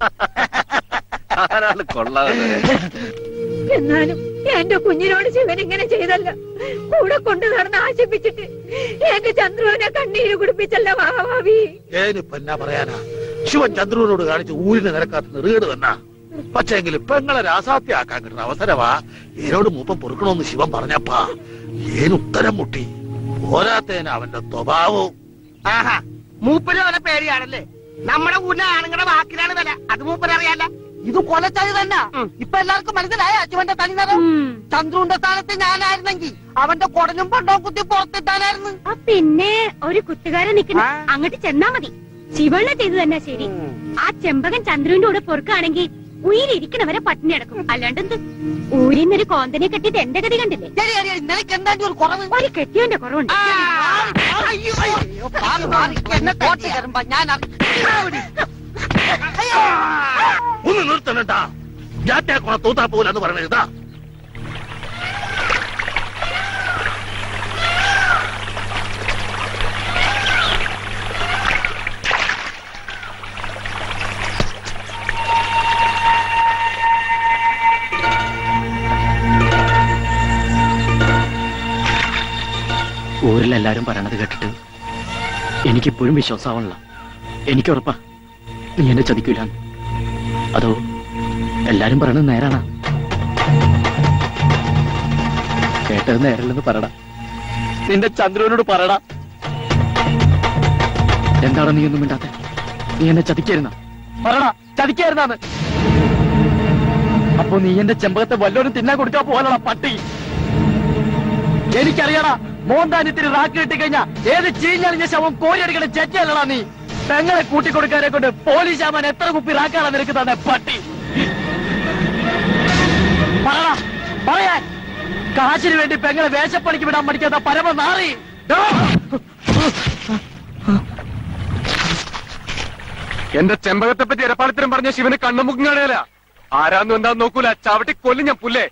കൊള്ളാതെ. എന്നാലും എന്റെ കുഞ്ഞിനോട് ശിവൻ ഇങ്ങനെ ചെയ്തല്ല, കൂടെ കൊണ്ടു നടന്ന് ആശിപ്പിച്ചിട്ട് എന്റെ ചന്ദ്രുവിനെ കണ്ണീര് കുടിപ്പിച്ചല്ല മഹാഭാവി. ഏനിപ്പ എന്നാ പറയാനാ, ശിവൻ ചന്ദ്രനോട് കാണിച്ച് ഊരിന് നിരക്കാത്ത നെറുകേട് തന്നെ. പക്ഷെങ്കിലും പെങ്ങളെ രാസാത്യാക്കാൻ കിട്ടുന്ന അവസരവാ ഏനോട് മൂപ്പം പൊറുക്കണമെന്ന് ശിവൻ പറഞ്ഞപ്പാ ഏനുത്തരം മുട്ടി. പോരാത്തേന് അവന്റെ സ്വഭാവവും. ആഹാ, മൂപ്പര് അവനെ പേടിയാണല്ലേ? നമ്മുടെ ഊരിലെ ആണുങ്ങളുടെ വാക്കിലാണ് വില, അത് മൂപ്പരറിയാല്ല. ഇത് കൊലച്ചത് തന്നെ. ഇപ്പൊ എല്ലാവർക്കും മനസ്സിലായ അച്ഛന്റെ തനിനിറം. ചന്ദ്രുവിന്റെ സ്ഥാനത്ത് ഞാനായിരുന്നെങ്കിൽ അവന്റെ കുടലും പണ്ടവും കുത്തി പുറത്തിട്ടാനായിരുന്നു. പിന്നെ ഒരു കുത്തുകാരൻ നിൽക്കുന്ന അങ്ങോട്ട് ചെന്നാ മതി. ശിവണ്ണ ചെയ്തു തന്നെ ശരി. ആ ചെമ്പകൻ ചന്ദ്രുവിന്റെ കൂടെ പൊറുക്കാണെങ്കിൽ ഉയിരിക്കണവരെ പട്ടിണി അടക്കും. അല്ലാണ്ടെന്ത്, ഊരിന്നൊരു കോന്തനെ കെട്ടിട്ട് എന്റെ ഗതി കണ്ടില്ലേ? നിനക്ക് എന്താ ഒരു കുറവ്? ഒരു കെട്ടിയവന്റെ കുറവുണ്ട്. എന്നെ കോട്ടി കയറുമ്പോ ഞാൻ ഒന്ന് നിർത്തണട്ടാ, ജാറ്റാക്കോണ തൂത്താ പോലെന്ന് പറഞ്ഞതാ. ഊരിലെല്ലാരും പറയണത് കേട്ടിട്ട് എനിക്കിപ്പോഴും വിശ്വാസമാവണില്ല. എനിക്കുറപ്പാ നീ എന്നെ ചതിക്കൂല. അതോ എല്ലാരും പറയണത് നേരാണാ? കേട്ടത് നേരല്ലെന്ന് പറടാ. നിന്റെ ചന്ദ്രനോട് പറടാ. എന്താണ് നീ ഒന്നും മിണ്ടാത്തെ? നീ എന്നെ ചതിക്കായിരുന്ന? പറടാ, ചതിക്കായിരുന്നാന്ന്. അപ്പൊ നീ എന്റെ ചെമ്പകത്തെ വല്ലോരും തിന്നാൻ കൊടുക്കാൻ പോകാനുള്ള പട്ടി. എനിക്കറിയടാ, മോന്താനിത്തിരി റാക്ക് കിട്ടിക്കഴിഞ്ഞാ ഏത് ചീഞ്ഞളിഞ്ഞ ശവം കോരിയെടുക്കണ ചെറ്റല്ലടാ നീ. പെങ്ങളെ കൂട്ടിക്കൊടുക്കാനെ കൊണ്ട് പോലീസ് ആവാൻ എത്ര കുപ്പി റാക്കാണ് നിനക്ക് തന്നെ പട്ടി? പറടാ, പറയാൻ. കാശിന് വേണ്ടി പെങ്ങളെ വേഷപ്പണിക്ക് വിടാൻ പഠിക്കാത്ത പരമ നാറി. എന്റെ ചെമ്പകത്തെ പറ്റി ഇരപ്പാളിത്തരം പറഞ്ഞ ശിവന് കണ്ണുമുക്കും കാണുകയില്ല. ആരാന്നും എന്താന്ന് നോക്കൂല, ചവിട്ടി കൊല്ലും ഞാൻ പുല്ലേ.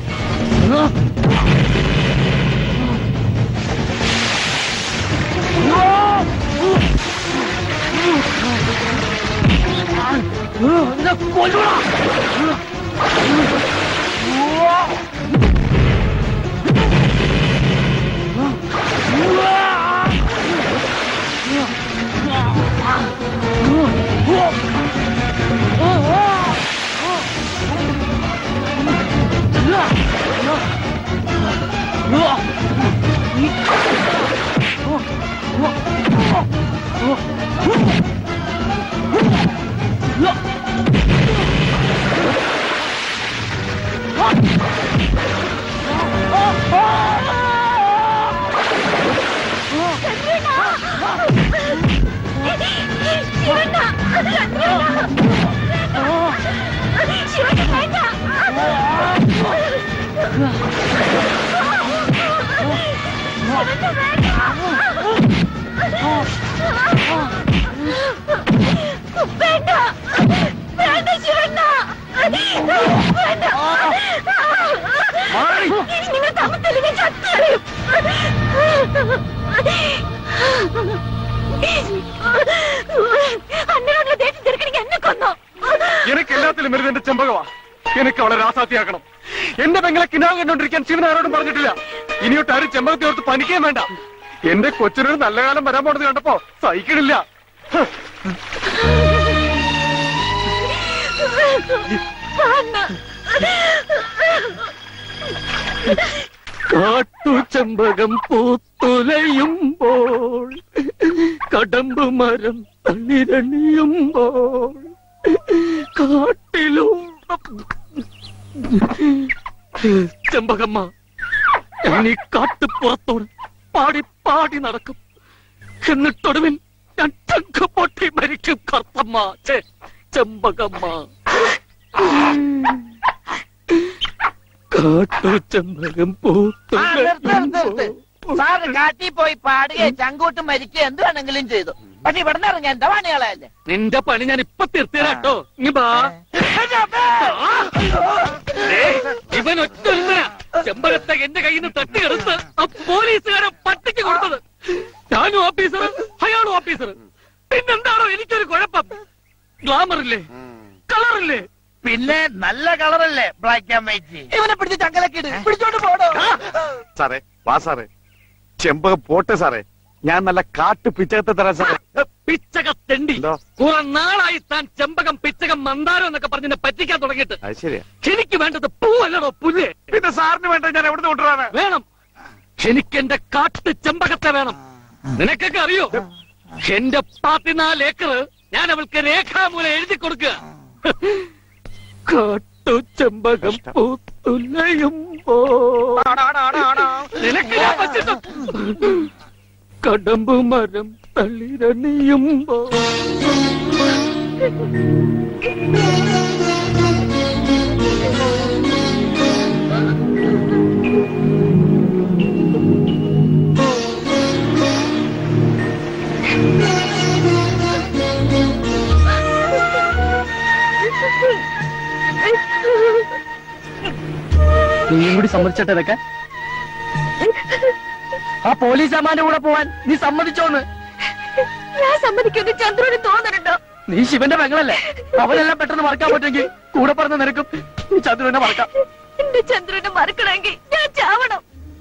എനിക്ക് എല്ലാത്തിലും വരുന്നത് എന്റെ ചെമ്പകവാ. എനിക്ക് അവളെ രാസാത്തിയാക്കണം. എന്റെ പെങ്ങളെ കിനാവ് കണ്ടോണ്ടിരിക്കാൻ ശിവൻ ആരോടും പറഞ്ഞിട്ടില്ല. ഇനിയൊട്ട് ആരും ചെമ്പകത്തെ ഓർത്ത് പനിക്കാൻ വേണ്ട. എന്റെ കൊച്ചിനൊരു നല്ല കാലം വരാൻ പോണത് കണ്ടപ്പോ സഹിക്കണില്ല. കാട്ടു ചെമ്പകം പൂത്തുലയുമ്പോൾ കടമ്പ് മരം തളിരണിയുമ്പോൾ കാട്ടിലൂടെ ചെമ്പകമ്മ ഞാൻ ഈ കാട്ടുപുറത്തോട് പാടി പാടി നടക്കും. എന്നിട്ടൊടുവിൽ ഞാൻ ചങ്ക പൊട്ടി മരിക്കും. കർത്തമ്മ ചെമ്പകമ്മ കാട്ടു ചെമ്പകം സാറ് കാട്ടി പോയി പാടുകയെ ചങ്കൂട്ട് മരിക്കുക എന്ത് വേണമെങ്കിലും ചെയ്തു. പക്ഷെ ഇവിടെ നിന്ന് ഇറങ്ങാൻ എന്താ പണികളല്ലേ? നിന്റെ പണി ഞാൻ ഇപ്പൊ തീർത്തേരാട്ടോ. ഇവൻ ഒറ്റ ചെമ്പകത്തെ എന്റെ കയ്യിൽ നിന്ന് തട്ടിയെടുത്ത് ആ പോലീസുകാരെ പട്ടിക്ക് കൊടുത്തത്. ഞാനും ഓഫീസർ, അയാളും ഓഫീസർ. പിന്നെന്താണോ എനിക്കൊരു കുഴപ്പം? ഗ്ലാമറില്ലേ, കളറില്ലേ? പിന്നെ നല്ല കളറല്ലേ ബ്ലാക്ക് ആൻഡ് വൈറ്റ്. ഇവനെ പിടിച്ച് ചങ്കലക്കിട് പിടിച്ചോണ്ട് പോടോ. സാറേ വാ സാറേ, ചെമ്പകം പോട്ടെ സാറേ, ഞാൻ നല്ല കാട്ടു പിച്ചകത്തെ തരാം സാറേ. പിച്ചകത്തെണ്ടി കുറെ നാളായി താൻ ചെമ്പകം പിച്ചകം മന്ദാരം എന്നൊക്കെ പറഞ്ഞിനെ പറ്റിക്കാൻ തുടങ്ങിയിട്ട്. അത് ശരിയാ. എനിക്ക് വേണ്ടത് പൂവല്ലടോ പുല്ല്. പിന്നെ സാറിന് വേണ്ട ഞാൻ എവിടെ കൊണ്ടുവരാണ്? വേണം, എനിക്കെന്റെ കാട്ടു ചെമ്പകത്തെ വേണം. നിനക്കൊക്കെ അറിയോ, എന്റെ 14 ഏക്കർ ഞാൻ അവൾക്ക് രേഖാമൂലം എഴുതി കൊടുക്കുക. കാട്ടു ചെമ്പകം പൂത്തുലയുമ്പോ നിനക്ക് ഞാൻ വച്ചിട്ടു കടമ്പ് മരം തളിരണിയുമ്പോ നീയും കൂടി സമ്മതിച്ചട്ടെ ഇതൊക്കെ? ആ പോലീസ് അമ്മാന്റെ കൂടെ പോവാൻ നീ സമ്മതിച്ചോന്ന്? ഞാൻ സമ്മതിക്കുന്നു. ചന്ദ്രന് തോന്നണുണ്ടോ? നീ ശിവന്റെ പെങ്ങളല്ലേ, അവനെല്ലാം പെട്ടെന്ന് മറക്കാൻ പറ്റുമെങ്കിൽ കൂടെ പറഞ്ഞ നിനക്കും നീ ചന്ദ്രനെ മറക്കാം. എന്റെ ചന്ദ്രനെ മറക്കണമെങ്കിൽ ഞാൻ ചാവണം.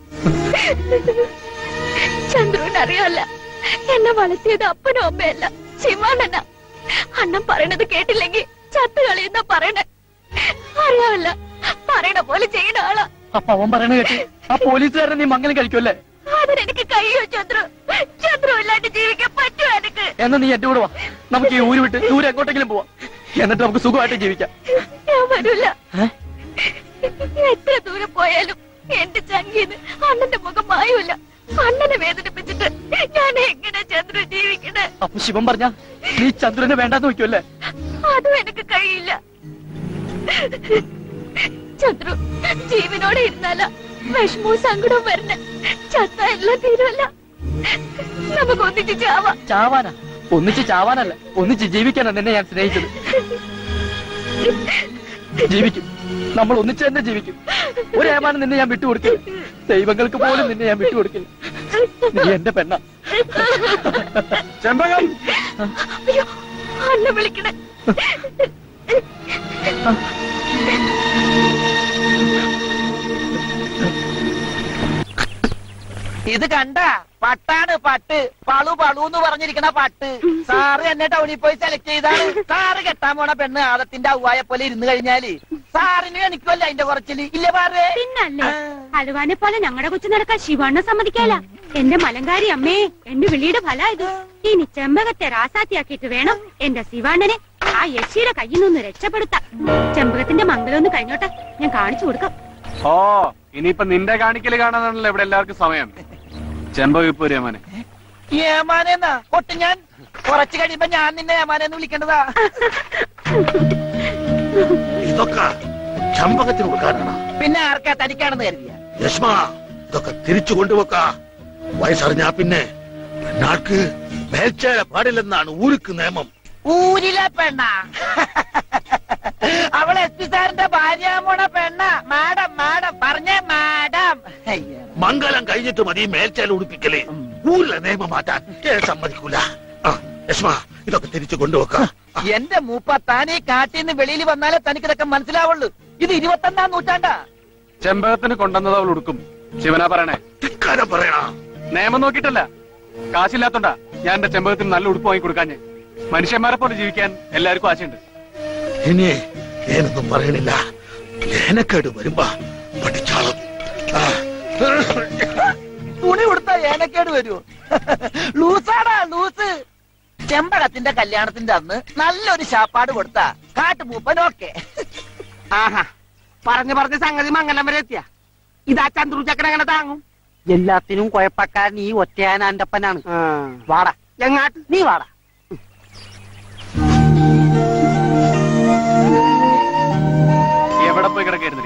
ചന്ദ്രന് അറിയാല്ല, എന്നെ വളർത്തിയത് അപ്പനോ അമ്മയല്ല, ശിവാണന. അണ്ണൻ പറയണത് കേട്ടില്ലെങ്കിൽ ചത്തു കളിയെന്നാ പറയണേ. അറിയാമല്ല, പറയണ പോലെ ചെയ്യണ ആളാ. അപ്പൊ അവൻ പറയണ കേട്ടി ആ പോലീസുകാരനെ നീ മംഗലം കഴിക്കുമല്ലേ? അതിനെനിക്ക് കഴിയോ ചന്ദ്രു? ചന്ദ്രു ഇല്ലാണ്ട് ജീവിക്കാൻ പറ്റുമോ എനിക്ക്? എന്നാ നീ എന്റെ കൂടെ വാ, നമുക്ക് ഈ ഊര് വിട്ട് ദൂരെ എങ്ങോട്ടെങ്കിലും പോവാം. എന്നിട്ട് നമുക്ക് സുഖമായിട്ട് ജീവിക്കാം. ഞാൻ വരൂല. എത്ര ദൂരെ പോയാലും എന്റെ ചങ്കീന്ന് അണ്ണന്റെ മുഖം മായൂല. അണ്ണനെ വേദനിപ്പിച്ചിട്ട് ഞാൻ എങ്ങനെ ചന്ദ്രു ജീവിക്കണേ? അപ്പൊ ശിവൻ പറഞ്ഞ നീ ചന്ദ്രനെ വേണ്ടാന്ന് വെക്കുമല്ലേ? അതും എനിക്ക് കഴിയില്ല. ചന്ദ്രു ജീവനോടെ ഇരുന്നാല വിഷമവും സങ്കടവും വരണേ. ചത്ത എല്ലാം തീരുമല്ല. നമുക്ക് ഒന്നിച്ച് ചാവാം. ചാവാനാ? ഒന്നിച്ച് ചാവാനല്ല, ഒന്നിച്ച് ജീവിക്കാനാ നിന്നെ ഞാൻ സ്നേഹിച്ചത്. ജീവിക്കും, നമ്മൾ ഒന്നിച്ച് തന്നെ ജീവിക്കും. ഒരു ഏമാനം നിന്നെ ഞാൻ വിട്ടുകൊടുക്കില്ല. ദൈവങ്ങൾക്ക് പോലും നിന്നെ ഞാൻ വിട്ടുകൊടുക്കില്ല. നീ എന്റെ പെണ്ണ. ചെമ്പകം അയ്യോ, അണ്ണ വിളിക്കണേ. ഇത് കണ്ട പട്ടാണ്, പട്ട്. പളു പളു എന്ന് പറഞ്ഞിരിക്കണ പട്ട്. സാറ് എന്നെ ടൗണിൽ പോയി സെലക്ട് ചെയ്താണ്. സാറ് കെട്ടാൻ പോണ പെണ്ണ് ആദത്തിന്റെ ഔവായെ പോലെ ഇരുന്ന് കഴിഞ്ഞാല് സാറിന് എനിക്കുമല്ല അതിന്റെ കുറച്ചില് ഇല്ലേ പാറേ? പിന്നല്ലേ, അലുവാനെ പോലെ ഞങ്ങളുടെ കൊച്ചു നടക്കാൻ ശിവണ്ണ സമ്മതിക്കാല. എന്റെ മലങ്കാരി അമ്മേ, എന്റെ വിളിയുടെ ഫല ഇത്. ഇനി ചെമ്പകത്തെ രാസാത്തിയാക്കിയിട്ട് വേണം എന്റെ ശിവാണ്ണനെ ആ യക്ഷിയുടെ കയ്യിൽ നിന്ന് രക്ഷപ്പെടുത്താം. ചെമ്പകത്തിന്റെ മംഗലം ഒന്ന് കഴിഞ്ഞോട്ടെ, ഞാൻ കാണിച്ചു കൊടുക്കാം. ഓ, ഇനിയിപ്പൊ നിന്റെ കാണിക്കല് കാണാനാണല്ലോ ഇവിടെ എല്ലാവർക്കും സമയം. ചെമ്പകം ഇപ്പൊ ഒരു ഏമാനെ. ഏമാനെന്നാ ഒട്ട് ഞാൻ കുറച്ച് കഴിയുമ്പോ ഞാൻ നിന്നെ ഏമാനെന്ന് വിളിക്കേണ്ടതാ. ഇതൊക്കെ ചമ്പകത്തിന് കൊടുക്കാനാണ്. പിന്നെ ആർക്കാ തനിക്കാണെന്ന് കരുതിയ? യശ്മ, ഇതൊക്കെ തിരിച്ചു കൊണ്ടുവെക്ക. വയസ്സറിഞ്ഞാ പിന്നെ പെണ്ണാൾക്ക് മേൽച്ചേര പാടില്ലെന്നാണ് ഊരുക്ക് നിയമം. ഊരിലെ പെണ്ണ അവൾ SP സാറിന്റെ ഭാര്യാമോണ പെണ്ണ. മാഡം മാഡം പറഞ്ഞേ മാഡം. മംഗലം കഴിഞ്ഞിട്ട് മതി മേൽച്ചേല ഉടുപ്പിക്കലേ. ഊരിലെ നിയമം മാറ്റാൻ സമ്മതിക്കൂല. യശ്മ, ഇതൊക്കെ തിരിച്ചു കൊണ്ടുവെക്ക. എന്റെ മൂപ്പ താനീ കാട്ടിന്ന് വെളിയിൽ വന്നാലേ തനിക്കിതൊക്കെ മനസ്സിലാവുള്ളൂ. ഇത് 21-ാം നൂറ്റാണ്ടാ. ചെമ്പകത്തിന് കൊണ്ടുവന്നത് അവൾ ഉടുക്കും. ശിവനാ പറയണേ? ധിക്കാരം പറയണ. നിയമം നോക്കിയിട്ടല്ല, കാശില്ലാത്തോണ്ടാ ഞാൻ എന്റെ ചെമ്പകത്തിന് നല്ല ഉടുപ്പ് വാങ്ങി കൊടുക്കാഞ്ഞ്. മനുഷ്യന്മാരെ പോലെ ജീവിക്കാൻ എല്ലാവർക്കും ആശയുണ്ട്. ഇനി ഞാനൊന്നും പറയണില്ല. ലേനക്കേട് വരുമ്പോ പഠിച്ചാളും. ഇങ്ങോട്ട് വരുമോ? ലൂസാടാ ലൂസ്. ചെമ്പകത്തിന്റെ കല്യാണത്തിന്റെ അന്ന് നല്ലൊരു ശാപ്പാട് കൊടുത്താ കാട്ടുമൂപ്പനൊക്കെ. ആഹാ, പറഞ്ഞ സംഗതി മംഗലം വരെ എത്തിയ ഇതാ ചന്ദ്രു ചക്കൻ എങ്ങനെ താങ്ങും? എല്ലാത്തിനും കുഴപ്പക്കാരൻ ഈ ഒറ്റയാനാന്റപ്പനാണ്. വാടാ എങ്ങാട്ട് നീ വാടാ. എവിടെ പോയി കിടക്കായിരുന്നു?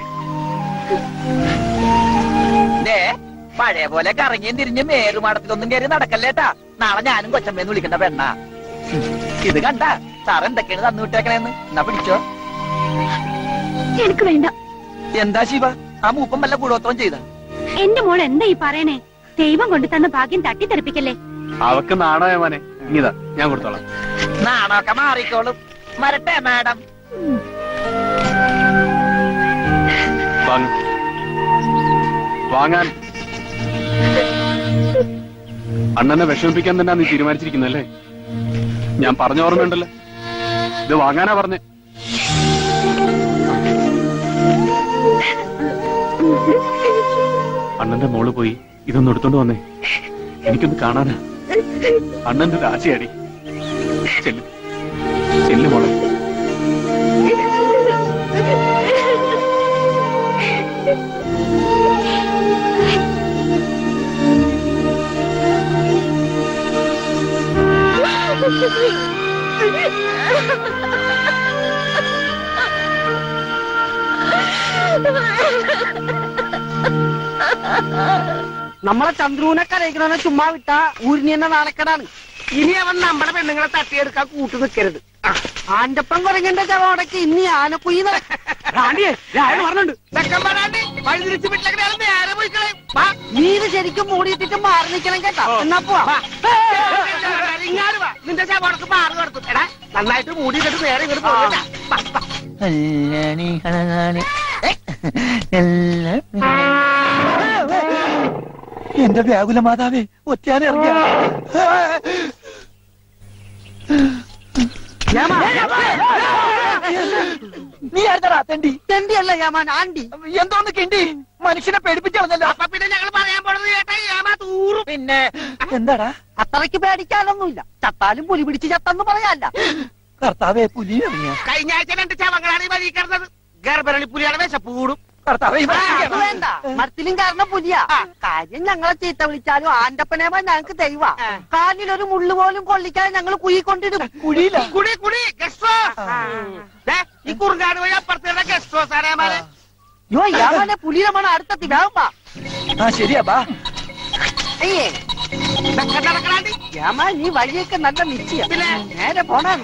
പഴയ പോലെ കറങ്ങിയും തിരിഞ്ഞ് മേറുമാടത്തിലൊന്നും കയറി നടക്കല്ലേട്ടാ. നാളെ ഞാനും കൊച്ചമ്മേന്ന് വിളിക്കണ്ട പെണ്ണ. ഇത് കണ്ട സാർ എന്തൊക്കെയാണ് തന്നു വിട്ടേക്കണേന്ന്. എന്നാ പിടിച്ചോ. എനിക്ക് വേണ്ട. എന്താ ശിവ, ആ മൂപ്പം വല്ല കൂടോത്രം ചെയ്ത? എന്റെ മോൾ എന്താ ഈ പറയണേ? ദൈവം കൊണ്ട് തന്ന ഭാഗ്യം തട്ടിത്തെറിപ്പിക്കല്ലേ. അവക്ക് നാണോ മോനെ? ഇങ്ങിതാ ഞാൻ കൊടുത്തോളാം. നാണൊക്കെ മാറിക്കോളും. വരട്ടെ മാഡം. വാങ്ങാൻ അണ്ണനെ വിഷമിപ്പിക്കാൻ തന്നെ നീ തീരുമാനിച്ചിരിക്കുന്നല്ലേ? ഞാൻ പറഞ്ഞ ഓർമ്മയുണ്ടല്ലോ, ഇത് വാങ്ങാനാ പറഞ്ഞേ. അണ്ണന്റെ മോള് പോയി ഇതൊന്ന് എടുത്തോണ്ട് വന്നേ. എനിക്കൊന്ന് കാണാനാ. അണ്ണന്റെ രാശിയാടി. ചെല്ലു ചെല്ലു മോളെ. നമ്മളെ ചന്ദ്രുവിനെ കരയിക്കണ ചുമ്മാ വിട്ടാ ഊരിനി തന്നെ നാണക്കേടാണ്. ഇനി അവൻ നമ്മുടെ പെണ്ണുങ്ങളെ തട്ടിയെടുക്കാൻ കൂട്ടു നിൽക്കരുത്. ആന്റപ്പൻ കുറങ്ങന്റെ ചവടക്ക് ഇനി ആനക്കുയി പറഞ്ഞിട്ടുണ്ട്. നീ ഇത് ശരിക്കും മൂടിയിട്ടിട്ട് മാറി നിൽക്കണം കേട്ടോ. എന്നാ പോവാ. നിന്റെ ചവടക്ക് മാറി കൊടുത്തു. എടാ നന്നായിട്ട് മൂടിയിട്ടിട്ട് നേരെ ഇങ്ങോട്ട് പോകട്ടാ. എന്റെ വ്യാകുല മാതാവേ, ഒറ്റാനെ ഇറങ്ങിയ നീ ആരുതടാ തെണ്ടി? തെണ്ടിയല്ല യാമാൻ, ആണ്ടി. എന്തോന്ന് കിണ്ടി? മനുഷ്യനെ പേടിപ്പിച്ചോന്നല്ലോ. അപ്പൊ പിന്നെ ഞങ്ങൾ പറയാൻ പോണത് കേട്ടാ യാമാ തൂറും. പിന്നെ എന്താടാ? അത്രയ്ക്ക് പേടിക്കാനൊന്നുമില്ല. ചത്താലും പുലി പിടിച്ച് ചത്തെന്ന് പറയാല്ല. കർത്താവേ, പുലി ഇറങ്ങിയ കഴിഞ്ഞ ആഴ്ച 2 ചവങ്ങളാണ് ഈ വഴി കിടന്നത്. ഗർഭരണി പുലിയാണ് വിശപ്പ് കൂടും. കർത്താവേ, വേണ്ട, മരത്തിലും കാരണം പുലിയാ. കാര്യം ഞങ്ങളെ ചീത്ത വിളിച്ചാലും ആന്റപ്പനേമ ഞങ്ങക്ക് ദൈവ. കാലിലൊരു മുള്ളു പോലും കൊള്ളിക്കാതെ ഞങ്ങൾ കുഴിക്കൊണ്ടിടും. കുഴിയില്ല. കുടി കുടി ഗസ്റ്റ് ഹൗസ്. ഈ കുറുകാട് വഴി അപ്പുറത്തെ ഗസ്റ്റ് ഹൗസ് ആരാമാരെ. യോ യാമാനെ പുലിയുടെ മണം അടുത്തെത്തി. വേഗം. ആ ശരിയാ, ബാ. അയ്യേ നടക്കണാണ്ടി. യാമാ, നീ വഴിയൊക്കെ നല്ല നിശ്ചയം. നേരെ പോണം.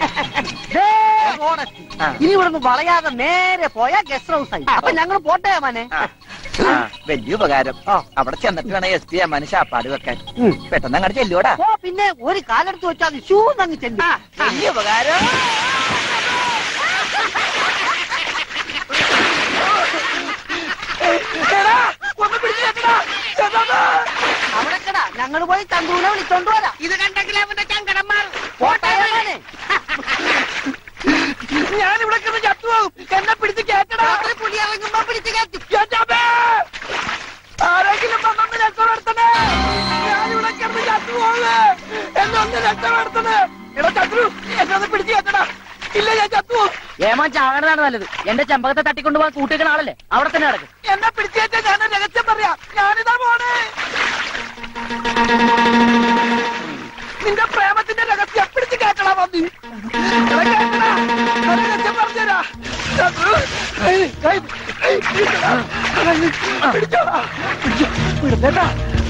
ഇനി ഇവിടുന്ന് വളയാതെ നേരെ പോയാ ഗസ്റ്റ് ഹൗസ് ആയി. അപ്പൊ ഞങ്ങൾ പോട്ടെ യാമാനെ. വലിയ ഉപകാരം. അവിടെ ചെന്നിട്ട് വേണം SP അമ്മാന് ശാപ്പാട് വെക്കാൻ. പെട്ടെന്ന് അങ്ങോട്ട് ചെല്ലോടാ. ഓ പിന്നെ ഒരു കാലെടുത്ത് വെച്ചാൽ ഷൂ നങ്ങി ചെല്ലും. വലിയ ഉപകാരം. അവിടെക്കടാ, ഞങ്ങൾ പോയി ചന്ദ്രൂനെ വിളിച്ചോണ്ട് വരാം. ഇത് കണ്ടെങ്കിൽ അവന്റെ ചങ്കടം മാറും. പോട്ടെ യാമാനെ. ഞാനിവിടെ ചത്തുപോകും. എന്നെ പിടിച്ച് കേട്ടടാ. പുലി ഇറങ്ങുമ്പോ പിടിച്ച് കയറ്റും. ആരെങ്കിലും വന്നൊന്ന് രക്ഷപ്പെടുത്തണേ. ഞാനിവിടെ കിടന്ന് ചത്തുപോകും. എന്നൊന്ന് രക്ഷപ്പെടുത്തണേ. എടാ ചന്ദ്രു, എന്നെ ഒന്ന് പിടിച്ച് കേട്ടടാ. ഇല്ല, ഞാൻ ചത്തുപോകും. ഏമാൻ ചാകണതാണ് നല്ലത്. എന്റെ ചെമ്പകത്തെ തട്ടിക്കൊണ്ടുപോകാൻ കൂട്ടിക്കുന്ന ആളല്ലേ, അവിടെ തന്നെ നടക്കും. എന്നെ പിടിച്ച് കേട്ടാ ഞാൻ രഹസ്യം പറയാം. ഞാനിതാ പോണേ. നിന്റെ പ്രേമത്തിന്റെ രഹസ്യം പിടിച്ച് കേട്ടടാ വന്നി. രഹസ്യം പറഞ്ഞുതരാ. പിടിച്ചോടാ. വിടുന്നേട്ടാ.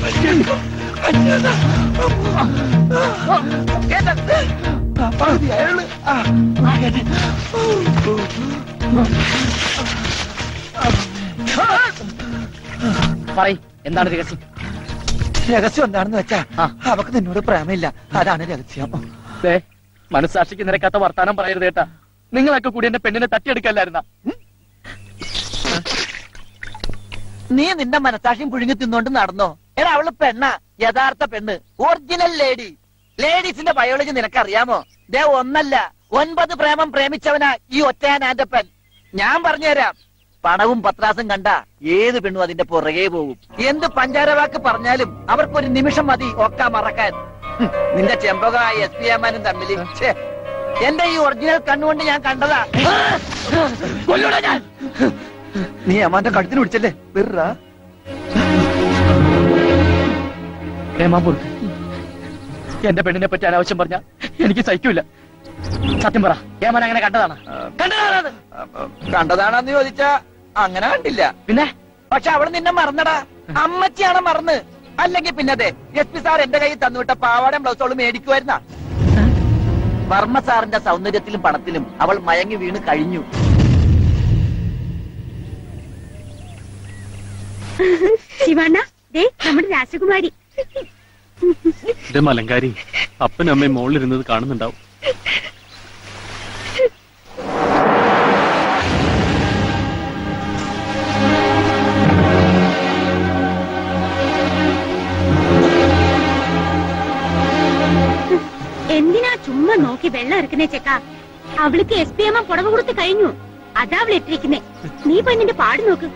പറയ്, എന്താണ് രഹസ്യം? രഹസ്യം എന്താണെന്ന് വെച്ചാ അവക്ക് നിന്നോട് പ്രേമില്ല. അതാണ് രഹസ്യം. മനസ്സാക്ഷിക്ക് നിരക്കാത്ത വർത്താനം പറയരുത് കേട്ടാ. നിങ്ങളൊക്കെ കൂടി എന്റെ പെണ്ണിനെ തട്ടിയെടുക്കല്ലായിരുന്ന? നീ നിന്റെ മനസാക്ഷിയും പുഴുങ്ങി തിന്നോണ്ട് നടന്നോ? എടാ, അവള് പെണ്ണ, യഥാർത്ഥ പെണ്ണ്, ഒറിജിനൽ ലേഡി. ലേഡീസിന്റെ ബയോളജി നിനക്കറിയാമോ? ദേ 1 അല്ല 9 പ്രേമം പ്രേമിച്ചവനാ ഈ ഒറ്റയാൻ ആന്റപ്പൻ. ഞാൻ പറഞ്ഞുതരാം. പണവും പത്രാസും കണ്ട ഏത് പെണ്ണും അതിന്റെ പുറകെ പോകും. എന്ത് പഞ്ചാരവാക്ക് പറഞ്ഞാലും അവർക്കൊരു നിമിഷം മതി ഒക്കെ മറക്കാൻ. നിന്റെ ചെമ്പക SP അമ്മാനും തമ്മില് എന്റെ ഈ ഒറിജിനൽ കണ്ണുകൊണ്ട് ഞാൻ കണ്ടതാ. കൊല്ലൂടാ ഞാൻ. നീ അമ്മാന്റെ കഴുത്തിന് പിടിച്ചല്ലേ വെറാ. എന്റെ പെണ്ണിനെ പറ്റി അനാവശ്യം പറഞ്ഞ എനിക്ക് സഹിക്കൂല. സത്യം പറ, ഏമാൻ അങ്ങനെ കണ്ടതാണ്? കണ്ടതാണെന്ന് ചോദിച്ചാ അങ്ങനെ കണ്ടില്ല. പിന്നെ പക്ഷെ അവള് നിന്നെ മറന്നടാ. അമ്മച്ചിയാണ് മറന്ന്. അല്ലെങ്കിൽ പിന്നതെ SP സാർ എന്റെ കയ്യിൽ തന്നുവിട്ട പാവാടയും ബ്ലൗസോള് മേടിക്കുമായിരുന്ന. വർമ്മ സാറിന്റെ സൗന്ദര്യത്തിലും പണത്തിലും അവൾ മയങ്ങി വീണ് കഴിഞ്ഞു. ശിവണ്ണ, നമ്മുടെ രാജകുമാരി. മലങ്കാരി അപ്പനും അമ്മയും മോളിലിരുന്നത് കാണുന്നുണ്ടാവും. എന്തിനാ ചുമ്മാ നോക്കി വെള്ളം ഇറക്കുന്നേ ചെക്ക? അവൾക്ക് SP അമ്മ പുടവ കൊടുത്ത് കഴിഞ്ഞു. അതാ അവൾ ഇട്ടിരിക്കുന്നേ. നീ പോയി നിന്റെ പാട് നോക്ക്.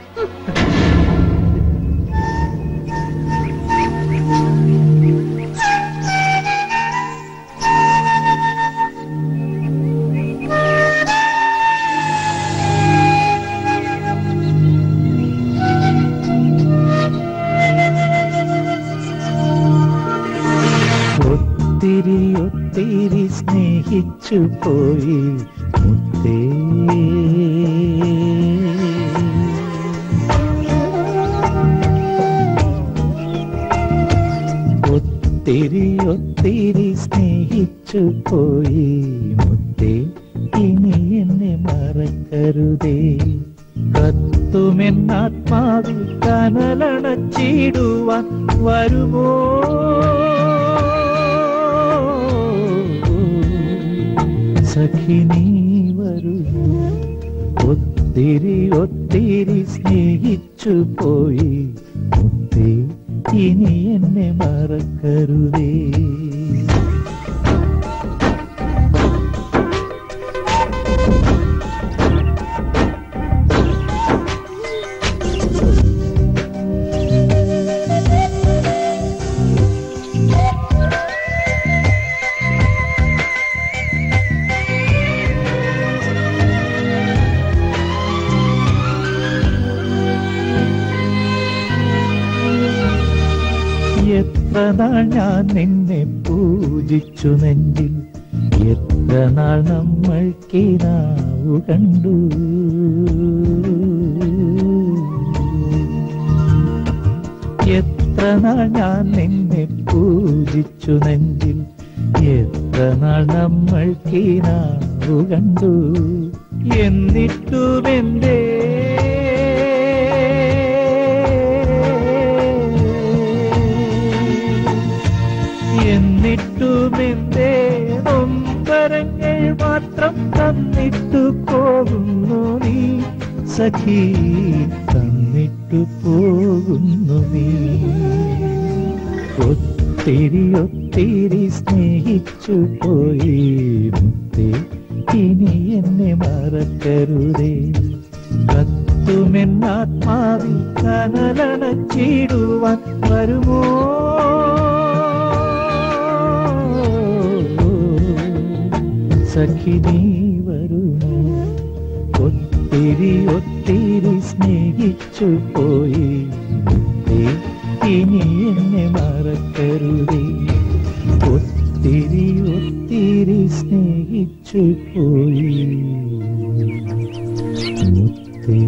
ഒത്തിരി ഒത്തിരി സ്നേഹിച്ചു പോയി മുത്തേ, ഒത്തിരി ഒത്തിരി സ്നേഹിച്ചു പോയി മുത്തേ, ഇനി എന്നെ മറക്കരുതേ. കത്തുമെന്നാത്മാവിൽ കനലണച്ചിടുവാൻ വരുമോ സഖി നീ വരൂ. ഒത്തിരി ഒത്തിരി സ്നേഹിച്ചു പോയി മുത്തേ, ഇനി എന്നെ മറക്കരുതേ. എത്ര നാൾ ഞാൻ നിന്നെ പൂജിച്ചു നെഞ്ചിൽ, എത്ര നാൾ നമ്മൾ കിനാവു കണ്ടു. എത്ര നാൾ ഞാൻ നിന്നെ പൂജിച്ചു നെഞ്ചിൽ, എത്ര നാൾ നമ്മൾ കിനാവു കണ്ടു. എന്നിട്ടുമെന്തേ എന്നിട്ടുമെന്തേ നൊമ്പരങ്ങൾ മാത്രം തന്നിട്ടു പോകുന്നു നീ സഖി, തന്നിട്ടു പോകുന്നു നീ. ഒത്തിരി ഒത്തിരി സ്നേഹിച്ചു പോയി മുത്തേ, ഇനി എന്നെ മറക്കരുതേ. കത്തുമെന്നാത്മാവിൽ കനലണച്ചിടുവാൻ വരുമോ സഖി നീ വരുമോ. ഒത്തിരി ഒത്തിരി സ്നേഹിച്ചു പോയി മുത്തേ, ഇനി എന്നെ മറക്കരുതേ. ഒത്തിരി ഒത്തിരി സ്നേഹിച്ചു പോയി മുത്തേ.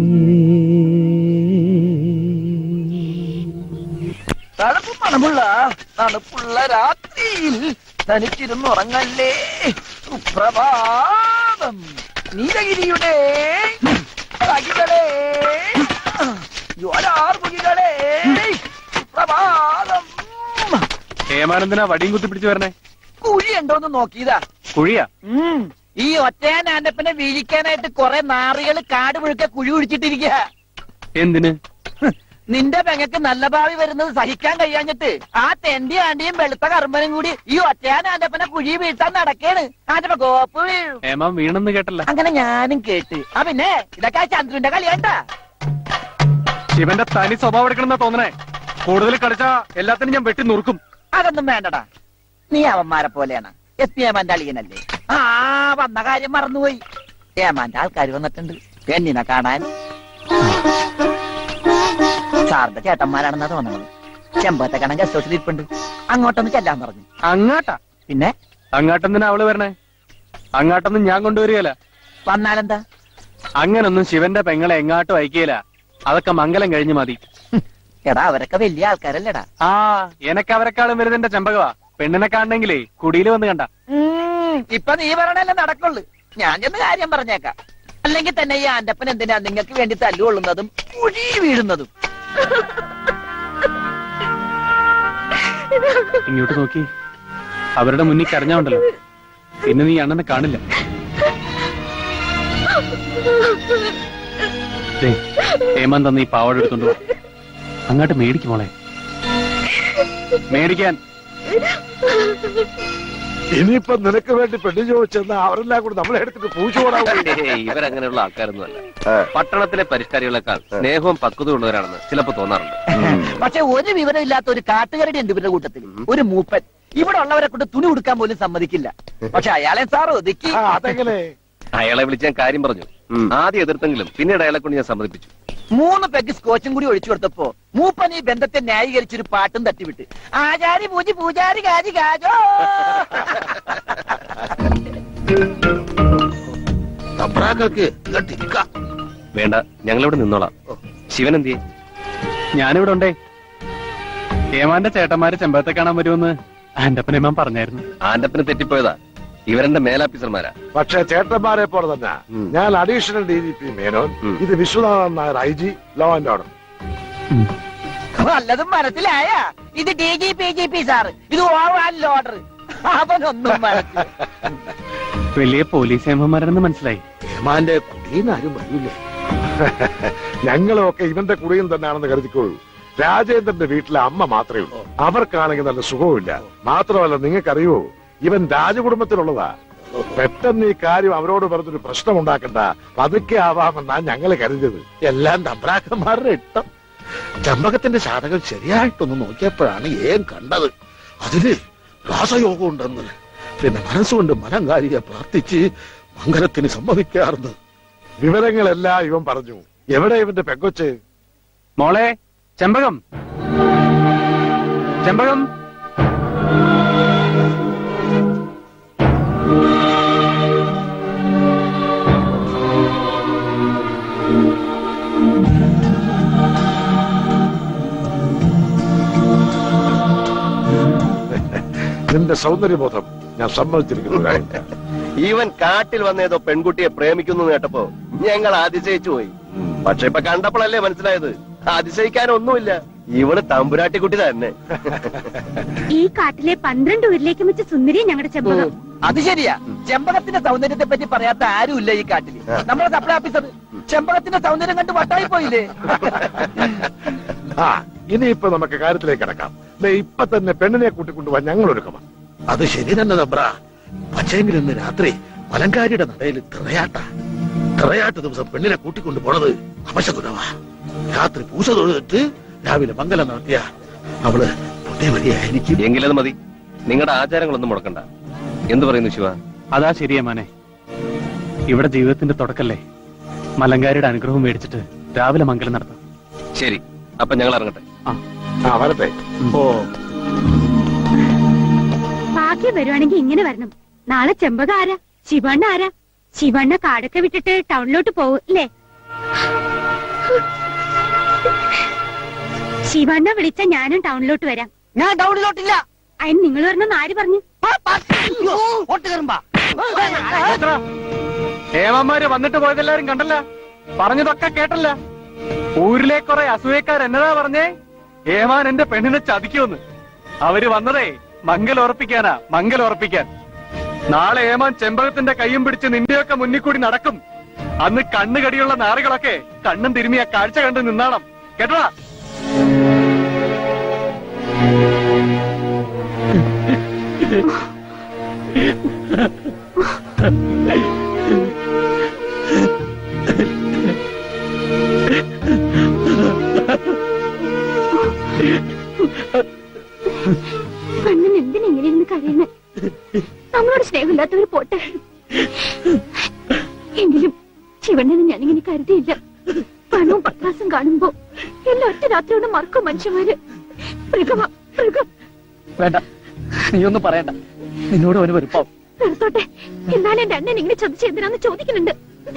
തണുപ്പ് മണമുള്ള തണുപ്പുള്ള രാത്രിയിൽ തനിച്ചിരുന്നുറങ്ങല്ലേ. സുപ്രഭാതം നീലഗിരിയുടെ സഖികളെ, ജ്വാലാർമുഖികളെ, സുപ്രഭാതം. ഹേമാനന്ദനാ വടിയും കുത്തിപ്പിടിച്ചു വരണേ? കുഴി ഉണ്ടോന്ന് നോക്കിയതാ. കുഴിയാ? ഈ ഒറ്റയാൻ ആൻഡപ്പനെ വീഴിക്കാനായിട്ട് കുറെ നാറികള് കാട് മുഴുക്കെ കുഴി കുഴിച്ചിട്ടിരിക്കുക. എന്തിന്? നിന്റെ പെങ്ങക്ക് നല്ല ഭാവി വരുന്നത് സഹിക്കാൻ കഴിയാഞ്ഞിട്ട് ആ തെണ്ടി ആണ്ടിയും വെളുത്ത കർമ്മനും കൂടി ഈ ഒറ്റയാൻ ആന്റപ്പനെ കുഴി വീഴ്ത്താൻ നടക്കേണ്. ആന്റപ്പ ഗോപ്പ് വീഴും. ഏമാൻ വീണെന്ന് കേട്ടല്ല. അങ്ങനെ ഞാനും കേട്ട്. ആ പിന്നെ ഇതൊക്കെ ചന്ദ്രന്റെ കളിയാണ്ടാ. ശിവന്റെ തനി സ്വഭാവം എടുക്കണമെന്നാ തോന്നണേ. കൂടുതൽ കളിച്ചാ എല്ലാത്തിനും ഞാൻ വെട്ടി നുറുക്കും. അതൊന്നും വേണ്ടടാ, നീ അവന്മാരെ പോലെയാണ്. എസ് പി ഏമാന്റെ അളിയനല്ലേ. ആ വന്ന കാര്യം മറന്നുപോയി. ഏമാന്റെ ആൾക്കാർ വന്നിട്ടുണ്ട് പെണ്ണിനെ കാണാൻ. സാറിന്റെ ചേട്ടന്മാരാണെന്നാ തോന്നുന്നത്. ചെമ്പത്തെ കാണാൻ ഗസ്റ്റ് ഹൗസിൽ ഇരിപ്പുണ്ട്. അങ്ങോട്ടൊന്ന് ചെല്ലാൻ പറഞ്ഞു. അങ്ങാട്ടാ? പിന്നെ അങ്ങാട്ടെന്തിനാ അവള് വരണേ? അങ്ങാട്ടൊന്നും ഞാൻ കൊണ്ടുവരികയില്ല. വന്നാലെന്താ? അങ്ങനൊന്നും ശിവന്റെ പെങ്ങളെ എങ്ങാട്ടും അയക്കുകയില്ല. അതൊക്കെ മംഗലം കഴിഞ്ഞ് മതി. എടാ അവരൊക്കെ വലിയ ആൾക്കാരല്ലേടാ. ആ എനക്ക് അവരെക്കാളും വലുതെന്റെ ചെമ്പകവാ. പെണ്ണിനെ കാണണെങ്കിലേ കുടിയിൽ വന്ന് കണ്ട. ഇപ്പൊ നീ പറയണല്ലേ നടക്കുള്ളു. ഞാൻ ചെന്ന് കാര്യം പറഞ്ഞേക്കാം. അല്ലെങ്കിൽ തന്നെ ഈ ആന്റപ്പൻ എന്തിനാ നിങ്ങൾക്ക് വേണ്ടി തല്ലുകൊള്ളുന്നതും കുഴി വീഴുന്നതും? ഇങ്ങോട്ട് നോക്കി. അവരുടെ മുന്നിൽ കരഞ്ഞോണ്ടല്ലോ. പിന്നെ നീ അണ്ണനെ കാണില്ല. ഏമാൻ തന്ന ഈ പാവാട എടുത്തോണ്ട് പോ. അങ്ങോട്ട് മേടിക്കും മോളെ. മേടിക്കാൻ. ഇനിയിപ്പൊ നിനക്ക് വേണ്ടി പെണ്ണു ചോദിച്ചെന്നാ അവരെല്ലാം കൂടെ നമ്മളെ എടുത്തിട്ട് പൂച്ചോടാവും. ഇവരങ്ങനെയുള്ള ആൾക്കാരൊന്നുമല്ല. പട്ടണത്തിലെ പരിഷ്കാരികളെക്കാൾ സ്നേഹവും പക്വതയും ഉള്ളവരാണെന്ന് ചിലപ്പോ തോന്നാറുണ്ട്. പക്ഷെ ഒരു വിവരമില്ലാത്ത ഒരു കാട്ടുകാരുടെ ഉണ്ട് ഇവരുടെ കൂട്ടത്തിൽ. ഒരു മൂപ്പൻ ഇവിടെ ഉള്ളവരെ കൊണ്ട് തുണി ഉടുക്കാൻ പോലും സമ്മതിക്കില്ല. പക്ഷെ അയാളെ സാർ ഒതുക്കി. അതെങ്ങനെ? അയാളെ വിളിച്ച് ഞാൻ കാര്യം പറഞ്ഞു. ആദ്യം എതിർത്തെങ്കിലും പിന്നീട് അയാളെ കൊണ്ട് ഞാൻ സമ്മതിപ്പിച്ചു. 3 പെഗ് സ്കോച്ചും കൂടി ഒഴിച്ചു കൊടുത്തപ്പോ മൂപ്പൻ ഈ ബന്ധത്തെ ന്യായീകരിച്ചൊരു പാട്ടും തട്ടിവിട്ട് ആചാരി പൂജി പൂജാരി ഗാജി ഗാജോ. വേണ്ട, ഞങ്ങളിവിടെ നിന്നോളാം. ശിവൻ എന്തിയെ? ഞാനിവിടെ ഉണ്ടേ. ഏമാന്റെ ചേട്ടന്മാര് ചെമ്പകത്തെ കാണാൻ വരുമെന്ന് ആന്റപ്പൻ ഏമാൻ പറഞ്ഞായിരുന്നു. ആന്റപ്പന് തെറ്റിപ്പോയതാ. ഇവരെന്റെ മേലാഫീസർമാരാ. പക്ഷെ ചേട്ടന്മാരെ പോലെ തന്നെ ഞാൻ അഡീഷണൽ DGP മേനോൻ, ഇത് Viswanathan Nair IG law and order. വല്ലതും മനസ്സിലായ? ഇത് DGP സാറ്, ഇത് ഓവർ ഓർഡർ. അവനൊന്നും മനസ്സിലായി. വലിയ പോലീസ് ഏമാന്മാരെന്ന് മനസ്സിലായി. ഏമാന്റെ കുടിയെന്നാരും വരൂലേ? ഞങ്ങളൊക്കെ ഇവന്റെ കുടിയും തന്നെയാണെന്ന് കരുതിക്കോളൂ. രാജേന്ദ്രന്റെ വീട്ടിലെ അമ്മ മാത്രമേ ഉള്ളൂ. അവർക്കാണെങ്കിൽ നല്ല സുഖവുമില്ല. മാത്രമല്ല, നിങ്ങൾക്കറിയോ ഇവൻ രാജകുടുംബത്തിലുള്ളതാ. പെട്ടെന്ന് ഈ കാര്യം അവരോട് പറഞ്ഞൊരു പ്രശ്നം ഉണ്ടാക്കണ്ട, പതുക്കെ ആവാമെന്നാ ഞങ്ങള് കരുതിയത്. എല്ലാം തമ്പ്രാക്കന്മാരുടെ ഇഷ്ടം. ചമ്പകത്തിന്റെ ജാതകം ശരിയായിട്ടൊന്ന് നോക്കിയപ്പോഴാണ് ഏൻ കണ്ടത്. അതിന് രാസയോഗം ഉണ്ടെന്ന്. പിന്നെ മനസ്സുകൊണ്ട് മലങ്കാരിയെ പ്രാർത്ഥിച്ച് മംഗലത്തിന് സമ്മതിക്കാറുണ്ട്. വിവരങ്ങളെല്ലാം ഇവൻ പറഞ്ഞു. എവിടെ ഇവന്റെ പെങ്കൊച്ച്? മോളെ ചെമ്പകം, ചെമ്പകം. നിന്റെ സൗന്ദര്യബോധം ഞാൻ സമ്മതിച്ചിരിക്കുന്നു. ഈവൻ കാട്ടിൽ വന്നേതോ പെൺകുട്ടിയെ പ്രേമിക്കുന്നു കേട്ടപ്പോ ഞങ്ങൾ അതിശയിച്ചു പോയി. പക്ഷെ ഇപ്പൊ കണ്ടപ്പോഴല്ലേ മനസ്സിലായത് അതിശയിക്കാനൊന്നുമില്ല. ഇവള് തമ്പുരാട്ടിക്കുട്ടി തന്നെ. ഈ കാട്ടിലെ 12 ഊരിലേക്ക് വെച്ച് സുന്ദരി ഞങ്ങളുടെ ചെമ്പകം. അത് ശരിയാ. ചെമ്പകത്തിന്റെ സൗന്ദര്യത്തെ പറ്റി പറയാത്ത ആരുമില്ല ഈ കാട്ടില്. നമ്മുടെ സപ്ലൈ ഓഫീസർ ചെമ്പകത്തിന്റെ സൗന്ദര്യം കണ്ട് വട്ടായി പോയില്ലേ? ആ ഇനിയിപ്പൊ നമുക്ക് കാര്യത്തിലേക്ക് കിടക്കാം. ഇപ്പൊ തന്നെ പെണ്ണിനെ കൂട്ടിക്കൊണ്ടുപോവാൻ ഞങ്ങൾ ഒരുക്കമാ. അത് ശരി തന്നെ തമ്പ്ര. പക്ഷേങ്കിൽ ഇന്ന് രാത്രി മലങ്കാരിയുടെ നടയിൽ തിറയാട്ട് ദിവസം പെണ്ണിനെ കൂട്ടിക്കൊണ്ടു പോണത് അപശകുനവാ. രാത്രി പൂജ തൊഴുതിട്ട് രാവിലെ മംഗലം നടത്തിയ അവള് പുണ്യമതിയായിരിക്കും. എങ്കിലത് മതി. നിങ്ങളുടെ ആചാരങ്ങളൊന്നും മുടക്കണ്ട. എന്തു പറയുന്നു ശിവ? അതാ ശരിയാ മോനെ. ഇവിടെ ജീവിതത്തിന്റെ തുടക്കല്ലേ. മലങ്കാരിയുടെ അനുഗ്രഹം മേടിച്ചിട്ട് രാവിലെ മംഗലം നടത്താം. ശരി, അപ്പൊ ഞങ്ങൾ ഇറങ്ങട്ടെ. വരട്ടെ. ഓ ഭാഗ്യം വരുവാണെങ്കിൽ ഇങ്ങനെ വരണം. നാളെ ചെമ്പക ആരാ? ശിവണ്ണ ആരാ? ശിവണ്ണ കാടൊക്കെ വിട്ടിട്ട് ടൗണിലോട്ട് പോവില്ലേ? ശിവണ്ണ വിളിച്ച ഞാനും ടൗണിലോട്ട് വരാം. ഞാൻ ടൗണിലോട്ടില്ല. അതിന് നിങ്ങൾ വരണമെന്ന് ആര് പറഞ്ഞു? ഏമാന്മാര് വന്നിട്ട് പോയതെല്ലാരും കണ്ടല്ല, പറഞ്ഞതൊക്കെ കേട്ടല്ല. ഊരിലെ കുറെ അസൂയക്കാർ എന്നതാ പറഞ്ഞേ? ഏമാൻ എന്റെ പെണ്ണിനെ ചതിക്കുമെന്ന്. അവര് വന്നതേ മംഗലോറപ്പിക്കാനാ, മംഗലോറപ്പിക്കാൻ. നാളെ ഏമാൻ ചെമ്പകത്തിന്റെ കയ്യും പിടിച്ച് നിന്റെയൊക്കെ മുന്നിൽ കൂടി നടക്കും. അന്ന് കണ്ണുകടിയുള്ള നാറുകളൊക്കെ കണ്ണും തിരുമിയ കാഴ്ച കണ്ട് നിന്നാണം കേട്ടോടാ. കണ്ണൻ എന്തിനെങ്ങനെയെന്ന് കഴിയുന്ന നമ്മളോട് സ്നേഹമില്ലാത്തവർ പോട്ടെ. എങ്കിലും ശിവണ്ണന് ഞാനിങ്ങനെ കരുതിയില്ല. പണവും പത്രാസും കാണുമ്പോ എല്ലാം ഒറ്റ രാത്രി കൊണ്ട് മറക്കും മനുഷ്യന്മാര്. മൃഗമാ മൃഗം. വേണ്ട, നീയൊന്നും പറയണ്ട. നിന്നോട് അവന് വെറുപ്പാവും. നിർത്തോട്ടെ. എന്നാലും എന്റെ അണ്ണൻ ഇങ്ങനെ ചതിച്ച് എന്തിനാന്ന് ചോദിക്കുന്നുണ്ട്.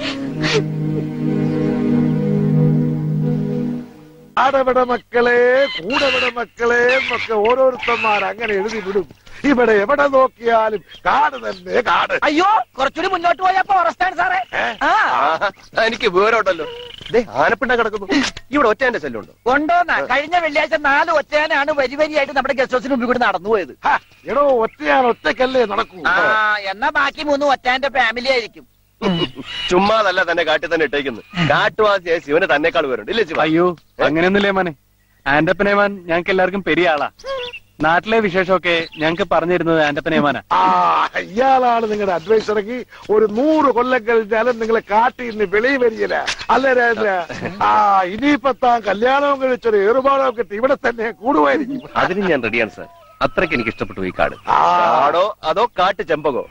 ആടവിടെ മക്കളെ, കൂടവിടെ മക്കളെ എന്നൊക്കെ ഓരോരുത്തന്മാർ അങ്ങനെ എഴുതി വിടും. ഇവിടെ എവിടെ നോക്കിയാലും കാട് തന്നെ കാട്. അയ്യോ, കുറച്ചുകൂടി മുന്നോട്ട് പോയാ ഫോറസ്റ്റാണ് സാറേ. എനിക്ക് വിവരമുണ്ടല്ലോ. ആനപ്പിണ്ട കിടക്കുന്നു. ഇവിടെ ഒറ്റേന്റെ ശല്യമുണ്ടോ? കൊണ്ടോന്നാ. കഴിഞ്ഞ വെള്ളിയാഴ്ച 4 ഒറ്റയാനാണ് വരി വരിയായിട്ട് നമ്മുടെ ഗസ്റ്റ് ഹൗസിന് മുമ്പിൽ കൂടി നടന്നുപോയത്. എടോ, ഒറ്റയാൻ ഒറ്റക്കല്ലേ നടക്കൂ. എന്നാ ബാക്കി 3 ഒറ്റയാന്റെ ഫാമിലി ആയിരിക്കും. ചുമ്മാതല്ല തന്നെ കാട്ടിൽ തന്നെ ഇട്ടേക്കുന്നു. കാട്ടുവാസിയായ ശിവന് തന്നെക്കാൾ പേരുണ്ട് ഇല്ലേ ശിവ? അയ്യോ, അങ്ങനെയൊന്നുമില്ലേ മോനെ. ആന്റപ്പനേമാൻ ഞങ്ങൾക്ക് എല്ലാവർക്കും പെരിയ ആളാ. നാട്ടിലെ വിശേഷമൊക്കെ ഞങ്ങൾക്ക് പറഞ്ഞിരുന്നത് ആന്റപ്പനേമാനാ. ഇയാളാണ് നിങ്ങളുടെ അഡ്വൈസറെങ്കിൽ ഒരു 100 കൊല്ലം കഴിഞ്ഞാലും നിങ്ങളെ കാട്ടിൽ നിന്ന് വെളിയിൽ വരികയില്ല അല്ലേ രാജ? ഇനിയിപ്പോ താൻ കല്യാണവും കഴിച്ചൊരു ഏറുപാടവും കിട്ടി ഇവിടെ തന്നെ കൂടുമായിരിക്കും. അതിന് ഞാൻ റെഡിയാണ് സാർ. അത്രയ്ക്ക് എനിക്ക് ഇഷ്ടപ്പെട്ടു ഈ കാട്. കാടോ അതോ കാട്ടു ചെമ്പകോ?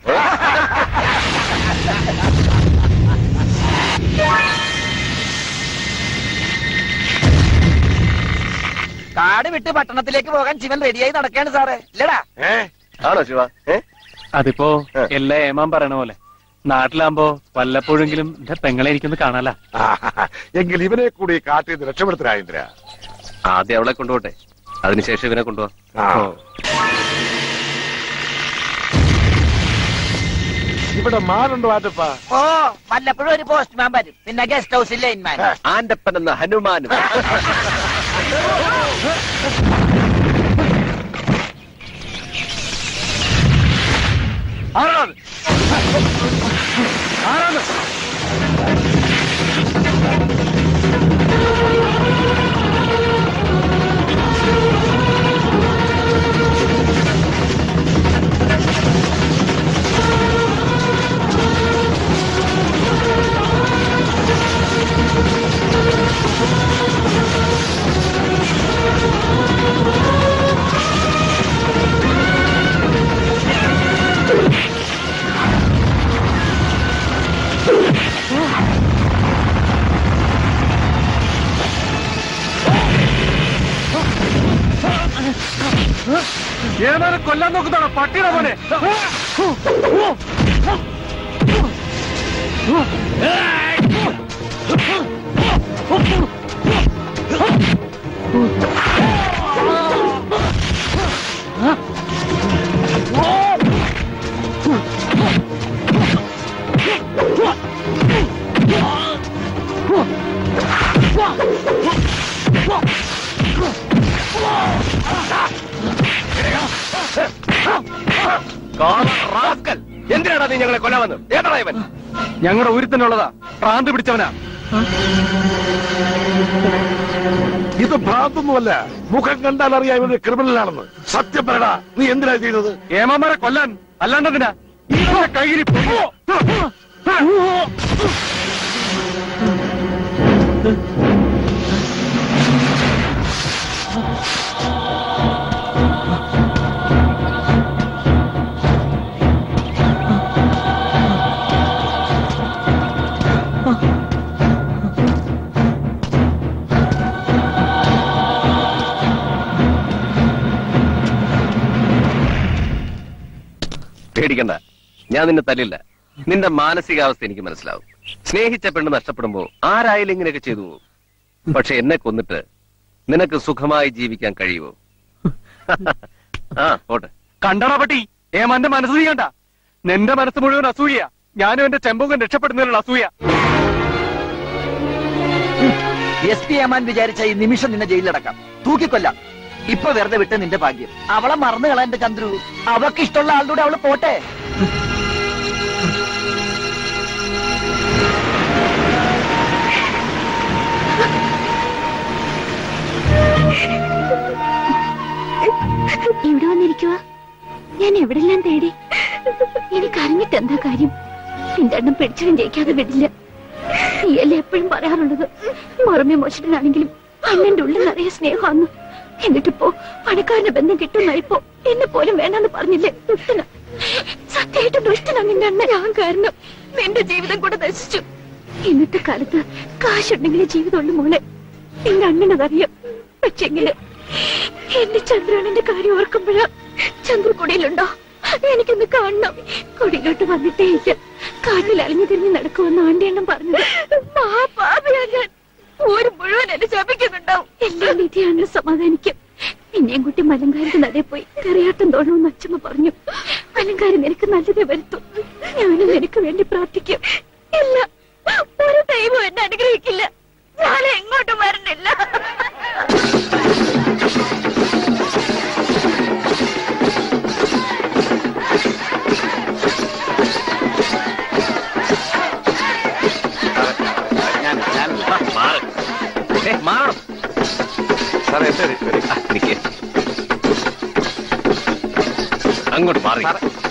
കാട് വിട്ട് പട്ടണത്തിലേക്ക് പോകാൻ ശിവൻ റെഡിയായി നടക്കാണ് സാറേ. ഇല്ലടാ? ആണോ ശിവ? അതിപ്പോ എല്ലാ ഏമാൻ പറയണ പോലെ നാട്ടിലാകുമ്പോ വല്ലപ്പോഴെങ്കിലും എന്റെ പെങ്ങളെ എനിക്കൊന്ന് കാണാല. എങ്കിൽ ഇവനെ കൂടി കാട്ടിൽ നിന്ന് രക്ഷപ്പെടുത്തരാ. ആദ്യം അവളെ കൊണ്ടുപോട്ടെ, അതിനുശേഷം ഇവനെ കൊണ്ടുപോവാ. ഇവിടെ മാനുണ്ടോ ആന്റപ്പ? ഓ, വല്ലപ്പോഴും ഒരു പോസ്റ്റ്മാൻ വരും. പിന്നെ ഗസ്റ്റ് ഹൗസിൽ ലൈൻമാൻ. ആന്റപ്പൻ എന്ന ഹനുമാനും. ആരാണ്? ആരാണ്? ഏതാനും കൊല്ലാൻ നോക്കുന്നതാണോ പട്ടിയുടെ പോലെ? എന്തിനാടാ നീ ഞങ്ങളെ കൊല്ലാൻ വന്നത്? ഏതാ ഇവൻ? ഞങ്ങളുടെ ഊരിത്തന്നുള്ളതാ. ഭ്രാന്ത് പിടിച്ചവനാ. ഇത് ഭ്രാന്തൊന്നുമല്ല. മുഖം കണ്ടാൽ അറിയാം ഇവര് ക്രിമിനലാണെന്ന്. സത്യം പറയടാ, നീ എന്തിനാ ചെയ്തത്? ഏമാമാരെ കൊല്ലാൻ. അല്ലാണ്ടതിനാ കയ്യിൽ പേടിക്കണ്ട, ഞാൻ നിന്നെ തല്ലില്ല. നിന്റെ മാനസികാവസ്ഥ എനിക്ക് മനസ്സിലാവും. സ്നേഹിച്ച പെണ്ണ് നഷ്ടപ്പെടുമ്പോ ആരായാലും ഇങ്ങനെയൊക്കെ ചെയ്തു പോകും. പക്ഷെ എന്നെ കൊന്നിട്ട് നിനക്ക് സുഖമായി ജീവിക്കാൻ കഴിയുമോ? പോട്ടെ. കണ്ടടാ പട്ടി, ഏമാന്റെ മനസ്സ് നീ കണ്ട? നിന്റെ മനസ്സ് മുഴുവൻ അസൂയ. ഞാനും എന്റെ ചെമ്പുകൻ രക്ഷപ്പെടുന്നതിനുള്ള അസൂയ. SP ഏമാൻ വിചാരിച്ച ഈ നിമിഷം നിന്നെ ജയിലിലടക്കാം, തൂക്കിക്കൊല്ലാം. ഇപ്പൊ വെറുതെ വിട്ട് നിന്റെ ഭാഗ്യം. അവളെ മറന്നു കള എന്റെ ചന്ദ്രു. അവൾക്ക് ഇഷ്ടമുള്ള ആളുടെ അവള് പോട്ടെ. പറഞ്ഞിട്ട് എന്താ കാര്യം? നിന്റെ അണ്ണൻ പിടിച്ചിടും ജയിക്കാതെ വിടില്ല. നീയല്ലേ എപ്പോഴും പറയാറുള്ളത് പുറമെ മോശത്തിനാണെങ്കിലും അണ്ണന്റെ ഉള്ളിൽ നിറയെ സ്നേഹമാന്ന്. എന്നിട്ടിപ്പോ പണക്കാരന്റെ ബന്ധം കിട്ടുന്നായിപ്പോ എന്നെ പോലും വേണ്ടെന്ന് പറഞ്ഞില്ലേ? ദുഷ്ടന, സത്യമായിട്ടും ദുഷ്ടനാ നിന്റെ അണ്ണൻ. ഞാൻ കാരണം നിന്റെ ജീവിതം കൂടെ നശിച്ചു. ഇന്നത്തെ കാലത്ത് കാശുണ്ടെങ്കിലേ ജീവിതമുള്ളു മോളെ. നിന്റെ അണ്ണനതറിയാം. പക്ഷെങ്കില് എന്റെ ചന്ദ്രനന്റെ കാര്യം ഓർക്കുമ്പോഴാ. ചന്ദ്ര കൊടിയിലുണ്ടോ? എനിക്കൊന്ന് കാണണം. കൊടിയിലോട്ട് വന്നിട്ടേ ഇല്ല. കാട്ടിൽ അലഞ്ഞു തിരിഞ്ഞ് നടക്കുമെന്ന് ആന്റിയണ്ണം പറഞ്ഞത്. ഞാൻ ഊര് മുഴുവൻ എന്നെ ശപിക്കുന്നുണ്ടാവും. എല്ലാ നിധിയാണെന്ന് സമാധാനിക്കും. നിന്നെയും കുട്ടി മലങ്കാരിക്ക് നടയിൽ പോയി കറിയാട്ടം തോന്നുമെന്ന് അച്ഛമ്മ പറഞ്ഞു. മലങ്കാരി നിനക്ക് നല്ലതേ വരുത്തും. ഞാനും നിനക്ക് വേണ്ടി പ്രാർത്ഥിക്കും. ഇല്ല, ഒരു ദൈവം എന്നെ അനുഗ്രഹിക്കില്ല. ഞാൻ എങ്ങോട്ടും വരണില്ല. മാറണം സാറേ. അങ്ങോട്ട് മാറി.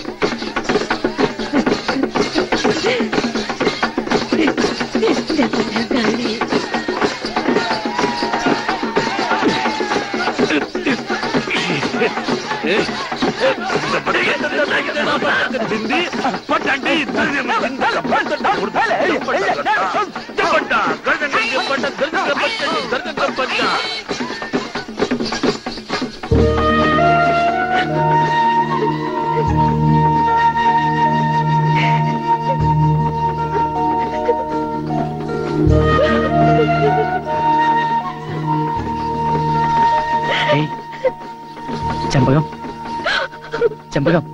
ചെമ്പകം, ചെമ്പകം,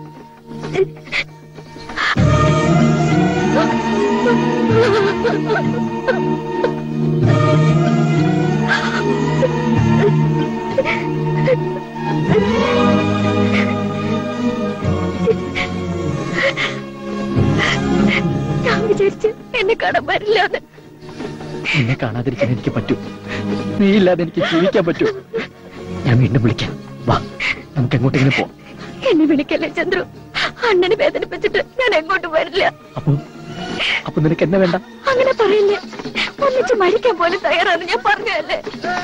ഞാൻ വിചാരിച്ചു എന്നെ കാണാൻ വരില്ലാതെ. നിന്നെ കാണാതിരിക്കാൻ എനിക്ക് പറ്റൂ. നീ ഇല്ലാതെ എനിക്ക് ജീവിക്കാൻ പറ്റൂ. ഞാൻ വീണ്ടും വിളിക്കാം. വാ, നമുക്ക് എങ്ങോട്ടെങ്കിലും പോവാം. എന്നെ വിളിക്കല്ലേ ചന്ദ്രു. അണ്ണനെ വേദനിപ്പിച്ചിട്ട് ഞാൻ എങ്ങോട്ടും വരില്ല. അപ്പൊ നിനക്ക് എന്നെ വേണ്ട? അങ്ങനെ പറയില്ല. ഒന്നിച്ച് മരിക്കാൻ പോലും തയ്യാറാന്ന് ഞാൻ പറഞ്ഞല്ലേ.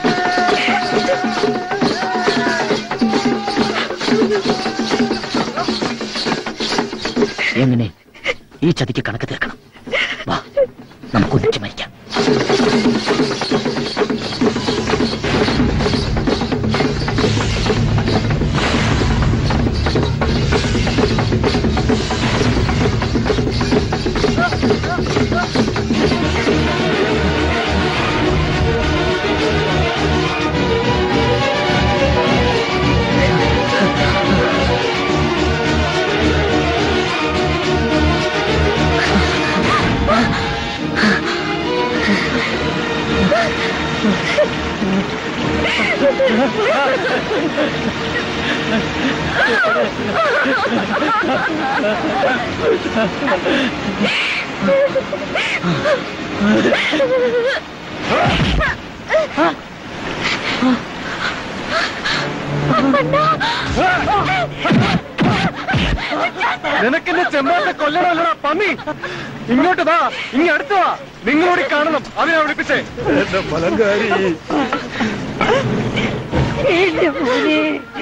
എങ്ങനെ ഈ ചതിക്ക് കണക്ക് തീർക്കണം? വാ, നമുക്ക് ഒന്നിച്ച് മരിക്കാം. നിനക്കെന്നെ ചെമ്പാത്തെ കൊല്ലണമല്ലടാ പന്നി. ഇങ്ങോട്ട് വാ, ഇങ്ങ അടുത്ത് വാ. നിങ്ങളോട് കാണണം. അതിനാ വിളിപ്പിച്ചേ. എന്റെ മലങ്കാരി, എന്റെ മോനെ.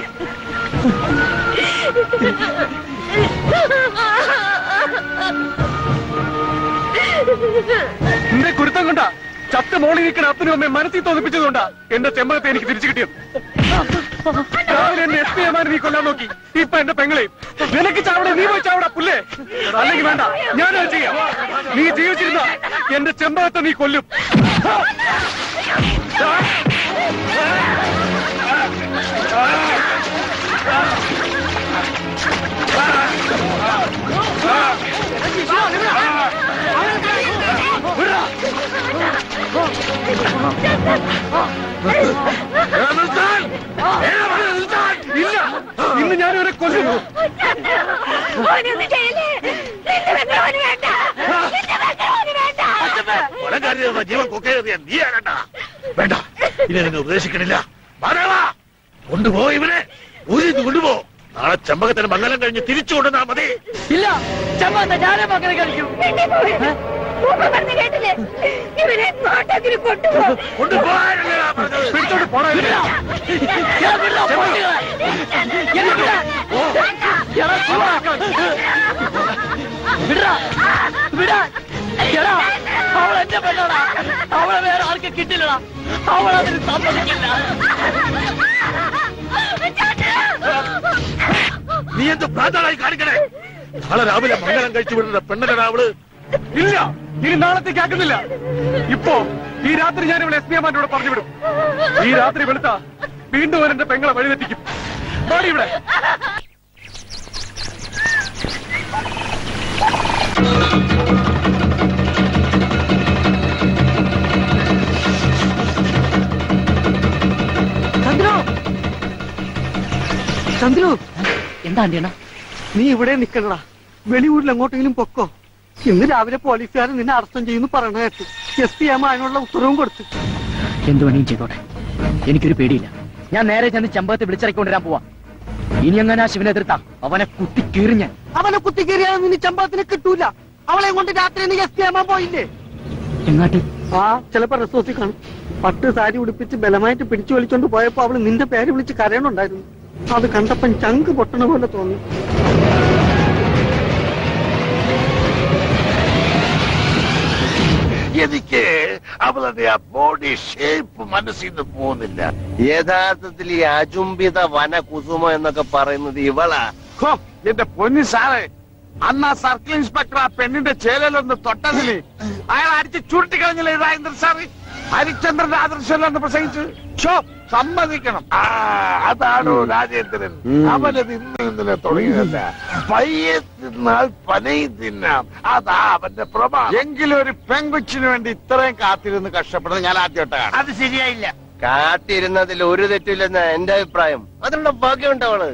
നിന്റെ കുരുത്തം കൊണ്ടാ ചത്ത മോളിൽ നിൽക്കണ അപ്പനും അമ്മയും മനസ്സിൽ തോന്നിപ്പിച്ചതുകൊണ്ടാ എന്റെ ചെമ്പകത്തെ എനിക്ക് തിരിച്ചു കിട്ടിയത്. രാവിലെ എന്നെ എസ്പിമാര് നീ കൊല്ലാൻ നോക്കി. ഇപ്പൊ എന്റെ പെങ്ങളെയും. നിനക്ക് ചാവടെ, നീ പോയി ചാവടാ പുല്ലേ. അല്ലെങ്കിൽ വേണ്ട, ഞാനത് ചെയ്യാം. നീ ജീവിച്ചിരുന്ന എന്റെ ചെമ്പകത്തെ നീ കൊല്ലും. ഇല്ല, ഇന്ന് ഞാനിവരെ കൊല്ലുന്നു. ജീവൻ കൊക്കേറിയാൻ നീ ആരണ്ട. വേണ്ട, ഇനി നിങ്ങൾ ഉപദേശിക്കണില്ല. കൊണ്ടുപോ ഇവനെ, ഊരിന്ന് കൊണ്ടുപോ. നാളെ ചെമ്പകത്തിന് മംഗലം കഴിഞ്ഞ് തിരിച്ചു കൊണ്ടുവന്നാ മതി. ഇല്ല, ചെമ്പകത്തെ ഞാനേ മംഗലം കഴിക്കും. കേട്ടില്ലേ? ഇവരെ നാട്ടത്തിന് കൊണ്ടുപോകും. പിടിച്ചോണ്ട് പോടാ. അവളെന്റെ പെണ്ണോടാ. അവളെ വേറെ ആർക്കും കിട്ടില്ലടാ. അവളതിന് സമ്മതിക്കില്ല. നീ എന്ത് പ്രാധാനായി കാണിക്കണേ? നാളെ രാവിലെ മംഗലം കഴിച്ചു വിടുന്ന പെണ്ണല്ലടാ അവള്. ഇല്ല, ഇനി നാളത്തേക്ക് ആക്കുന്നില്ല. ഇപ്പോ ഈ രാത്രി ഞാൻ ഇവിടെ SP അമ്മാനോട് പറഞ്ഞു വിടും. ഈ രാത്രി വെളുത്ത വീണ്ടും എന്റെ പെങ്ങളെ വഴിതെറ്റിക്കും. പാടി ഇവിടെ. ചന്ദ്രു, എന്താ അണ്ടിയണ്ണ? നീ ഇവിടെ നിക്കണടാ. വെളിയൂരിൽ എങ്ങോട്ടെങ്കിലും പൊക്കോ. ഇന്ന് രാവിലെ പോലീസുകാരൻ നിന്നെ അറസ്റ്റ് ചെയ്യുന്നു പറയണ കേട്ടു. SP അതിനുള്ള ഉത്തരവും കൊടുത്തു. എന്തു വേണേലും ചെയ്തോട്ടെ, എനിക്കൊരു പേടിയില്ല. ഞാൻ നേരെ ചെന്ന് ചെമ്പകത്തെ വിളിച്ചിറക്കൊണ്ടുവരാൻ പോവാ. ഇനി എങ്ങനെ ശിവനെ എതിർത്താ അവനെ കുത്തിക്കീറി ഞാൻ. അവനെ കുത്തിക്കേറിയാൽ നിന്നെ ചെമ്പകത്തിന് കിട്ടൂല. അവളെ കൊണ്ട് രാത്രി നീ SP പോയില്ലേ? എങ്ങാട്ട്? ആ, ചിലപ്പോ റിസോർട്ടിൽ കാണും. പട്ട് സാരി ഉടുപ്പിച്ച് ബലമായിട്ട് പിടിച്ചു വലിച്ചോണ്ട് പോയപ്പോ അവള് നിന്റെ പേര് വിളിച്ച് കരയണുണ്ടായിരുന്നു. അത് കണ്ടപ്പം ചങ്ക് പൊട്ടണ പോലെ തോന്നി. എനിക്ക് അവളുടെ ആ ബോഡി ഷേപ്പ് മനസ്സിൽ നിന്ന് പോകുന്നില്ല. യഥാർത്ഥത്തിൽ ഈ അചുംബിത വനകുസുമം എന്നൊക്കെ പറയുന്നത് ഇവളാ. എന്റെ പൊന്നി സാറേ, അന്ന് ആ സർക്കിൾ ഇൻസ്പെക്ടർ ആ പെണ്ണിന്റെ ചേലൊന്ന് തൊട്ടതിന് അയാൾ അടിച്ച് ചുരുട്ടിക്കളഞ്ഞില്ലേ രാജേന്ദ്രൻ സാറ്? ഹരിചന്ദ്രന്റെ ആദർശമല്ലെന്ന് പ്രസംഗിച്ച് സമ്മതിക്കണം. അതാണോ രാജേന്ദ്രൻ? അവനത് ഇന്നലെ തുടങ്ങിയതല്ല. പയ്യെ തിന്നാൽ പനയും തിന്നാം. അതാ അവന്റെ പ്രമാണം. എങ്കിലും ഒരു പെങ്കൊച്ചിന് വേണ്ടി ഇത്രയും കാത്തിരുന്ന് കഷ്ടപ്പെടുന്നത് ഞാൻ ആദ്യമായിട്ടാണ്. അത് ശരിയായില്ല. കാത്തിരുന്നതിൽ ഒരു തെറ്റില്ലെന്ന എന്റെ അഭിപ്രായം. അതിനുള്ള ഭാഗ്യമുണ്ട് അവള്.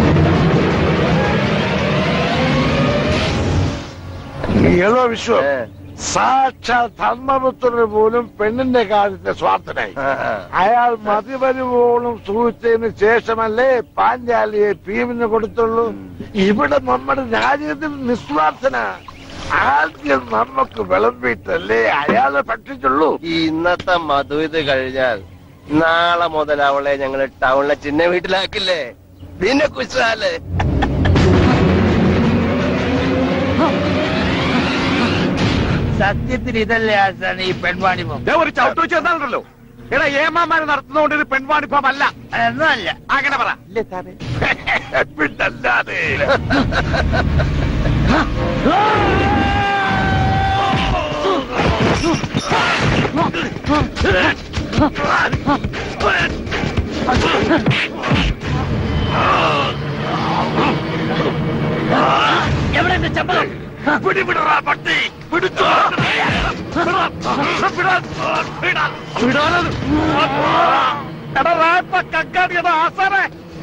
ഏതോ വിശ്വം സാക്ഷാൽ ധർമ്മപുത്രന് പോലും പെണ്ണിന്റെ കാര്യത്തെ സ്വാർത്ഥനായി. അയാൾ മതിവരുവോളം സൂചിച്ചതിന് ശേഷമല്ലേ പാഞ്ചാലിയെ ഭീമിന് കൊടുത്തുള്ളൂ. ഇവിടെ നമ്മുടെ രാജ്യത്തിൽ നിസ്വാർത്ഥന. ആദ്യം നമുക്ക് വിളമ്പിട്ടല്ലേ അയാളെ ഭക്ഷിച്ചുള്ളൂ. ഈ ഇന്നത്തെ മധു ഇത് കഴിഞ്ഞാൽ നാളെ മുതൽ അവളെ ഞങ്ങള് ടൗണിലെ ചിന്ന വീട്ടിലാക്കില്ലേ? പിന്നെ കുശാല്. സത്യത്തിൽ ഇതല്ലേ ആശാൻ ഈ പെൺവാണിഭം? ഒരു ചവിട്ട് വെച്ച് തന്നാണല്ലോ. എടാ, ഏമാമാര് നടത്തുന്നതുകൊണ്ട് ഇത് പെൺവാണിഭം അല്ല. എന്നല്ല. അങ്ങനെ പറ. പിന്നല്ലാതെ എവിടെ എന്റെ ചെമ്പകം? പിടിപിടറാ പട്ടി, പിടിച്ചോ. എടാ റാപ്പ കക്കാടിയതാ ആസാറേ.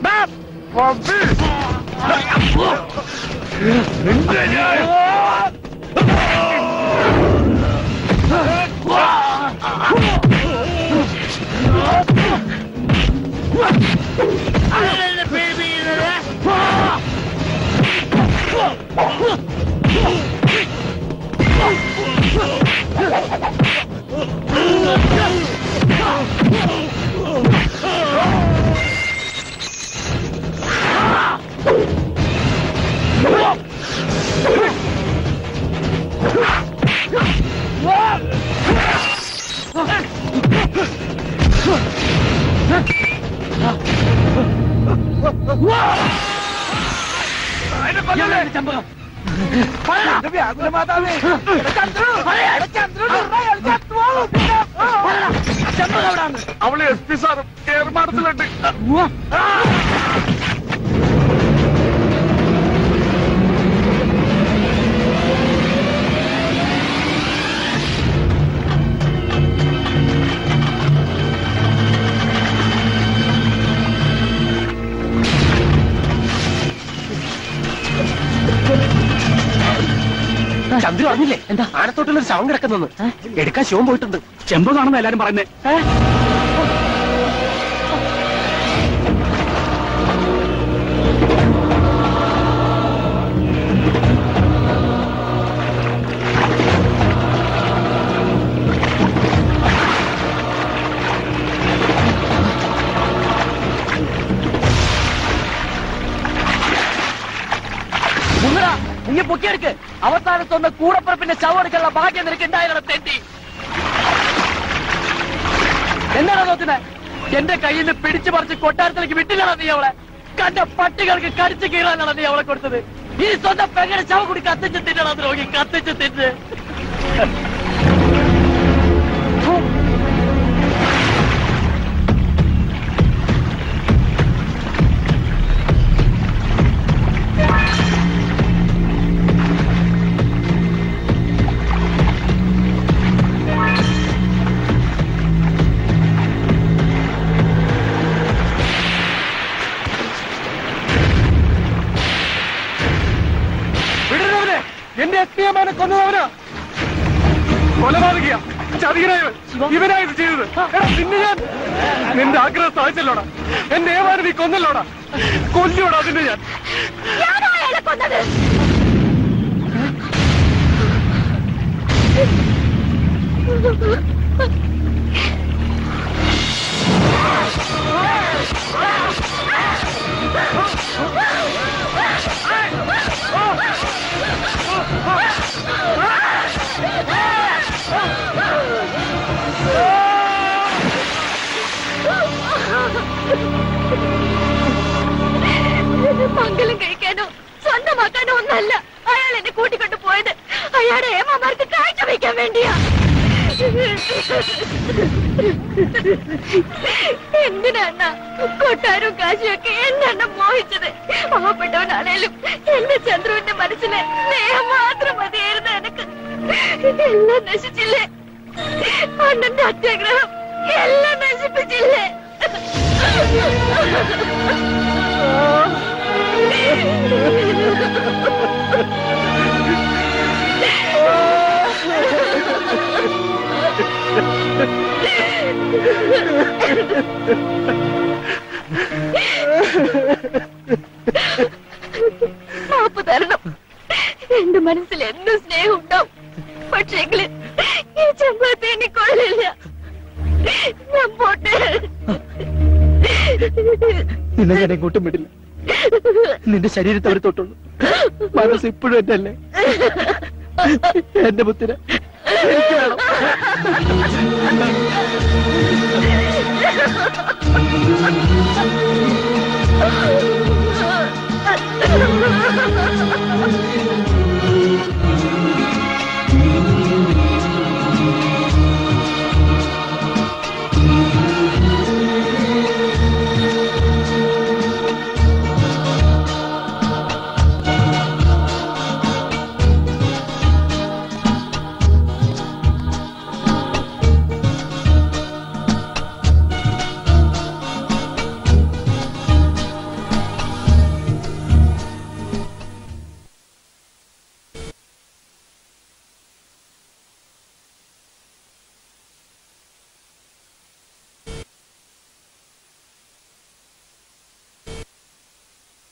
അവള് SP സാറും ഏർമാടത്തിലുണ്ട്. ചന്ദ്രു അറിഞ്ഞില്ലേ? എന്താ ആനത്തോട്ടിലൊരു ശവം കിടക്കുന്നു? എടുക്കാൻ ശിവൻ പോയിട്ടുണ്ട്. ചെമ്പകാണെന്ന് എല്ലാരും പറയുന്നേ. അവസാനത്തൊന്ന് കൂടപ്പുറപ്പിന്റെ ശവെടുക്കാനുള്ള ഭാഗ്യം നിനക്ക് ഉണ്ടായാലും തെറ്റി. എന്താണ് നോക്കുന്നത്? എന്റെ കയ്യിൽ നിന്ന് പിടിച്ചു പറിച്ച് കൊട്ടാരത്തിലേക്ക് വിട്ടില്ലാണോ നീ അവളെ? കണ്ട പട്ടികൾക്ക് കടിച്ചു കീറാനാണ് നീ അവളെ കൊടുത്തത്. ഈ സ്വന്തം പെങ്ങനെ ശവ കൂടി കത്തിച്ച് തിന്നണം ദ്രോഹി, കത്തിച്ച് തിന്ന്. എന്റെ എത്തിയമാനെ കൊന്നവനാ, കൊലപാതകിയ, ചതികനായവൻ, ഇവനായത് ചെയ്തത്. പിന്നെ ഞാൻ നിന്റെ ആഗ്രഹം സാധിച്ചല്ലോടാ, എന്റെ ഏമാനെ നീ കൊന്നല്ലോടാ, കൊല്ലോടാ അതിന്റെ ഞാൻ. മംഗലം കഴിക്കാനോ സ്വന്തമാക്കാനോ ഒന്നല്ല അയാൾ എന്നെ കൂട്ടിക്കൊണ്ടു പോയത്. അയാളുടെ ഏമാമാർക്ക് കാഴ്ച വയ്ക്കാൻ വേണ്ടിയാ. എന്തിനാ കൊട്ടാരവും കാശുമൊക്കെ എന്നെ മോഹിച്ചത്? പാവപ്പെട്ടവനാണേലും എന്റെ ചന്ദ്രുവിന്റെ മനസ്സിന് സ്നേഹം മാത്രം മതിയായിരുന്നു എനക്ക്. എല്ലാം നശിച്ചില്ലേ? അണ്ണന്റെ അത്യാഗ്രഹം എല്ലാം നശിപ്പിച്ചില്ലേ? മാപ്പ് തരണം. എന്റെ മനസ്സിൽ എന്നും സ്നേഹം ഉണ്ടാവും. പക്ഷേങ്കില് ഈ ചെമ്പകത്തെ എന്നെ കൊള്ളില്ല. ഞാൻ പോട്ടെ. നിന്നെ ഞാൻ എങ്ങോട്ടും വിടില്ല. നിന്റെ ശരീരത്തെ അവർ തൊട്ടുള്ളൂ, മനസ്സ് ഇപ്പോഴും എന്റെ അല്ലേ. എന്റെ പുത്തിനെ എനിക്ക് വേണം.